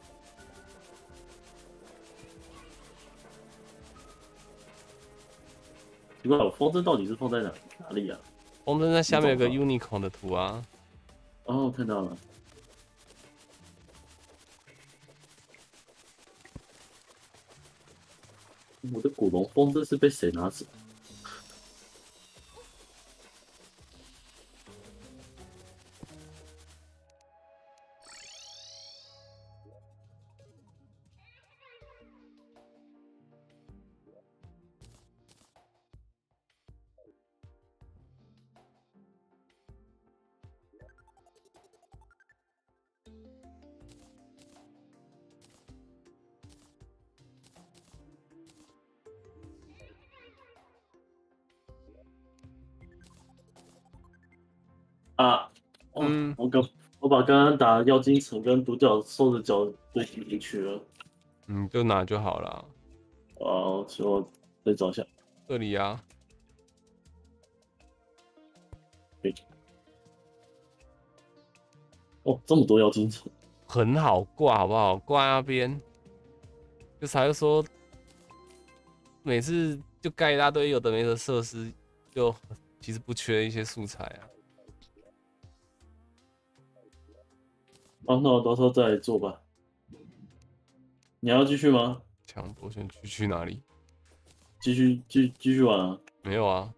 奇怪，我风筝到底是放在哪哪里啊？ 风筝在下面有个你找 unicorn 的图啊。 哦，看到了。 我的古龙风这是被谁拿走？啊，哦， 嗯我刚我把刚刚打妖精城跟独角兽的脚对进进去了， 嗯，就拿就好了。 啊，所以我再找一下。 这里啊， 对，哦，这么多妖精城， 很好挂，好不好？挂那边，就才会说，每次就盖一大堆有的没的设施，就其实不缺一些素材啊。 啊，那我到时候再来做吧。你还要继续吗？ 强夺选区去哪里？ 继续继继续玩啊？ 没有啊，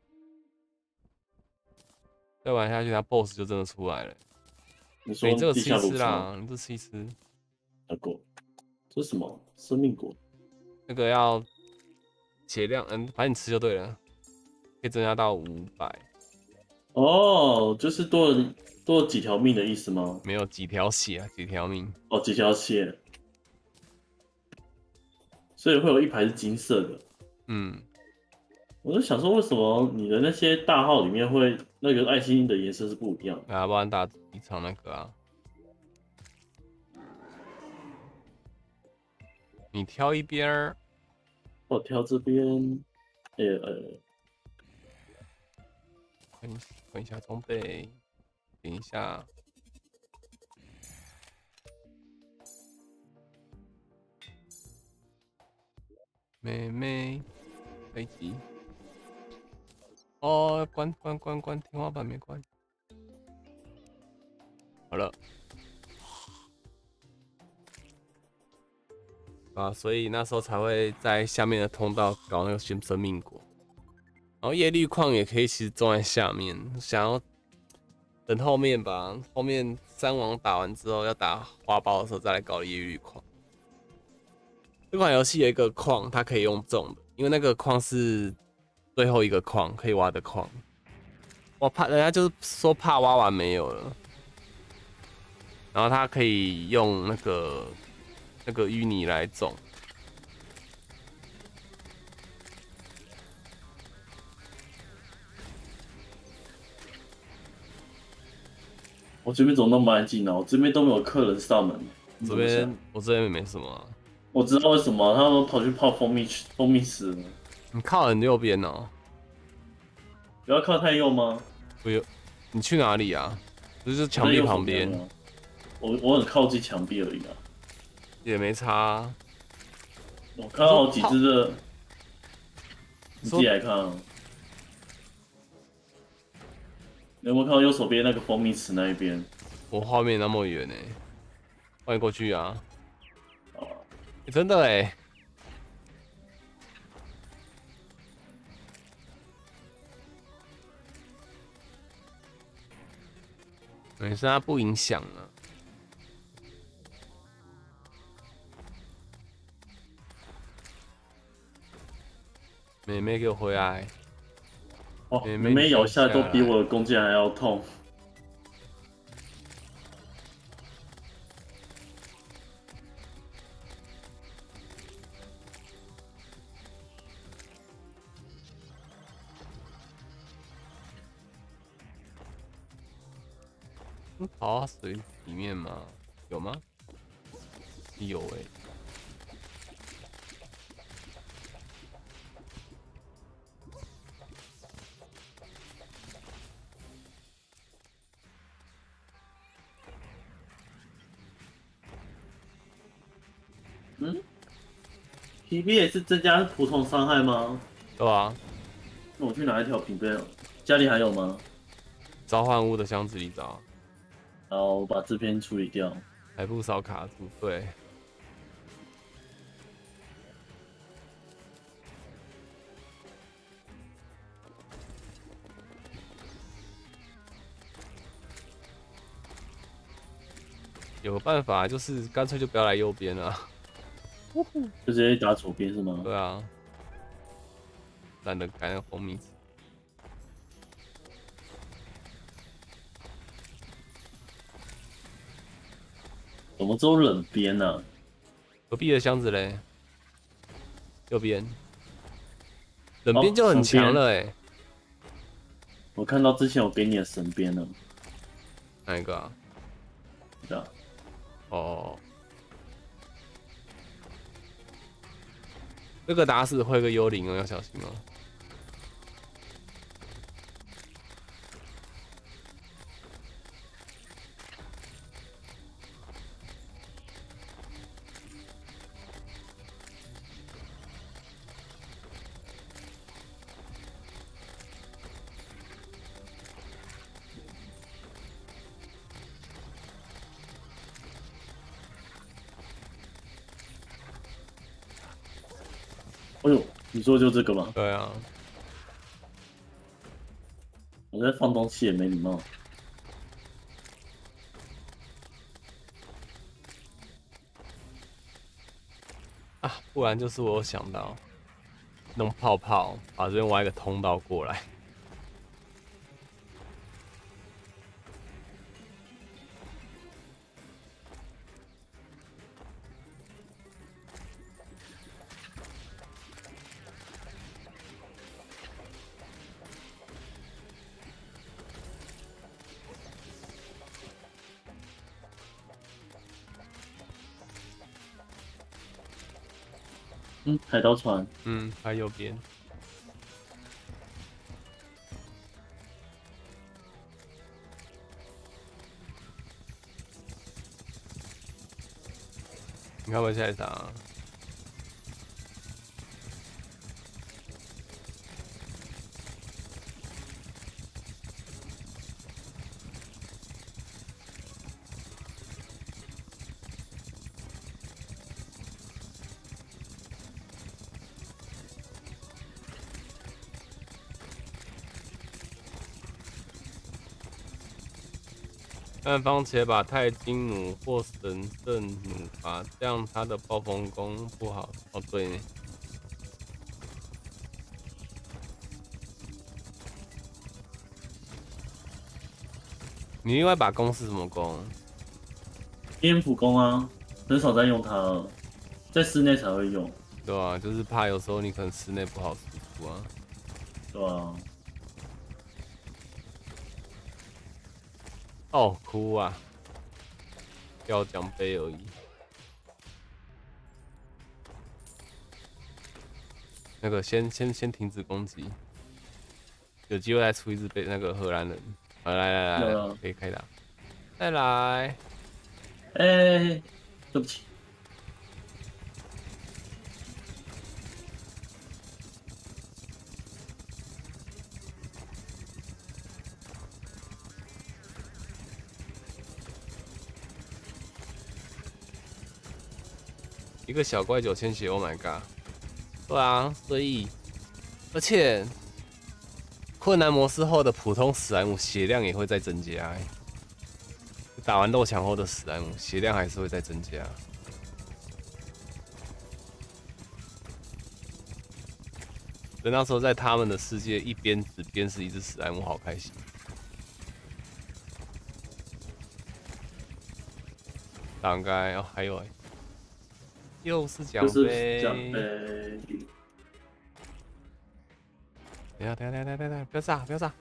再玩下去，他 BOSS 就真的出来了。 你说你这个地吃一吃下炉吗？ 啦，你这吃一吃， 那果，这是什么？生命果？ 那个要血量，嗯，反正你吃就对了，可以增加到五百， 哦，就是多了多了几条命的意思吗？ 没有几条血啊，几条命。 哦，几条血，所以会有一排是金色的。 嗯， 我就想说，为什么你的那些大号里面会那个爱心的颜色是不一样的？ 啊，不然打一场那个啊，你挑一边儿， 我挑这边，呃呃， 换一换一下装备，点一下。妹妹，飞机。哦，关关关关，天花板没关。好了。啊，所以那时候才会在下面的通道搞那个新生命果，然后叶绿矿也可以其实种在下面，想要等后面吧，后面三王打完之后要打花苞的时候再来搞叶绿矿。这款游戏有一个矿，它可以用种的，因为那个矿是最后一个矿可以挖的矿。我怕人家就是说怕挖完没有了，然后它可以用那个那个淤泥来种。 我这边怎么那么安静呢？我这边都没有客人上门。 这边我这边也没什么、啊。 我知道为什么他们跑去泡蜂蜜蜂蜜池了。 你靠很右边哦。 不要靠太右吗？ 不有，你去哪里啊？就是墙壁旁边。 我我很靠近墙壁而已啊。 也没差、啊。 我看到好几只的，你自己来看啊。你有没有看到右手边那个蜂蜜池那一边？ 我画面那么远呢、欸，欢迎过去啊！ 哦、 欸，真的哎、欸，没事，它不影响啊。妹妹给我回来！ 哦，妹妹咬下都比我的弓箭还要痛。 跑到水里面吗？有吗？有哎、欸。 嗯 ，P B 也是增加普通伤害吗？ 对啊。 那我去拿一条平贝，家里还有吗？ 召唤物的箱子里找。 然后我把这篇处理掉。 还不少卡住，对。 有个办法，就是干脆就不要来右边了。 就直接打左边是吗？ 对啊，懒得改那个蜂蜜纸。 怎么只有冷边呢、啊？ 隔壁的箱子嘞，右边，冷哦边就很强神边了哎、 我看到之前我给你的神边了， 哪一个啊？ 对啊， 哦，这个打死会有个幽灵哦，要小心哦。 哎呦，你说的就这个吗？ 对啊， 我在放东西也没礼貌。 啊，不然就是我有想到弄泡泡，把这边挖一个通道过来。 嗯，海盗船， 嗯，拍右边。你看我下一场、啊，暗方且把太金弩或神圣弩拔，这样他的暴风弓不好。哦，对呢。你另外把弓是什么弓？ 蝙蝠弓啊，很少在用它了，在室内才会用， 对啊，就是怕有时候你可能室内不好输出啊。 对吧？ 哦，哭啊！掉奖杯而已。那个先先先停止攻击，有机会再出一只被那个荷兰人。好，来来来来，可以开打。再来。 哎、欸，对不起。 一个小怪九千血 ，Oh my god！ 对啊，所以而且困难模式后的普通史莱姆血量也会再增加、欸，打完肉墙后的史莱姆血量还是会再增加。所以那时候在他们的世界，一边只边是一只史莱姆，好开心。大概哦，还有、欸。又是奖杯， 奖杯。 等下，等下，等下，等下，不要炸，不要炸！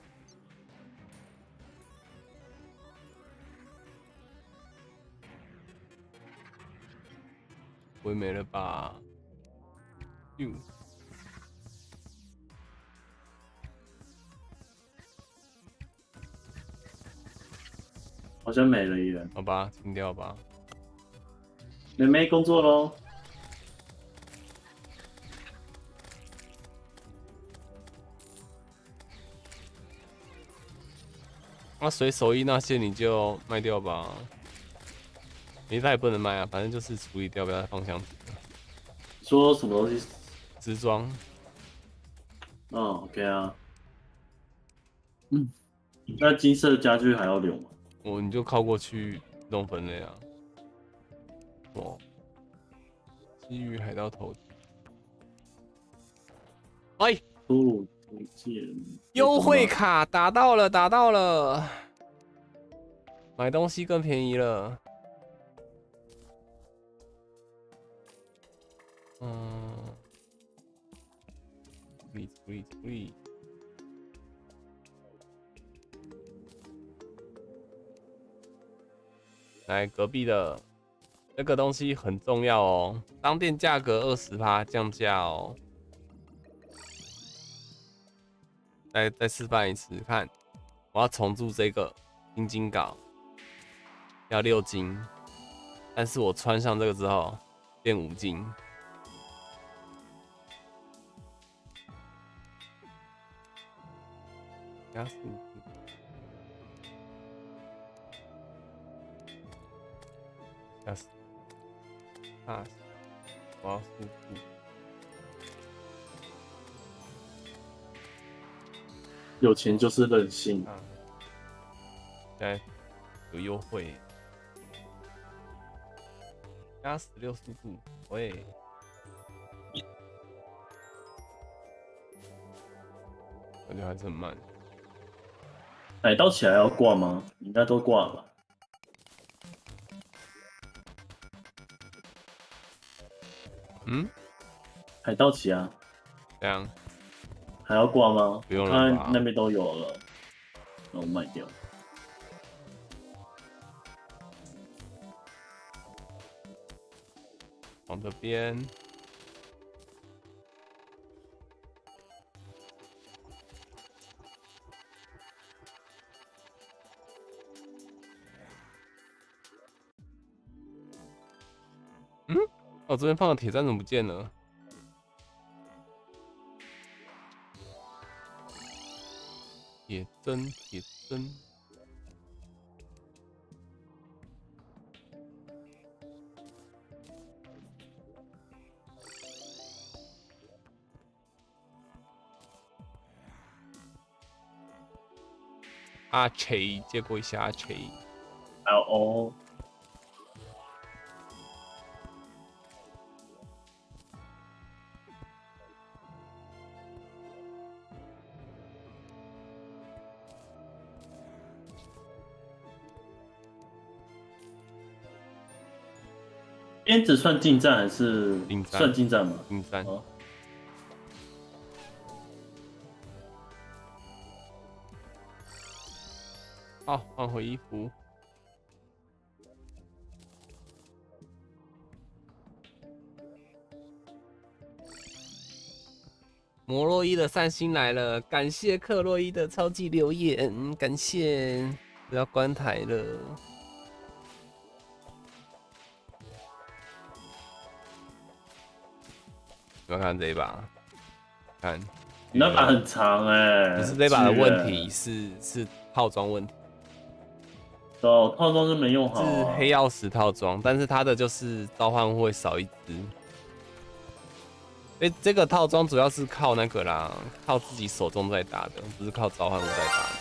不会没了吧？哟， 好像没了耶。 好吧，清掉吧。 妹妹工作喽。 那随手艺那些你就卖掉吧，没它也不能卖啊，反正就是处理掉，不要再放箱子。 说什么东西？ 支装。 嗯 ，OK 啊。嗯，那金色家具还要留吗？ 我你就靠过去弄分类啊。 么？西域海盗头。哎， 哦，推荐优惠卡打到了，打到了，买东西更便宜了。嗯 ，please please please。来隔壁的这个东西很重要哦，商店价格二十趴降价哦。再再示范一次，看，我要重铸这个金金镐，要六金，但是我穿上这个之后变五金。加速度。加速，大滑速度。 有钱就是任性。 啊，现在有优惠，加十六速度，喂，感觉还是很慢。 海盗起来要挂吗？应该都挂了吧。 嗯， 海盗旗啊， 这样还要挂吗？ 不用了吧他那边都有了，那我卖掉。 往这边。嗯，我、哦、这边放的铁钻怎么不见了？铁针，铁针。阿锤，借过一下阿锤。 还有哦，鞭子算近战还是近战算近战吗？ 近战。 哦好，换回衣服。摩洛伊的善心来了，感谢克洛伊的超级留言，感谢，不要关台了。有没有看这一把？看， 你那把很长哎、欸， 不是这把的问题，是是套装问题。 哦，套装就没用好、啊， 是黑曜石套装，但是它的就是召唤会少一只。哎、欸，这个套装主要是靠那个啦，靠自己手中在打的，不是靠召唤物在打的。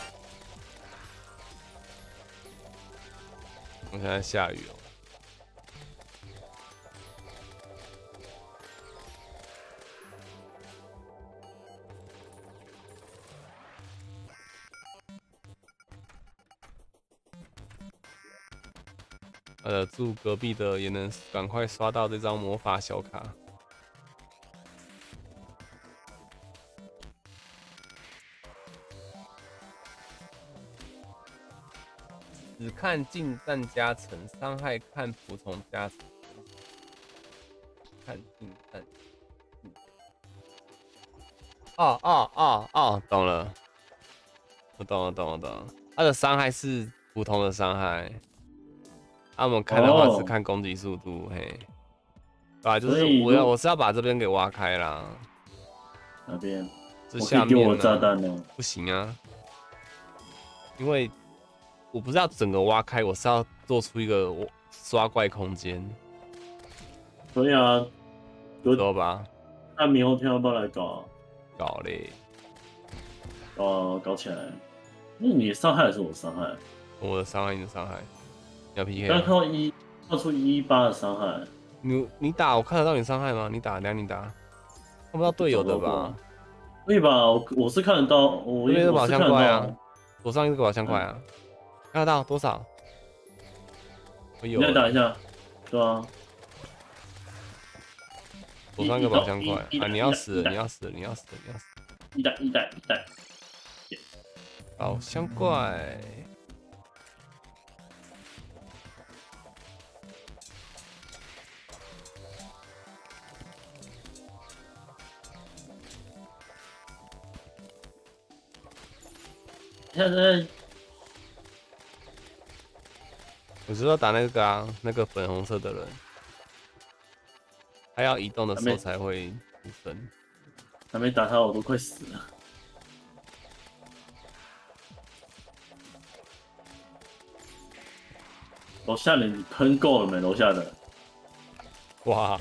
我现在下雨哦、喔。呃，祝隔壁的也能赶快刷到这张魔法小卡。只看近战加成，伤害看普通加成。看近战。哦哦哦哦，懂了，我懂了，懂了，懂了。它的伤害是普通的伤害。那、啊、我们看的话是看攻击速度，嘿，对吧、啊？就是我要我是要把这边给挖开啦。 哪边？ 这下面、啊、 我可以丢我炸弹呢？ 不行啊，因为我不是要整个挖开，我是要做出一个刷怪空间。 可以啊， 知道吧？ 那明后天要不要来搞、啊？ 搞嘞， 搞搞起来。那你的伤害还是我伤害？ 我的伤害，你的伤害。要 P K 刚看到一跳出一一八的伤害， 你你打我看得到你伤害吗？你打，等下你打，看不到队友的吧？ 可以吧？我我是看得到，我这边是宝我是看得箱怪啊到。， 左上一个宝箱怪啊，看得到多少？我有你再打欸， 一下，对啊。 左上一个宝箱怪一一啊！你要死了，你要死了，你要死了，你要死了！ 一代一代一代， 宝箱怪。 现在我知道打那个啊，那个粉红色的人，他要移动的时候才会出生。 还没打他，我都快死了。楼下的你喷够了没？楼下的哇！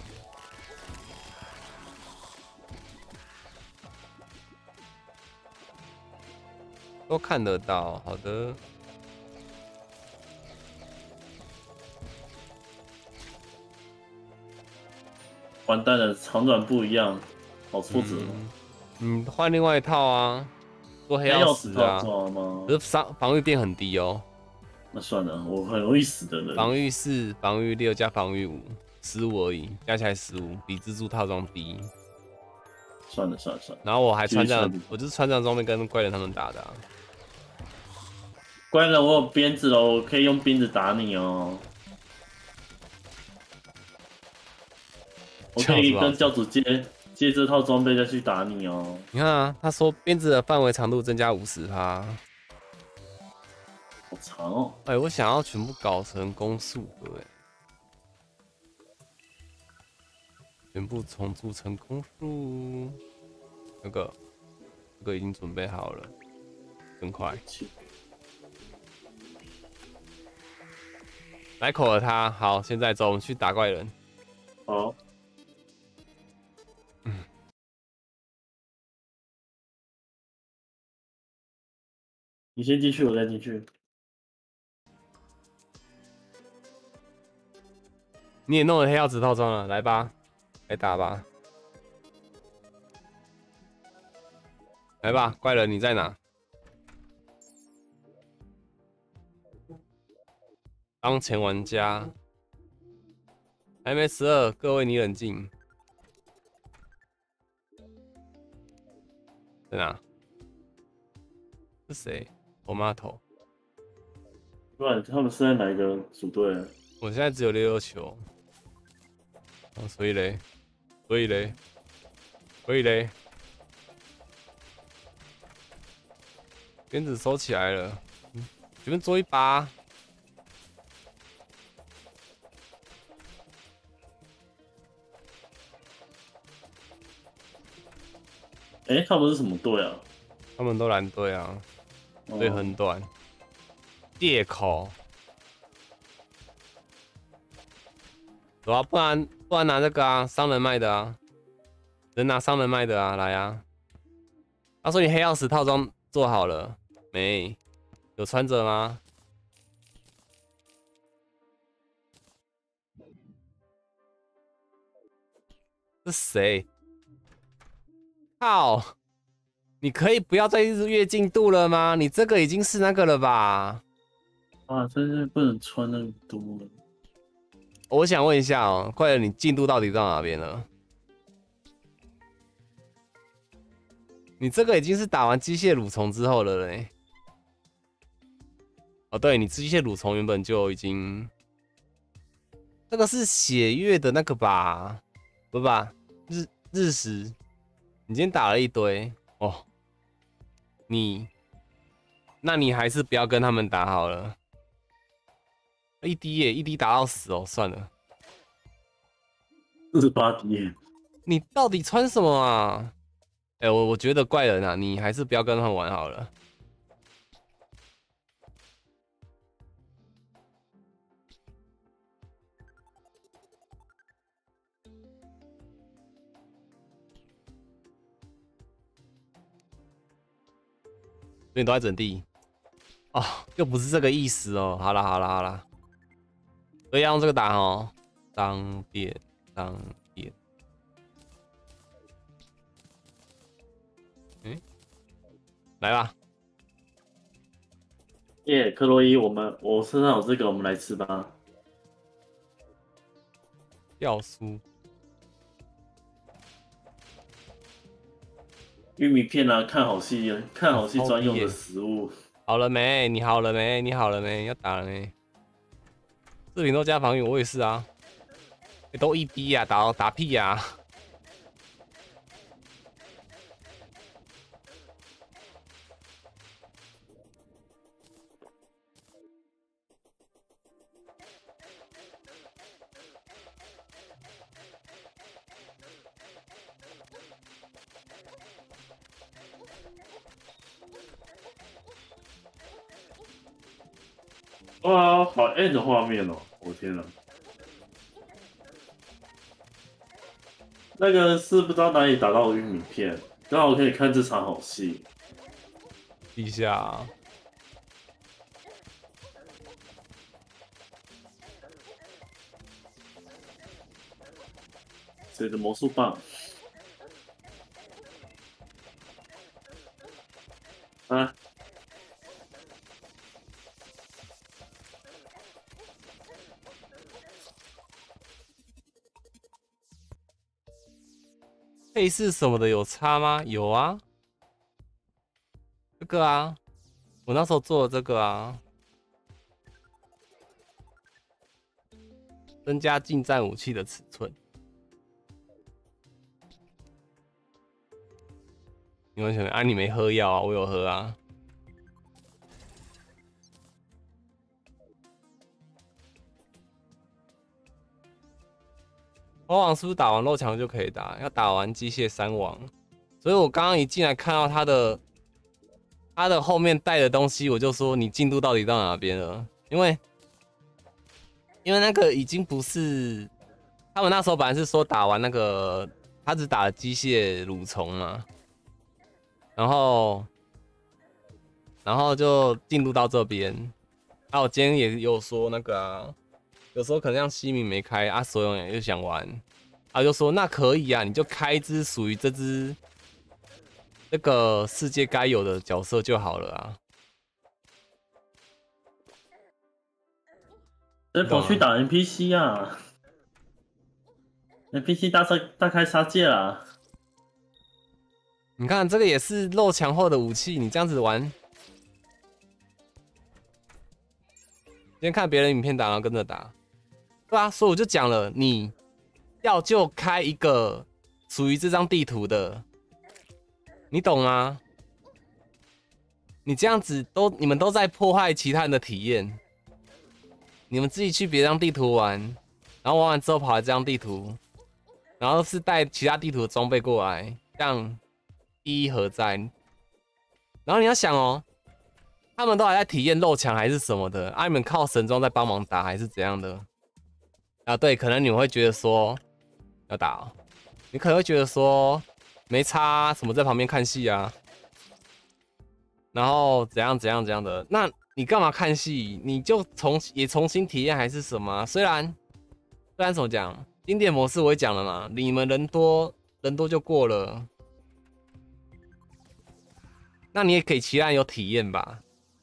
都看得到，好的。 完蛋了，长短不一样，好挫折。 嗯，换另外一套啊，做黑曜石啊，可是防防御变很低哦。 那算了，我很容易死的人。 防御四、防御六加防御五，十五而已，加起来十五，比蜘蛛套装低。 算了算了算了。 然后我还穿这样，我就是穿这样装备跟怪人他们打的、啊。 怪人，我有鞭子了，我可以用鞭子打你哦。我可以跟教主借借这套装备再去打你哦。 你看啊，他说鞭子的范围长度增加五十趴， 好长哦。 哎、欸，我想要全部搞成攻速的，哎，全部重铸成攻速。那个，这个已经准备好了，更快。来口了他，好，现在走，我们去打怪人。 好。你先进去，我再进去。 你也弄了黑曜石套装了，来吧，来打吧，来吧，怪人你在哪？当前玩家还没十二，各位你冷静。在哪？是谁？我妈头。 不然他们是在哪一个组队？ 我现在只有溜溜球，哦，所以嘞，所以嘞，所以嘞，鞭子收起来了，嗯，随便做一把。 哎、欸，他们是什么队啊？ 他们都蓝队啊，队很短。借口。走啊，不然不然拿这个啊，商人卖的啊，人拿商人卖的啊，来啊。他说你黑曜石套装做好了没？有穿着吗？是谁？靠！你可以不要再一直越进度了吗？你这个已经是那个了吧？ 啊，真是不能穿那么多了。 我想问一下哦，快点，你进度到底到哪边了？你这个已经是打完机械蠕虫之后了嘞。哦，对，你机械蠕虫原本就已经，那个是血月的那个吧？不吧？日日食，你今天打了一堆哦。你，那你还是不要跟他们打好了。一滴耶，一滴打到死哦，算了。 四十八滴耶， 你到底穿什么啊？哎、欸，我我觉得怪人啊，你还是不要跟他们玩好了。所以你都在整地哦，又不是这个意思哦。好啦好啦好啦， 所以要用这个打哦，当店当店。嗯，来吧。 耶，克洛伊，我们我身上有这个，我们来吃吧。 掉酥。 玉米片啊，看好戏，看好戏专用的食物。 好了没？你好了没？你好了没？要打了没？视频都加防御，我也是啊。欸、都一逼呀、啊，打打屁呀、啊！ 哇，好 N 的画面哦！我天哪，那个是不知道哪里打到的玉米片，刚好可以看这场好戏。 一下， 谁的魔术棒？啊！ 配饰什么的有差吗？有啊，这个啊，我那时候做的这个啊，增加近战武器的尺寸。你完全啊，你没喝药啊，我有喝啊。魔王是不是打完肉墙就可以打？要打完机械三王，所以我刚刚一进来看到他的他的后面带的东西，我就说你进度到底到哪边了？因为因为那个已经不是他们那时候本来是说打完那个他只打了机械蠕虫嘛，然后然后就进度到这边。啊，我今天也有说那个啊。有时候可能像西米没开啊，所有人又想玩，啊就说那可以啊，你就开一只属于这只这个世界该有的角色就好了啊。 谁跑去打 N P C 啊 ？N P C 大杀大开杀戒啦！ 你看这个也是肉墙后的武器，你这样子玩，先看别人影片打，然后跟着打。对啊，所以我就讲了，你要就开一个属于这张地图的，你懂吗？你这样子都你们都在破坏其他人的体验，你们自己去别张地图玩，然后玩完之后跑来这张地图，然后是带其他地图的装备过来，这样意义何在？然后你要想哦，他们都还在体验肉墙还是什么的，啊，你们靠神装在帮忙打还是怎样的？啊，对，可能你们会觉得说要打、喔，你可能会觉得说没差、啊，什么在旁边看戏啊，然后怎样怎样怎样的，那你干嘛看戏？你就重也重新体验还是什么、啊？虽然虽然怎么讲，经典模式我也讲了嘛，你们人多人多就过了，那你也可以其他人有体验吧。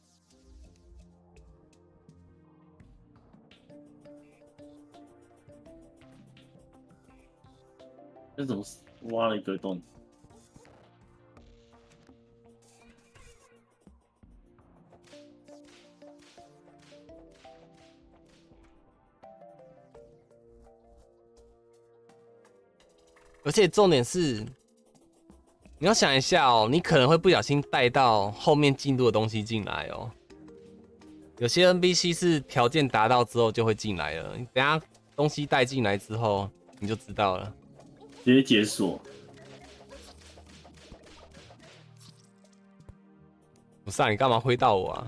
那怎么挖了一个洞？ 而且重点是，你要想一下哦，你可能会不小心带到后面进度的东西进来哦。有些 N P C 是条件达到之后就会进来了，你等下东西带进来之后，你就知道了。 直接解锁。 不是啊，你干嘛挥到我啊？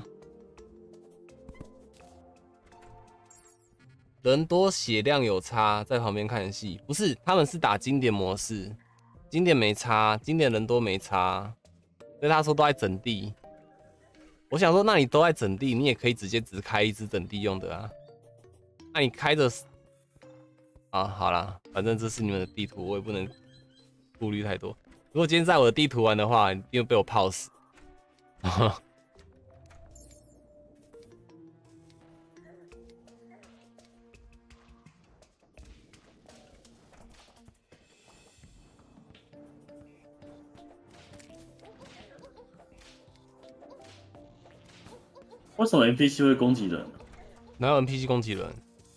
人多血量有差，在旁边看戏，不是，他们是打经典模式，经典没差，经典人多没差，所以他说都在整地。我想说，那你都在整地，你也可以直接只开一支整地用的啊。 那、啊、你开着啊，好啦，反正这是你们的地图，我也不能顾虑太多。如果今天在我的地图玩的话，一定会被我泡死。 为什么 N P C 会攻击人？ 哪有 N P C 攻击人？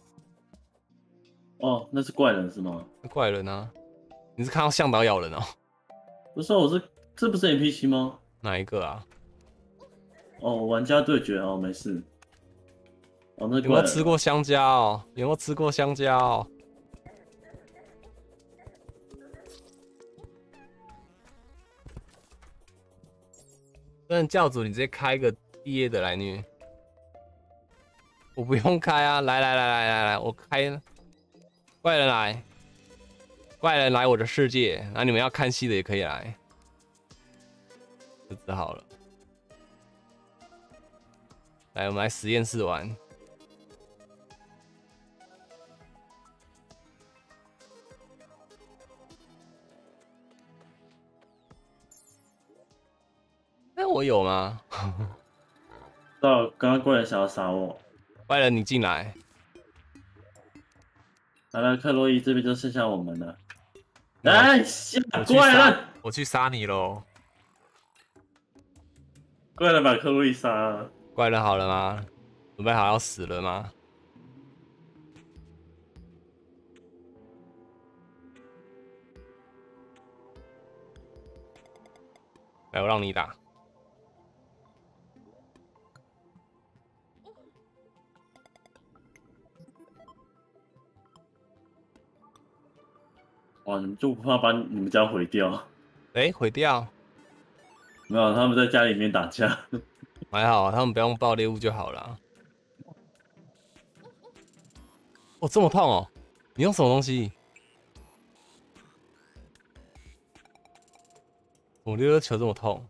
哦，那是怪人是吗？ 怪人啊！你是看到向导咬人哦？ 不是，我是这不是 N P C 吗？ 哪一个啊？ 哦，玩家对决哦，没事。哦，那有没有吃过香蕉？有没有吃过香蕉？真的教主，你直接开一个毕业的来虐。我不用开啊！来来来来来来，我开。怪人来，怪人来我的世界。那、啊、你们要看戏的也可以来，就只好了。来，我们来实验室玩。那我有吗？ 到刚刚怪人想要杀我， 怪人你进来。 来了，克洛伊这边就剩下我们了。来，下怪人，我去杀你喽！ 怪人把克洛伊杀了。 怪人好了吗？准备好要死了吗？来，我让你打。 哇，你们就不怕把你们家毁掉？ 哎、欸，毁掉？ 没有，他们在家里面打架。 还好，他们不用爆猎物就好了。哦，这么痛哦！你用什么东西？我溜溜球这么痛？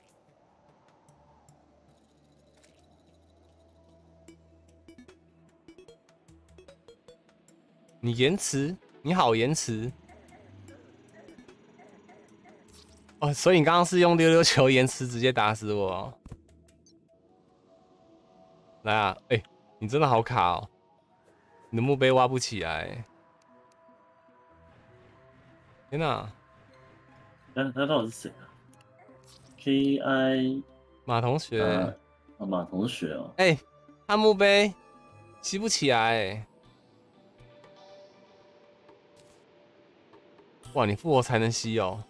你延迟？你好延迟。哦，所以你刚刚是用溜溜球延迟直接打死我哦。来啊，哎、欸，你真的好卡哦，你的墓碑挖不起来。天哪！ 那那到底是谁啊 ？K I 马同学， 啊，啊马同学哦。 哎、欸，他墓碑吸不起来、欸。哇，你复活才能吸哦。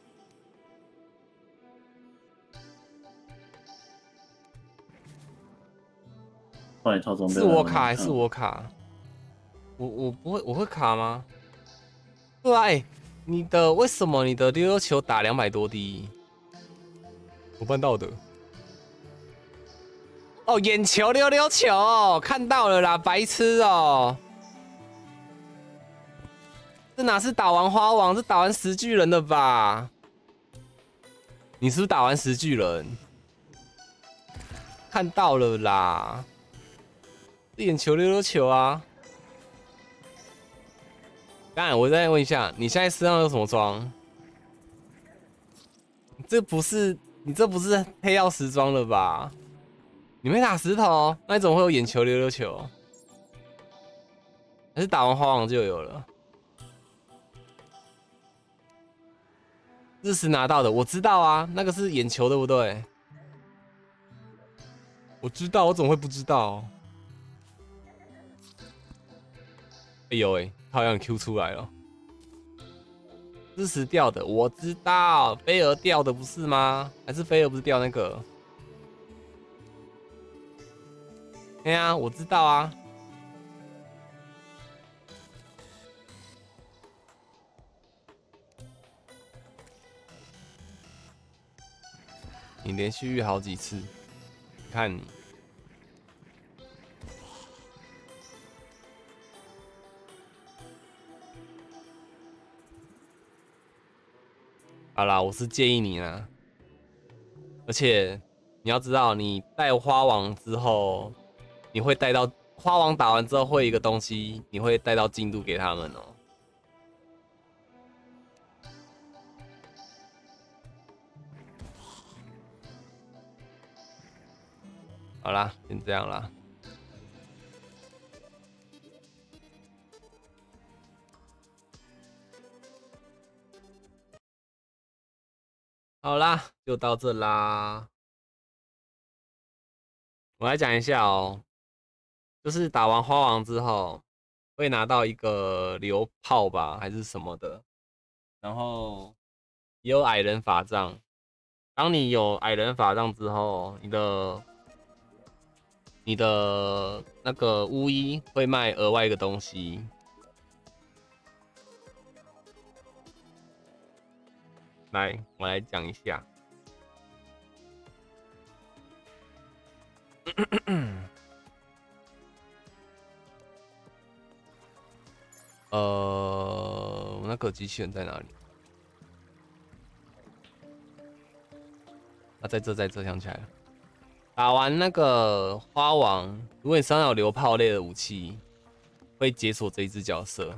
换你套装备。 是我卡还是我卡？我我不会，我会卡吗？对啊，哎、欸，你的为什么你的溜溜球打两百多滴？我办到的。哦，眼球溜溜球、哦，看到了啦，白痴哦。这哪是打完花王，是打完石巨人的吧？你是不是打完石巨人？看到了啦。眼球溜溜球啊！当然，我再问一下，你现在身上有什么装？这不是你这不是黑曜石装了吧？你没打石头，那你怎么会有眼球溜溜球？还是打完花王就有了？日食拿到的，我知道啊，那个是眼球对不对？我知道，我怎么会不知道？哎呦喂、欸，他好像 Q 出来了。日食掉的，我知道，菲儿掉的不是吗？还是菲儿不是掉那个？对啊，我知道啊。你连续遇好几次，你看你。好啦，我是建议你啦，而且你要知道，你带花王之后，你会带到花王打完之后会有一个东西，你会带到进度给他们哦。好啦，先这样啦。好啦，就到这啦。我来讲一下哦，就是打完花王之后，会拿到一个流炮吧，还是什么的，然后也有矮人法杖。当你有矮人法杖之后，你的你的那个巫医会卖额外一个东西。来，我来讲一下。呃，我那个机器人在哪里？啊，在这，在这，想起来了。打完那个花王，如果你身上有流炮类的武器，会解锁这一只角色。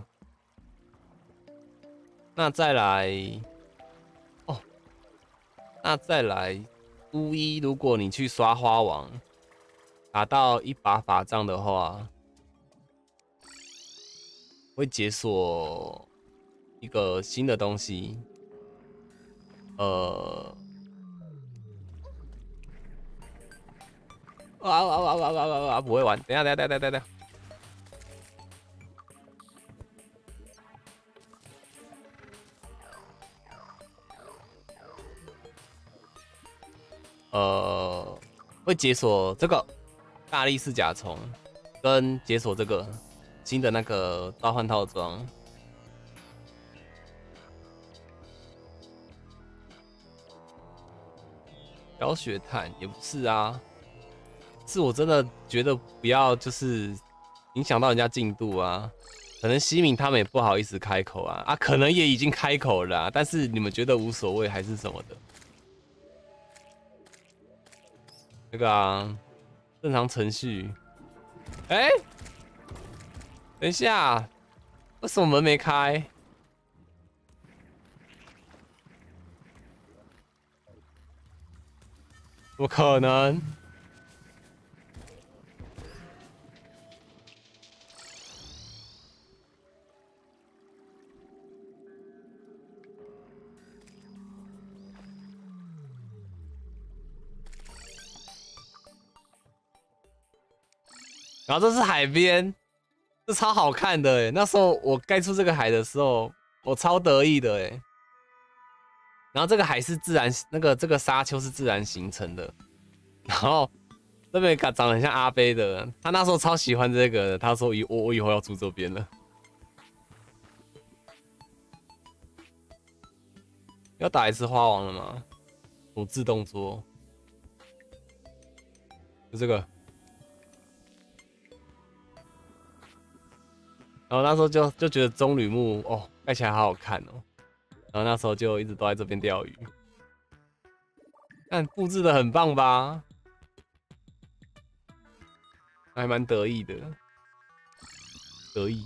那再来，哦，那再来巫医，如果你去刷花王，打到一把法杖的话，会解锁一个新的东西，呃，啊啊啊啊啊啊！不会玩，等一下，等一下，等一下，等一下。呃，会解锁这个大力士甲虫，跟解锁这个新的那个召唤套装。小雪炭也不是啊，是我真的觉得不要就是影响到人家进度啊。可能西敏他们也不好意思开口啊，啊，可能也已经开口了、啊，但是你们觉得无所谓还是什么的？那个啊，正常程序。哎、欸，等一下，为什么门没开？怎么可能？然后这是海边，这超好看的哎！那时候我盖出这个海的时候，我超得意的哎。然后这个海是自然，那个这个沙丘是自然形成的。然后这边长得很像阿贝的，他那时候超喜欢这个的，他说以我我以后要住这边了。要打一次花王了吗？我自动桌，就这个。然后那时候就就觉得棕榈木哦，盖起来好好看哦。然后那时候就一直都在这边钓鱼，但布置的很棒吧？还蛮得意的，得意。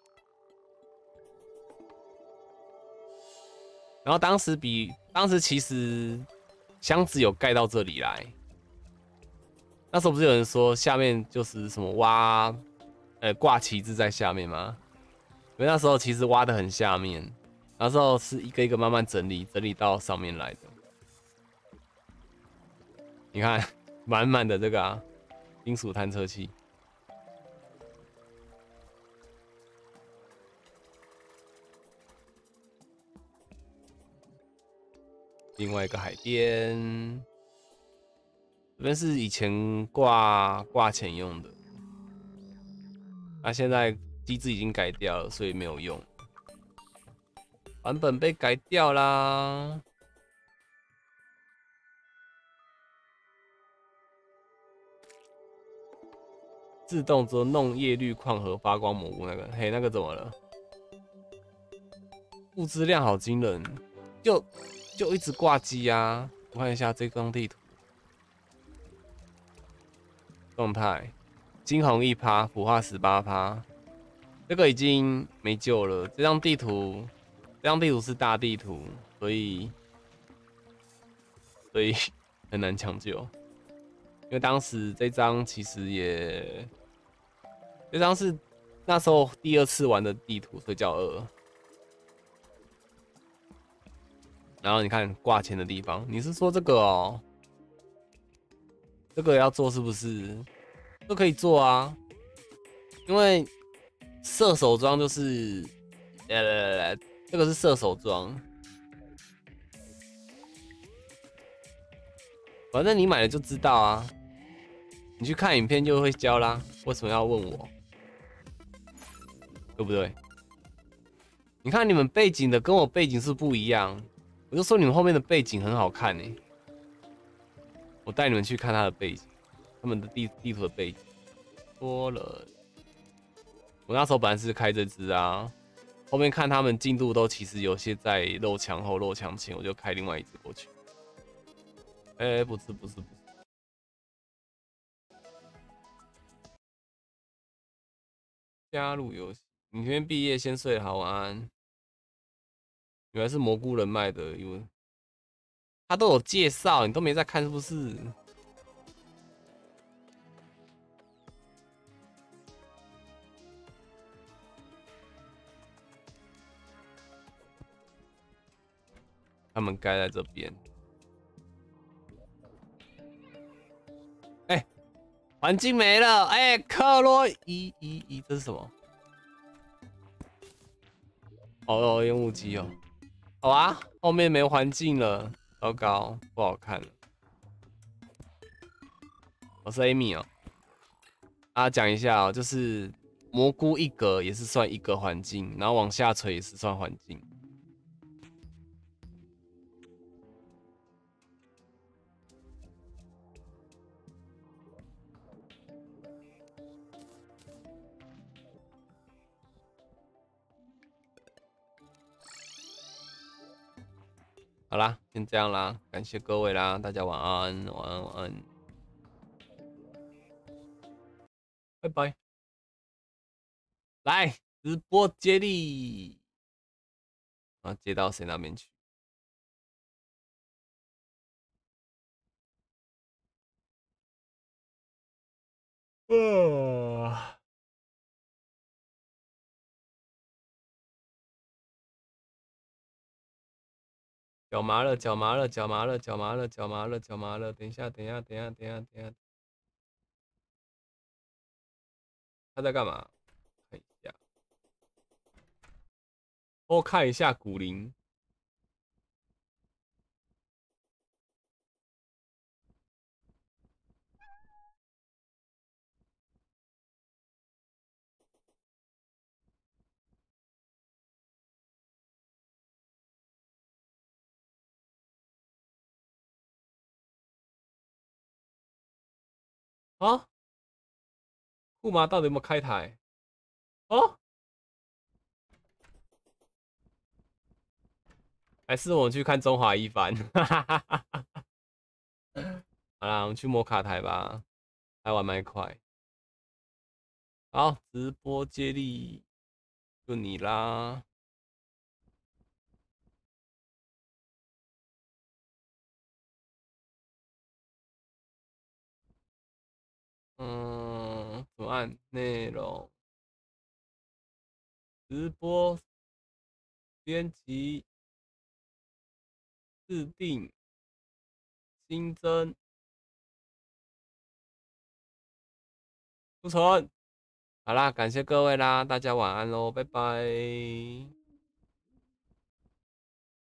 然后当时比当时其实箱子有盖到这里来，那时候不是有人说下面就是什么挖，呃挂旗帜在下面吗？因为那时候其实挖的很下面，那时候是一个一个慢慢整理，整理到上面来的。你看，满满的这个啊，金属探测器。另外一个海边，这边是以前挂挂钱用的，那、啊、现在机制已经改掉了，所以没有用。版本被改掉啦。自动之后弄叶绿矿和发光蘑菇那个，嘿，那个怎么了？物资量好惊人，就就一直挂机啊！我看一下这张地图动态， 惊鸿一趴，腐化十八趴，这个已经没救了。这张地图，这张地图是大地图，所以所以很难抢救。因为当时这张其实也，这张是那时候第二次玩的地图，所以叫二。然后你看挂钱的地方，你是说这个哦？这个要做是不是？都可以做啊，因为射手装就是，来来来来，这个是射手装，反正你买了就知道啊，你去看影片就会教啦，为什么要问我？对不对？你看你们背景的跟我背景是不一样，我就说你们后面的背景很好看欸，我带你们去看他的背景，他们的地地图的背景，多了。我那时候本来是开这支啊，后面看他们进度都其实有些在漏墙后、漏墙前，我就开另外一支过去。哎、欸，不是不是不是，加入游戏。明天毕业先睡好，晚安。原来是蘑菇人卖的，因为他都有介绍，你都没在看是不是？他们盖在这边。哎、欸，环境没了。哎、欸，克洛伊伊伊，这是什么？哦，烟雾机哦。好啊，后面没环境了，糟糕，不好看了。我是 Amy 哦。啊，讲一下哦，就是蘑菇一格也是算一个环境，然后往下垂也是算环境。好啦，先这样啦，感谢各位啦，大家晚安，晚安，晚安，拜拜。来直播接力，啊，接到谁那边去？啊，脚麻了，脚麻了，脚麻了，脚麻了，脚麻了，脚麻了。等一下，等一下，等一下，等一下，等一下，他在干嘛？看一下，我看一下古灵。啊，库马到底有没有开台？哦，还是我们去看中华一番？好啦，我们去摩卡台吧，来玩麦块。好，直播接力就你啦。嗯，怎么按内容？直播编辑制定新增储存。好啦，感谢各位啦，大家晚安喽，拜拜。